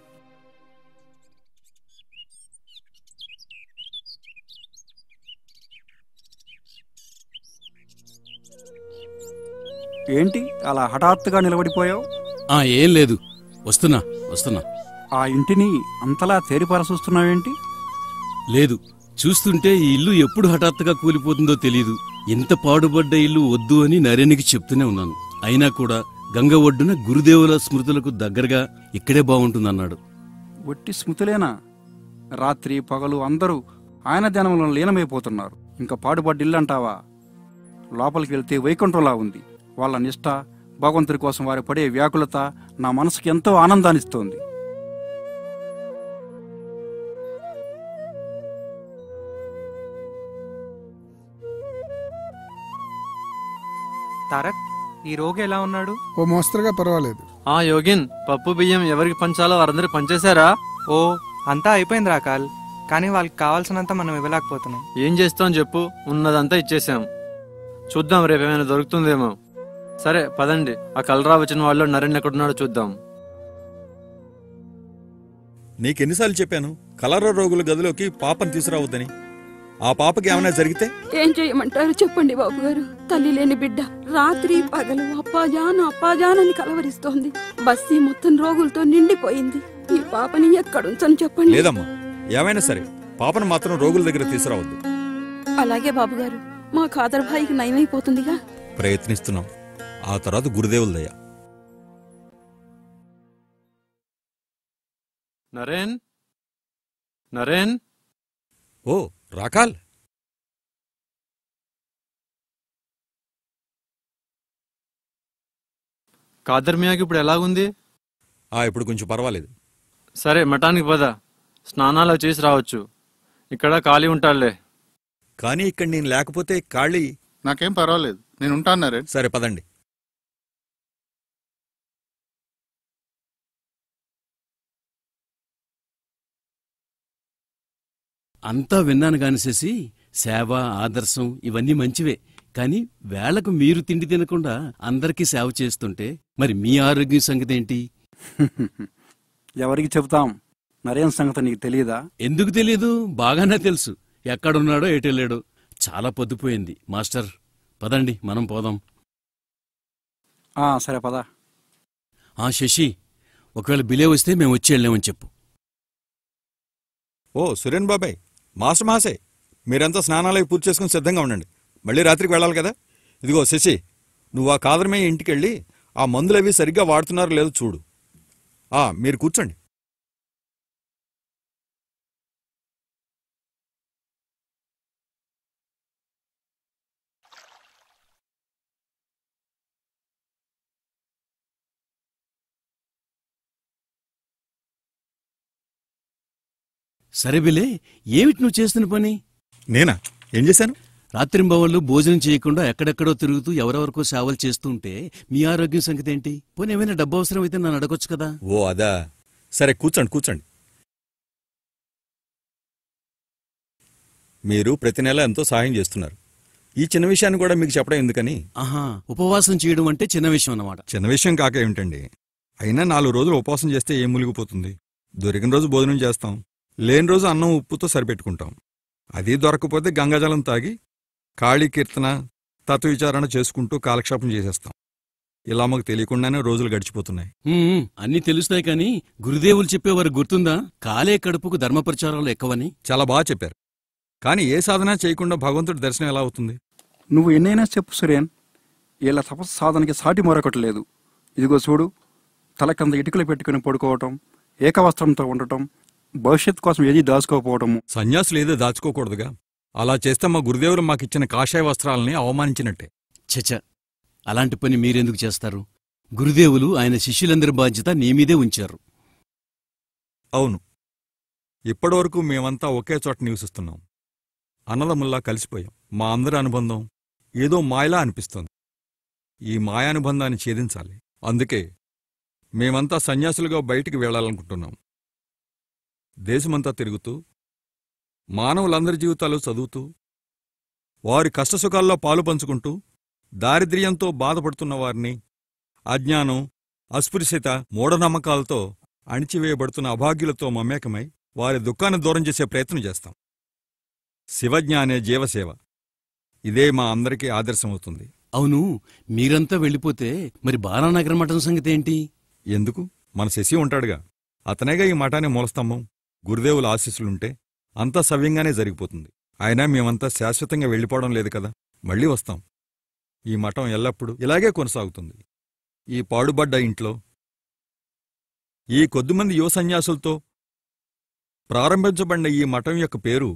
ఏంటి అలా హఠాత్తుగా నిలబడిపోయావు? ఏం లేదు, వస్తున్నా వస్తున్నా. ఆ ఇంటిని అంతలా తేరిపరచూస్తున్నావేంటి? లేదు, చూస్తుంటే ఈ ఇల్లు ఎప్పుడు హఠాత్తుగా కూలిపోతుందో తెలీదు. ఎంత పాడుపడ్డ ఇల్లు వద్దు అని నరేనికి చెప్తూనే ఉన్నాను. అయినా కూడా గంగ ఒడ్డున గురుదేవుల స్మృతులకు దగ్గరగా ఇక్కడే బాగుంటుందన్నాడు. ఒట్టి స్మృతులేనా? రాత్రి పగలు అందరూ ఆయన ధ్యానంలో లీనమైపోతున్నారు. ఇంకా పాడుపడ్డ ఇల్లు అంటావా? లోపలికి వెళ్తే వైకుంఠంలా ఉంది. వాళ్ళ నిష్ఠ, భగవంతుడి కోసం వారు పడే వ్యాకులత నా మనసుకి ఎంతో ఆనందాన్నిస్తోంది. తారక్, ఈ రోగి ఎలా ఉన్నాడు? ఓ మోస్తరుగా పర్వాలేదు. యోగిన్, పప్పు బియ్యం ఎవరికి పంచాలో వారందరూ పంచేశారా? ఓ, అంతా అయిపోయింది రాకాల్. కానీ వాళ్ళకి కావాల్సినంత మనం ఇవ్వలేకపోతున్నాం. ఏం చేస్తాం చెప్పు, ఉన్నదంతా ఇచ్చేసాం. చూద్దాం రేపేమైనా దొరుకుతుందేమో. సరే పదండి, ఆ కలరా వచ్చిన వాళ్ళు నరేన్ ఎక్కడున్నాడో చూద్దాం. నీకెన్నిసార్లు చెప్పాను కలరా రోగుల గదిలోకి పాపని తీసుకురావద్దని? ఆ పాపకి ఏమైనా జరిగితే? ఏం చేయమంటారు చెప్పండి బాబు గారు. తల్లి లేని బిడ్డ రాత్రి పగలు అప్పాజానని కలవరిస్తోంది. బస్తీ మొత్తం రోగులతో నిండిపోయింది. ఈ పాపని ఎక్కడుంచను చెప్పండి. లేదమ్మా, ఏమైనా సరే పాపను మాత్రం రోగుల దగ్గర తీసుకురావద్దు. అలాగే బాబు గారు, మా ఖాదర్ భాయికి నయమైపోతుందిగా. ప్రయత్నిస్తున్నాం. ఆ తర్వాత గురుదేవుల దయ. నరేన్, నరేన్. ఓ రాకాల్, ఖాదర్ మియాకి ఇప్పుడు ఎలాగుంది? ఇప్పుడు కొంచెం పర్వాలేదు. సరే మఠానికి పద, స్నానాలు చేసి రావచ్చు. ఇక్కడ ఖాళీ ఉంటాడులే. కానీ ఇక్కడ నేను లేకపోతే ఖాళీ. నాకేం పర్వాలేదు, నేను ఉంటాను. సరే పదండి. అంతా విన్నాను కాని శశి, సేవ ఆదర్శం ఇవన్నీ మంచివే. కాని వేళకు మీరు తిండి తినకుండా అందరికీ సేవ చేస్తుంటే మరి మీ ఆరోగ్యం సంగతి ఏంటి? ఎవరికి చెబుతాం? నరేన్ సంగతి నీకు తెలియదా? ఎందుకు తెలియదు, బాగానే తెలుసు. ఎక్కడున్నాడో ఎటెళ్ళాడో. చాలా పొద్దుపోయింది. మాస్టర్ పదండి, మనం పోదాం. సరే పద. శశి, ఒకవేళ బిలే వస్తే మేము వచ్చి వెళ్ళామని చెప్పు. ఓ సురేన్ బాబాయ్, మాస్టర్ మహాశే, మీరంతా స్నానాలవి పూర్తి చేసుకుని సిద్ధంగా ఉండండి. మళ్ళీ రాత్రికి వెళ్ళాలి కదా. ఇదిగో శశి, నువ్వు ఆ కాదరమయ్య ఇంటికెళ్ళి ఆ మందులవి సరిగ్గా వాడుతున్నారో లేదో చూడు. మీరు కూర్చోండి. సరే బిలే, ఏమిటి నువ్వు చేస్తున్న పని? నేనా? ఏం చేశాను? రాత్రింబవళ్ళు భోజనం చేయకుండా ఎక్కడెక్కడో తిరుగుతూ ఎవరెవరికో సేవలు చేస్తుంటే మీ ఆరోగ్యం సంగతి ఏంటి? పోనీ ఏమైనా డబ్బు అవసరం అయితే నన్ను అడగొచ్చు కదా. ఓ అదా, సరే కూర్చోండి కూర్చోండి. మీరు ప్రతి నెల ఎంతో సహాయం చేస్తున్నారు. ఈ చిన్న విషయాన్ని కూడా మీకు చెప్పడం ఎందుకని. ఉపవాసం చేయడం అంటే చిన్న విషయం అన్నమాట. చిన్న విషయం కాక ఏమిటండి, అయినా 4 రోజులు ఉపవాసం చేస్తే ఏం మునిగిపోతుంది. దొరికిన రోజు భోజనం చేస్తాం, లేని రోజు అన్నం ఉప్పుతో సరిపెట్టుకుంటాం. అది దొరకపోతే గంగాజలం తాగి కాళీ కీర్తన తత్వవిచారణ చేసుకుంటూ కాలక్షేపం చేసేస్తాం. ఇలా మాకు తెలియకుండానే రోజులు గడిచిపోతున్నాయి. అన్నీ తెలుస్తాయి కానీ గురుదేవులు చెప్పేవారు గుర్తుందా? కాలే కడుపుకు ధర్మప్రచారాలు ఎక్కువని. చాలా బాగా చెప్పారు. కానీ ఏ సాధన చేయకుండా భగవంతుడి దర్శనం ఎలా అవుతుంది? నువ్వు ఎన్నైనా చెప్పు సురేన్, ఇలా తపస్సు సాధనకి సాటి మరొకటి లేదు. ఇదిగో చూడు, తల కింద ఇటుకలు పెట్టుకుని పడుకోవటం, ఏకవస్త్రంతో ఉండటం, భవిష్యత్ కోసం ఏది దాచుకోకపోవటము. సన్యాసులు ఏదో దాచుకోకూడదుగా. అలా చేస్తే మా గురుదేవులు మాకిచ్చిన కాషాయ వస్త్రాలని అవమానించినట్టే. చచ, అలాంటి పని మీరెందుకు చేస్తారు? గురుదేవులు ఆయన శిష్యులందరి బాధ్యత నీమీదే ఉంచారు. అవును, ఇప్పటివరకు మేమంతా ఒకే చోట నివసిస్తున్నాం. అన్నదమ్ముల్లా కలిసిపోయాం. మా అందరి అనుబంధం ఏదో మాయలా అనిపిస్తోంది. ఈ మాయానుబంధాన్ని ఛేదించాలి. అందుకే మేమంతా సన్యాసులుగా బయటికి వెళ్లాలనుకుంటున్నాం. దేశమంతా తిరుగుతూ మానవులందరి జీవితాలు చదువుతూ వారి కష్టసుఖాల్లో పాలు పంచుకుంటూ దారిద్ర్యంతో బాధపడుతున్న వారిని, అజ్ఞానం, అస్పృశ్యత, మూఢనమ్మకాలతో అణిచివేయబడుతున్న అభాగ్యులతో మమేకమై వారి దుఃఖాన్ని దూరం చేసే ప్రయత్నం చేస్తాం. శివజ్ఞానే జీవసేవ, ఇదే మా అందరికీ ఆదర్శమవుతుంది. అవును, మీరంతా వెళ్ళిపోతే మరి బాలానగర మఠం సంగతి ఏంటి? ఎందుకు? మన శశి ఉంటాడుగా, అతనేగా ఈ మఠాన్ని మూలస్తంభం. గురుదేవుల ఆశీస్సులుంటే అంతా సవ్యంగానే జరిగిపోతుంది. అయినా మేమంతా శాశ్వతంగా వెళ్ళిపోవడం లేదు కదా, మళ్ళీ వస్తాం. ఈ మఠం ఎల్లప్పుడూ ఇలాగే కొనసాగుతుంది. ఈ పాడుబడ్డ ఇంట్లో ఈ కొద్దిమంది యువ సన్యాసులతో ప్రారంభించబడిన ఈ మఠం యొక్క పేరు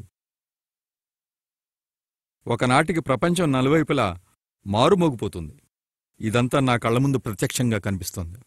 ఒకనాటికి ప్రపంచం నలువైపులా మారుమోగిపోతుంది. ఇదంతా నా కళ్ల ముందు ప్రత్యక్షంగా కనిపిస్తోంది.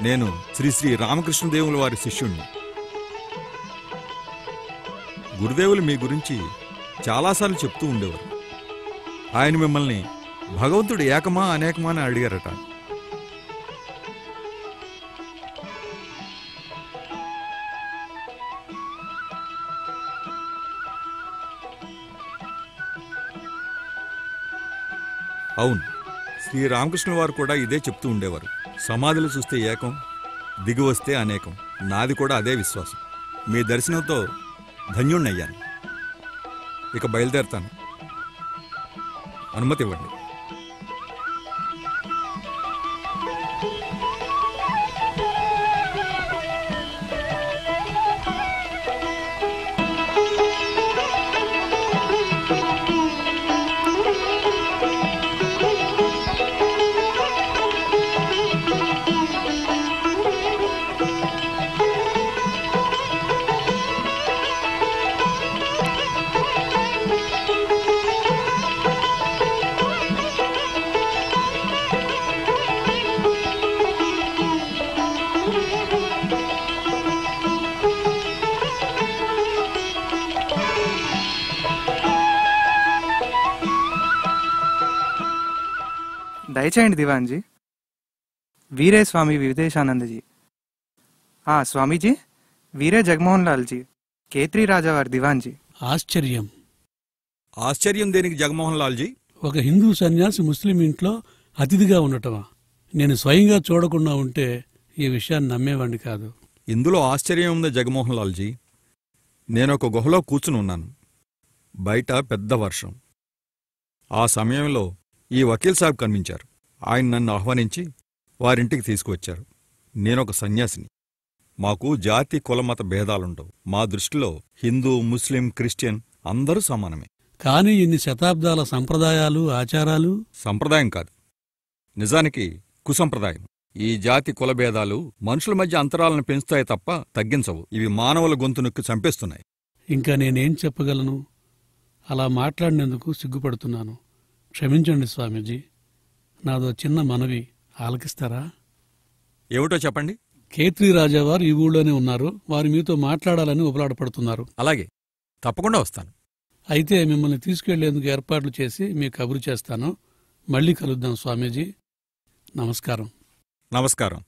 నేను శ్రీ శ్రీ రామకృష్ణదేవుల వారి శిష్యుణ్ణి. గురుదేవులు మీ గురించి చాలాసార్లు చెప్తూ ఉండేవారు. ఆయన మిమ్మల్ని భగవంతుడు ఏకమా అనేకమా అని అడిగారట. అవును, శ్రీరామకృష్ణుల వారు కూడా ఇదే చెప్తూ ఉండేవారు. సమాధులు చూస్తే ఏకం, దిగి వస్తే అనేకం. నాది కూడా అదే విశ్వాసం. మీ దర్శనంతో ధన్యుణ్ణయ్యాను. ఇక బయలుదేరతాను. అనుమతి ఇవ్వండి. దయచేయండి దివాన్జీ. వీరే స్వామి వివేశానందజీ. స్వామీజీ, వీరే జగమోహన్ లాల్జీ, కేత్రి రాజా వారి దివాన్జీ. ఆశ్చర్యం. ఆశ్చర్యం దేనికి జగమోహన్ లాల్జీ? ఒక హిందూ సన్యాసి ముస్లిం ఇంట్లో అతిథిగా ఉండటమా? నేను స్వయంగా చూడకుండా ఉంటే ఈ విషయాన్ని నమ్మేవాడిని కాదు. ఇందులో ఆశ్చర్యం ఉంది జగమోహన్ లాల్జీ. నేనొక గుహలో కూర్చుని ఉన్నాను. బయట పెద్ద వర్షం. ఆ సమయంలో ఈ వకీల్ సాబ్ కనిపించారు. ఆయన నన్ను ఆహ్వానించి వారింటికి తీసుకువచ్చారు. నేనొక సన్యాసిని. మాకు జాతి కులమత భేదాలుండవు. మా దృష్టిలో హిందూ, ముస్లిం, క్రిస్టియన్ అందరూ సమానమే. కానీ ఇన్ని శతాబ్దాల సంప్రదాయాలు, ఆచారాలు. సంప్రదాయం కాదు, నిజానికి కుసంప్రదాయం. ఈ జాతి కుల భేదాలు మనుషుల మధ్య అంతరాలను పెంచుతాయి తప్ప తగ్గించవు. ఇవి మానవుల గొంతు నొక్కి చంపేస్తున్నాయి. ఇంకా నేనేం చెప్పగలను? అలా మాట్లాడినందుకు సిగ్గుపడుతున్నాను. క్షమించండి స్వామీజీ. నాదో చిన్న మనవి ఆలకిస్తారా? ఏమిటో చెప్పండి. కేత్రి రాజావారు ఈ ఊళ్ళోనే ఉన్నారు. వారు మీతో మాట్లాడాలని ఉపలాడపడుతున్నారు. అలాగే, తప్పకుండా వస్తాను. అయితే మిమ్మల్ని తీసుకెళ్లేందుకు ఏర్పాట్లు చేసి మీకు కబురు చేస్తాను. మళ్ళీ కలుద్దాం స్వామీజీ. నమస్కారం. నమస్కారం.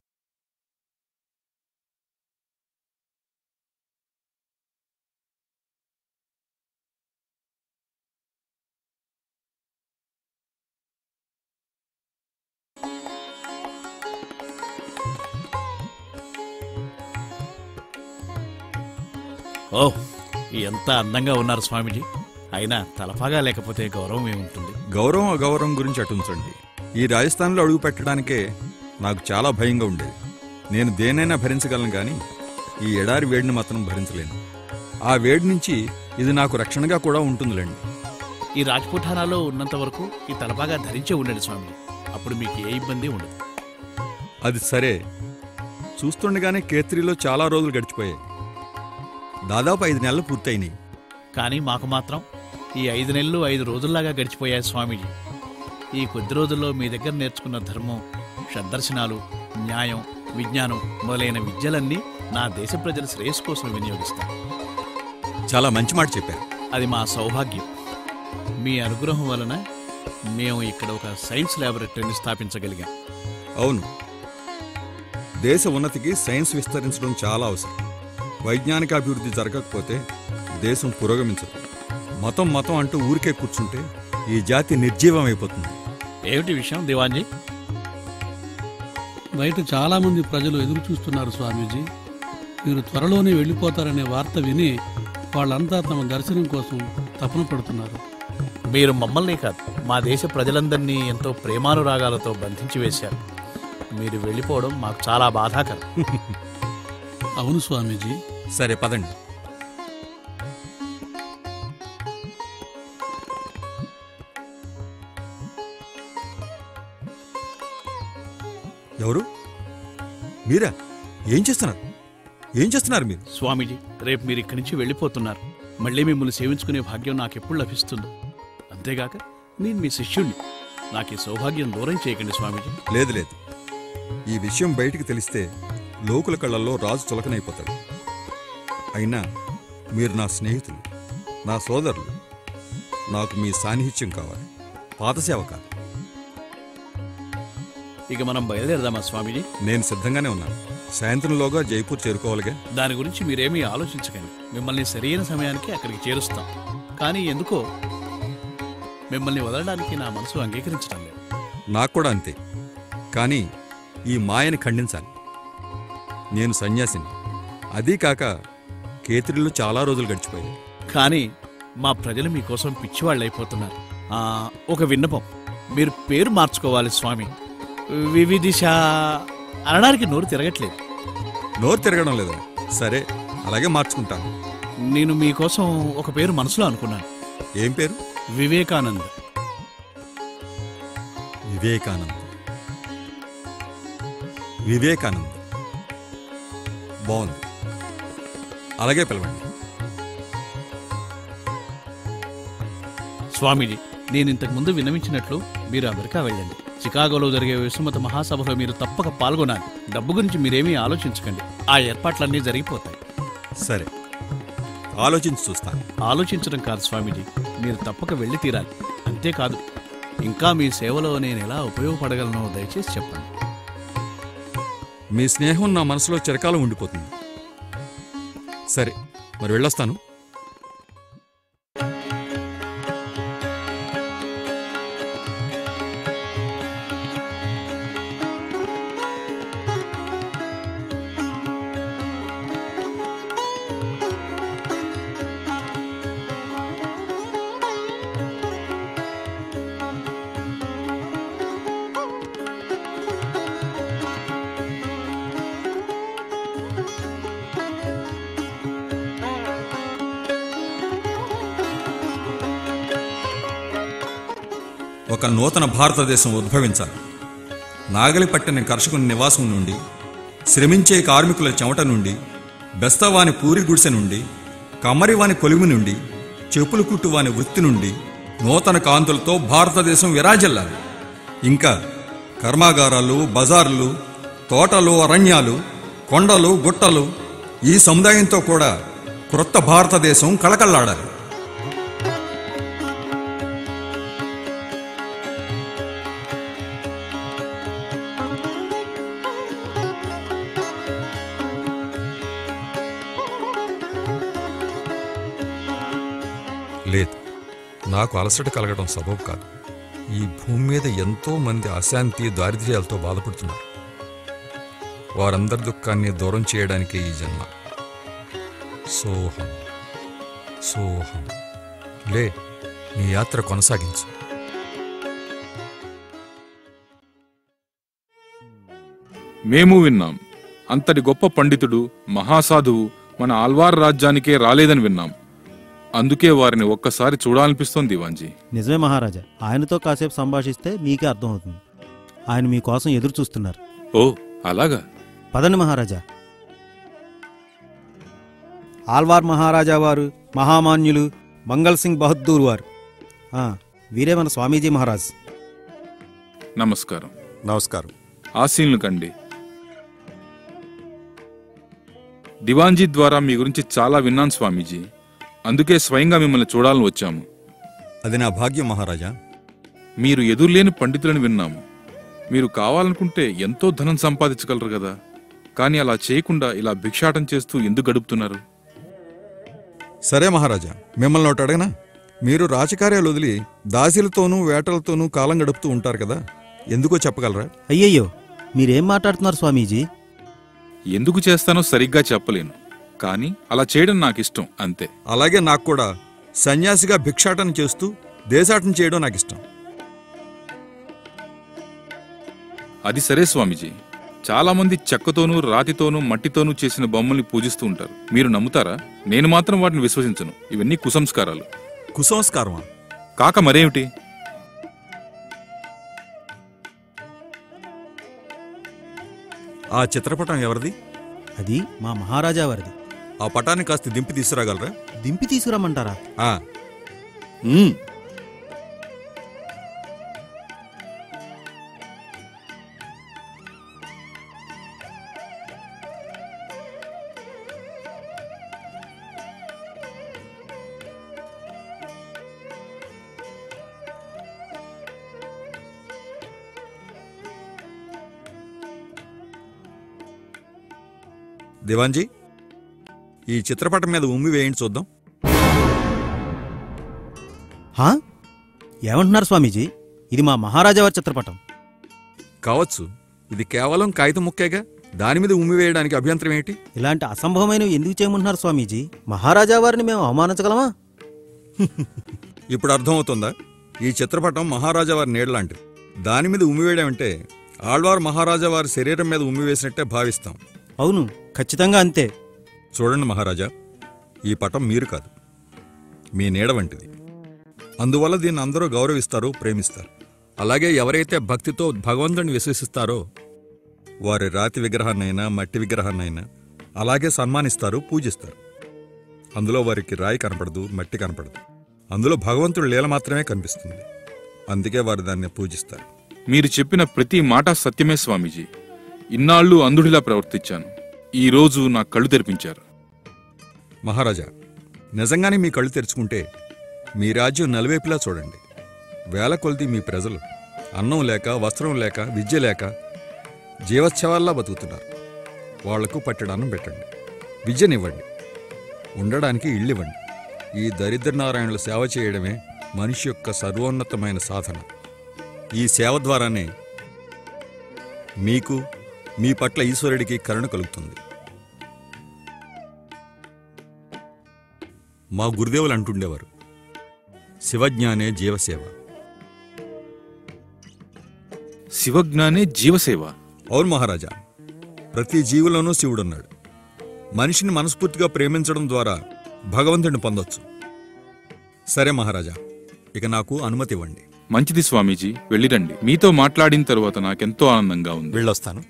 ఓ, ఎంత అందంగా ఉన్నారు స్వామీజీ. అయినా తలపాగా లేకపోతే గౌరవం ఏముంటుంది? గౌరవం అగౌరవం గురించి అటుంచండి. ఈ రాజస్థాన్లో అడుగు పెట్టడానికే నాకు చాలా భయంగా ఉండేది. నేను దేనైనా భరించగలను గాని ఈ ఎడారి వేడిని మాత్రం భరించలేను. ఆ వేడి నుంచి ఇది నాకు రక్షణగా కూడా ఉంటుందిలేండి. ఈ రాజపుఠానాలో ఉన్నంత వరకు ఈ తలపాగా ధరించే ఉండండి స్వామి. అప్పుడు మీకు ఏ ఇబ్బంది ఉండదు. అది సరే. చూస్తుండగానే కేత్రిలో చాలా రోజులు గడిచిపోయాయి. దాదాపు 5 నెలలు పూర్తయినాయి. కానీ మాకు మాత్రం ఈ 5 నెలలు 5 రోజుల్లాగా గడిచిపోయాయి స్వామీజీ. ఈ కొద్ది రోజుల్లో మీ దగ్గర నేర్చుకున్న ధర్మం, షడ్దర్శనాలు, న్యాయం, విజ్ఞానం మొదలైన విద్యలన్నీ నా దేశ ప్రజల శ్రేయస్సు కోసం వినియోగిస్తాను. చాలా మంచి మాట చెప్పారు. అది మా సౌభాగ్యం. మీ అనుగ్రహం వలన మేము ఇక్కడ ఒక సైన్స్ ల్యాబొరేటరీని స్థాపించగలిగాం. అవును, దేశ ఉన్నతికి సైన్స్ విస్తరించడం చాలా అవసరం. వైజ్ఞానిక అభివృద్ధి జరగకపోతే దేశం పురోగమించదు. మతం మతం అంటూ ఊరికే కూర్చుంటే ఈ జాతి నిర్జీవం అయిపోతుంది. ఏమిటి విషయం దివాన్జీ? బయట చాలా మంది ప్రజలు ఎదురు చూస్తున్నారు స్వామీజీ. మీరు త్వరలోనే వెళ్ళిపోతారనే వార్త విని వాళ్ళంతా తమ దర్శనం కోసం తపన పడుతున్నారు. మీరు మమ్మల్ని కాదు, మా దేశ ప్రజలందరినీ ఎంతో ప్రేమానురాగాలతో బంధించి వేశారు. మీరు వెళ్ళిపోవడం మాకు చాలా బాధాకరం. అవును స్వామీజీ. సరే పదండి. ఎవరు? మీరా? ఏం చేస్తున్నారు మీరు? స్వామీజీ, రేపు మీరు ఇక్కడి నుంచి వెళ్ళిపోతున్నారు. మళ్ళీ మిమ్మల్ని సేవించుకునే భాగ్యం నాకెప్పుడు లభిస్తుందో. అంతేగాక నేను మీ శిష్యుణ్ణి. నాకు ఈ సౌభాగ్యం దూరం చేయకండి స్వామీజీ. లేదు లేదు, ఈ విషయం బయటికి తెలిస్తే లోకుల కళ్ళల్లో రాజు చులకనైపోతాడు. అయినా మీరు నా స్నేహితులు, నా సోదరులు. నాకు మీ సాన్నిహిత్యం కావాలి, పాత సేవ కాదు. ఇక మనం బయలుదేరదామా స్వామీజీ? నేను సిద్ధంగానే ఉన్నాను. సాయంత్రంలోగా జైపూర్ చేరుకోవాలిగా. దాని గురించి మీరేమీ ఆలోచించకండి. మిమ్మల్ని సరైన సమయానికి అక్కడికి చేరుస్తాం. కానీ ఎందుకో మిమ్మల్ని వదలడానికి నా మనసు అంగీకరించడం లేదు. నాకు కూడా అంతే. కానీ ఈ మాయని ఖండించాలి. నేను సన్యాసిని. అదీ కాక కేతిరిలో చాలా రోజులు గడిచిపోయాయి. కానీ మా ప్రజలు మీకోసం పిచ్చివాళ్ళైపోతున్నారు. ఒక విన్నపం, మీరు పేరు మార్చుకోవాలి స్వామి. వివిదిశ అనడానికి నోరు తిరగట్లేదు. నోరు తిరగడం లేదా? సరే, అలాగే మార్చుకుంటాను. నేను మీకోసం ఒక పేరు మనసులో అనుకున్నాను. ఏం పేరు? వివేకానంద్. వివేకానంద్. వివేకానంద్ బాగుంది. అలాగే పిలవండి. స్వామీజీ, నేను ఇంతకు ముందు విన్నవించినట్లు మీరు అమెరికా వెళ్ళండి. చికాగోలో జరిగే విశ్వమత మహాసభలో మీరు తప్పక పాల్గొనాలి. డబ్బు గురించి మీరేమీ ఆలోచించకండి. ఆ ఏర్పాట్లన్నీ జరిగిపోతాయి. సరే, ఆలోచించి చూస్తాను. ఆలోచించడం కాదు స్వామీజీ, మీరు తప్పక వెళ్ళి తీరాలి. అంతేకాదు, ఇంకా మీ సేవలో నేను ఎలా ఉపయోగపడగలనో దయచేసి చెప్పండి. మీ స్నేహం నా మనసులో చిరకాలం ఉండిపోతుంది. సరే, మరి వెళ్ళొస్తాను. ఒక నూతన భారతదేశం ఉద్భవించాలి. నాగలి పట్టిన కర్షకుని నివాసం నుండి, శ్రమించే కార్మికుల చెమట నుండి, బెస్తవాని పూరి గుడిసె నుండి, కమ్మరివాని కొలిమి నుండి, చెప్పులు కుట్టువాని వృత్తి నుండి నూతన కాంతులతో భారతదేశం విరాజిల్లాలి. ఇంకా కర్మాగారాలు, బజార్లు, తోటలు, అరణ్యాలు, కొండలు, గుట్టలు, ఈ సముదాయంతో కూడా క్రొత్త భారతదేశం కళకళలాడాలి. లేదు, నాకు అలసట కలగడం సబబు కాదు. ఈ భూమి మీద ఎంతో మంది అశాంతి, దారిద్ర్యాలతో బాధపడుతున్నారు. వారందరి దుఃఖాన్ని దూరం చేయడానికే ఈ జన్మ. సోహం సోహం. లే, నీ యాత్ర కొనసాగించు. మేము విన్నాం, అంతటి గొప్ప పండితుడు, మహాసాధువు మన ఆల్వార్ రాజ్యానికే రాలేదని విన్నాం. అందుకే వారిని ఒక్కసారి చూడాలనిపిస్తోంది దివాన్జీ. నిజమే మహారాజా. ఆయనతో కాసేపు సంభాషిస్తే మీకే అర్థమవుతుంది. ఆయన మీకోసం ఎదురు చూస్తున్నారు. ఓ, అలాగా? పదండి మహారాజా. ఆల్వార్ మహారాజా వారు, మహామాన్యులు మంగళ్ సింగ్ బహద్దూర్ వారు. వీరే మన స్వామీజీ మహారాజ్. నమస్కారం. నమస్కారం. ఆశీనులు కండి. దివాన్జీ ద్వారా మీ గురించి చాలా విన్నాను స్వామీజీ. అందుకే స్వయంగా మిమ్మల్ని చూడాలని వచ్చాము. అది నా భాగ్యం మహారాజా. మీరు ఎదురులేని పండితులని విన్నాము. మీరు కావాలనుకుంటే ఎంతో ధనం సంపాదించగలరు కదా. కానీ అలా చేయకుండా ఇలా భిక్షాటం చేస్తూ ఎందుకు గడుపుతున్నారు? సరే మహారాజా, మిమ్మల్ని ఒకటి అడగనా? మీరు రాజకార్యాలు వదిలి దాసీలతోనూ వేటలతోనూ కాలం గడుపుతూ ఉంటారు కదా, ఎందుకో చెప్పగలరా? అయ్యయ్యో, మీరేం మాట్లాడుతున్నారు స్వామీజీ? ఎందుకు చేస్తానో సరిగ్గా చెప్పలేను, కానీ అలా చేయడం నాకు ఇష్టం, అంతే. అలాగే నాకు కూడా సన్యాసిగా భిక్షాటన చేస్తూ దేశాటన చేయడం నాకు ఇష్టం. అది సరే స్వామీజీ. చాలా మంది చెక్కతోనూ, రాతితోనూ, మట్టితోనూ చేసిన బొమ్మల్ని పూజిస్తూ ఉంటారు. మీరు నమ్ముతారా? నేను మాత్రం వాటిని విశ్వసించను. ఇవన్నీ కుసంస్కారాలు. కుసంస్కారమా? కాక మరేమిటి? ఆ చిత్రపటం ఎవరిది? అది మా మహారాజా వారిది. ఆ పటాన్ని కాస్త దింపి తీసుకురాగలరా? దింపి తీసుకురమ్మంటారా? దివాన్జీ, ఈ చిత్రపటం మీద ఉమ్మి వేయండి చూద్దాం. హా? ఏమంటున్నారు స్వామీజీ? ఇది మా మహారాజావారి చిత్రపటం. కావచ్చు, ఇది కేవలం కాగితం ముక్కేగా, దాని మీద ఉమ్మి వేయడానికి అభ్యంతరం ఏంటి? ఇలాంటి అసంభవమైనవి ఎందుకు చేయమంటున్నారు స్వామీజీ? మహారాజావారిని మేము అవమానించగలమా? ఇప్పుడు అర్థమవుతుందా? ఈ చిత్రపటం మహారాజావారి నీడలాంటిది. దాని మీద ఉమ్మి వేయడం అంటే ఆళ్వార్ మహారాజావారి శరీరం మీద ఉమ్మి వేసినట్టే భావిస్తాం. అవును, ఖచ్చితంగా అంతే. చూడండి మహారాజా, ఈ పటం మీరు కాదు, మీ నీడ వంటిది. అందువల్ల దీన్ని అందరూ గౌరవిస్తారు, ప్రేమిస్తారు. అలాగే ఎవరైతే భక్తితో భగవంతుడిని విశ్వసిస్తారో వారి రాతి విగ్రహాన్నైనా మట్టి విగ్రహాన్నైనా అలాగే సన్మానిస్తారు, పూజిస్తారు. అందులో వారికి రాయి కనపడదు, మట్టి కనపడదు. అందులో భగవంతుడి లీల మాత్రమే కనిపిస్తుంది. అందుకే వారు దాన్ని పూజిస్తారు. మీరు చెప్పిన ప్రతి మాట సత్యమే స్వామీజీ. ఇన్నాళ్ళు అంధుడిలా ప్రవర్తించాను. ఈ రోజు నా కళ్ళు తెరిపించారు. మహారాజా, నిజంగానే మీ కళ్ళు తెరుచుకుంటే మీ రాజ్యం నలువైపులా చూడండి. వేల కొలది మీ ప్రజలు అన్నం లేక, వస్త్రం లేక, విద్య లేక జీవోత్సవాల్లా బతుకుతున్నారు. వాళ్లకు పట్టెడు అన్నం పెట్టండి, విద్యనివ్వండి, ఉండడానికి ఇళ్ళివ్వండి. ఈ దరిద్ర నారాయణుల సేవ చేయడమే మనిషి యొక్క సర్వోన్నతమైన సాధన. ఈ సేవ ద్వారానే మీకు, మీ పట్ల ఈశ్వరుడికి కరుణ కలుగుతుంది. మా గురుదేవులు అంటుండేవారు, శివజ్ఞానే జీవసేవ. శివజ్ఞానే జీవసేవ? అవును మహారాజా, ప్రతి జీవులోనూ శివుడున్నాడు. మనిషిని మనస్ఫూర్తిగా ప్రేమించడం ద్వారా భగవంతుడిని పొందొచ్చు. సరే మహారాజా, ఇక నాకు అనుమతి ఇవ్వండి. మంచిది స్వామీజీ, వెళ్ళిరండి. మీతో మాట్లాడిన తరువాత నాకెంతో ఆనందంగా ఉంది. వెళ్ళొస్తాను.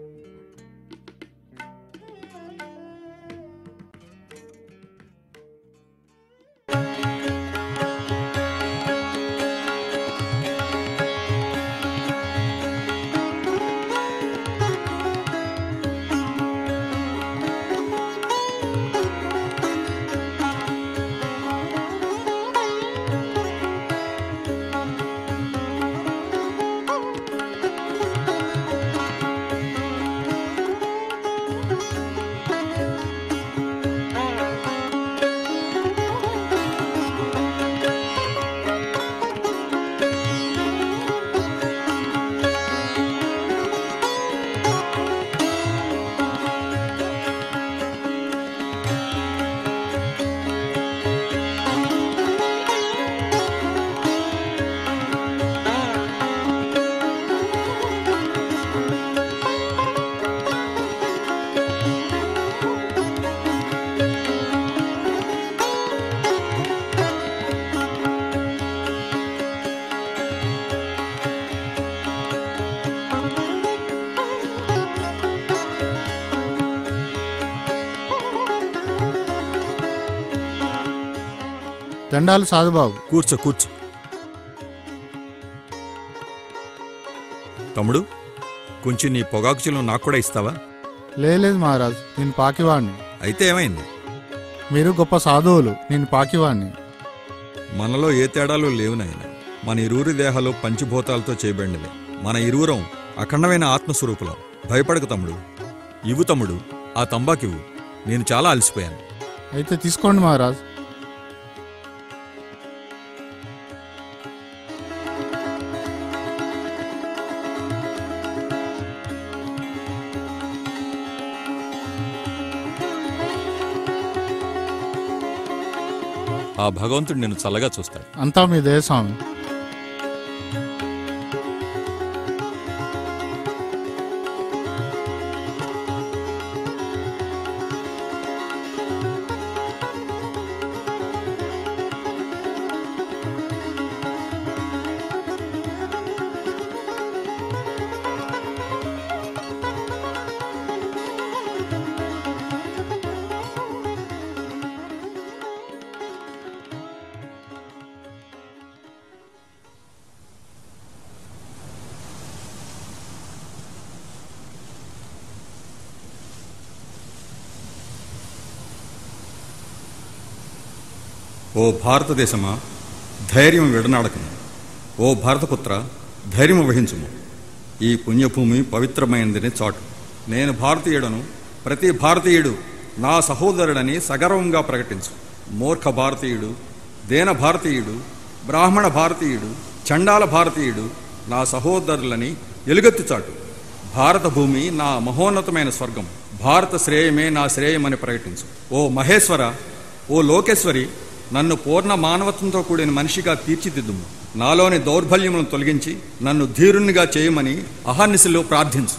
దండాలు సాధుబాబు. కూర్చో కూర్చో. తమ్ముడు, కొంచెం నీ పొగాకు చిల్లు నాకు కూడా ఇస్తావా? లేదు మహారాజ్, నేను పాకివాణ్ణి. అయితే ఏమైంది? మీరు గొప్ప సాధువులు, నేను పాకివాణ్ణి. మనలో ఏ తేడాలు లేవు నాయన. మన ఇరువురి దేహాలు పంచభూతాలతో చేయబడినవి. మన ఇరువురం అఖండమైన ఆత్మస్వరూపులం. భయపడకు తమ్ముడు. ఇవ్వు తమ్ముడు, ఆ తంబాకివ్వు. నేను చాలా అలసిపోయాను. అయితే తీసుకోండి మహారాజ్. ఆ భగవంతుడు నేను చల్లగా చూస్తాడు. అంతా మీ దయ స్వామి. ఓ భారతదేశమా, ధైర్యం విడనాడకము. ఓ భారతపుత్ర, ధైర్యం వహించుము. ఈ పుణ్యభూమి పవిత్రమైనదని చాటు. నేను భారతీయుడను, ప్రతి భారతీయుడు నా సహోదరుడని సగర్వంగా ప్రకటించు. మూర్ఖ భారతీయుడు, దేన భారతీయుడు, బ్రాహ్మణ భారతీయుడు, చండాల భారతీయుడు నా సహోదరులని ఎలుగెత్తి చాటు. భారత భూమి నా మహోన్నతమైన స్వర్గం, భారత శ్రేయమే నా శ్రేయమని ప్రకటించు. ఓ మహేశ్వర, ఓ లోకేశ్వరి, నన్ను పూర్ణ మానవత్వంతో కూడిన మనిషిగా తీర్చిదిద్దుము. నాలోని దౌర్బల్యములను తొలగించి నన్ను ధీరునిగా చేయమని అహర్నిశలో ప్రార్థించు.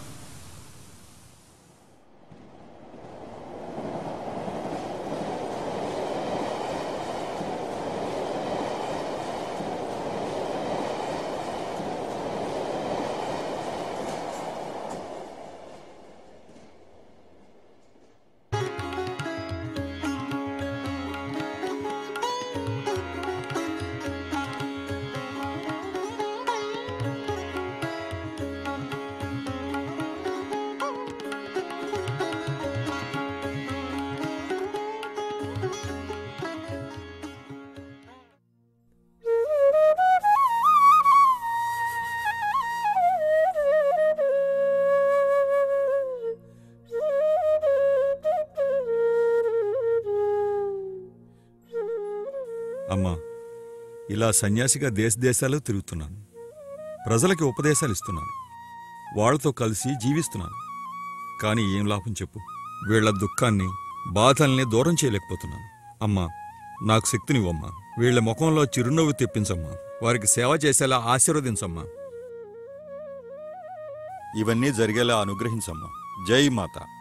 అమ్మా, ఇలా సన్యాసిగా దేశాలు తిరుగుతున్నాను. ప్రజలకి ఉపదేశాలు ఇస్తున్నాను. వాళ్ళతో కలిసి జీవిస్తున్నాను. కానీ ఏం లాభం చెప్పు? వీళ్ల దుఃఖాన్ని, బాధల్ని దూరం చేయలేకపోతున్నాను. అమ్మా, నాకు శక్తినివ్వమ్మా. వీళ్ల ముఖంలో చిరునవ్వు తెప్పించమ్మా. వారికి సేవ చేసేలా ఆశీర్వదించమ్మా. ఇవన్నీ జరిగేలా అనుగ్రహించమ్మా. జై మాత.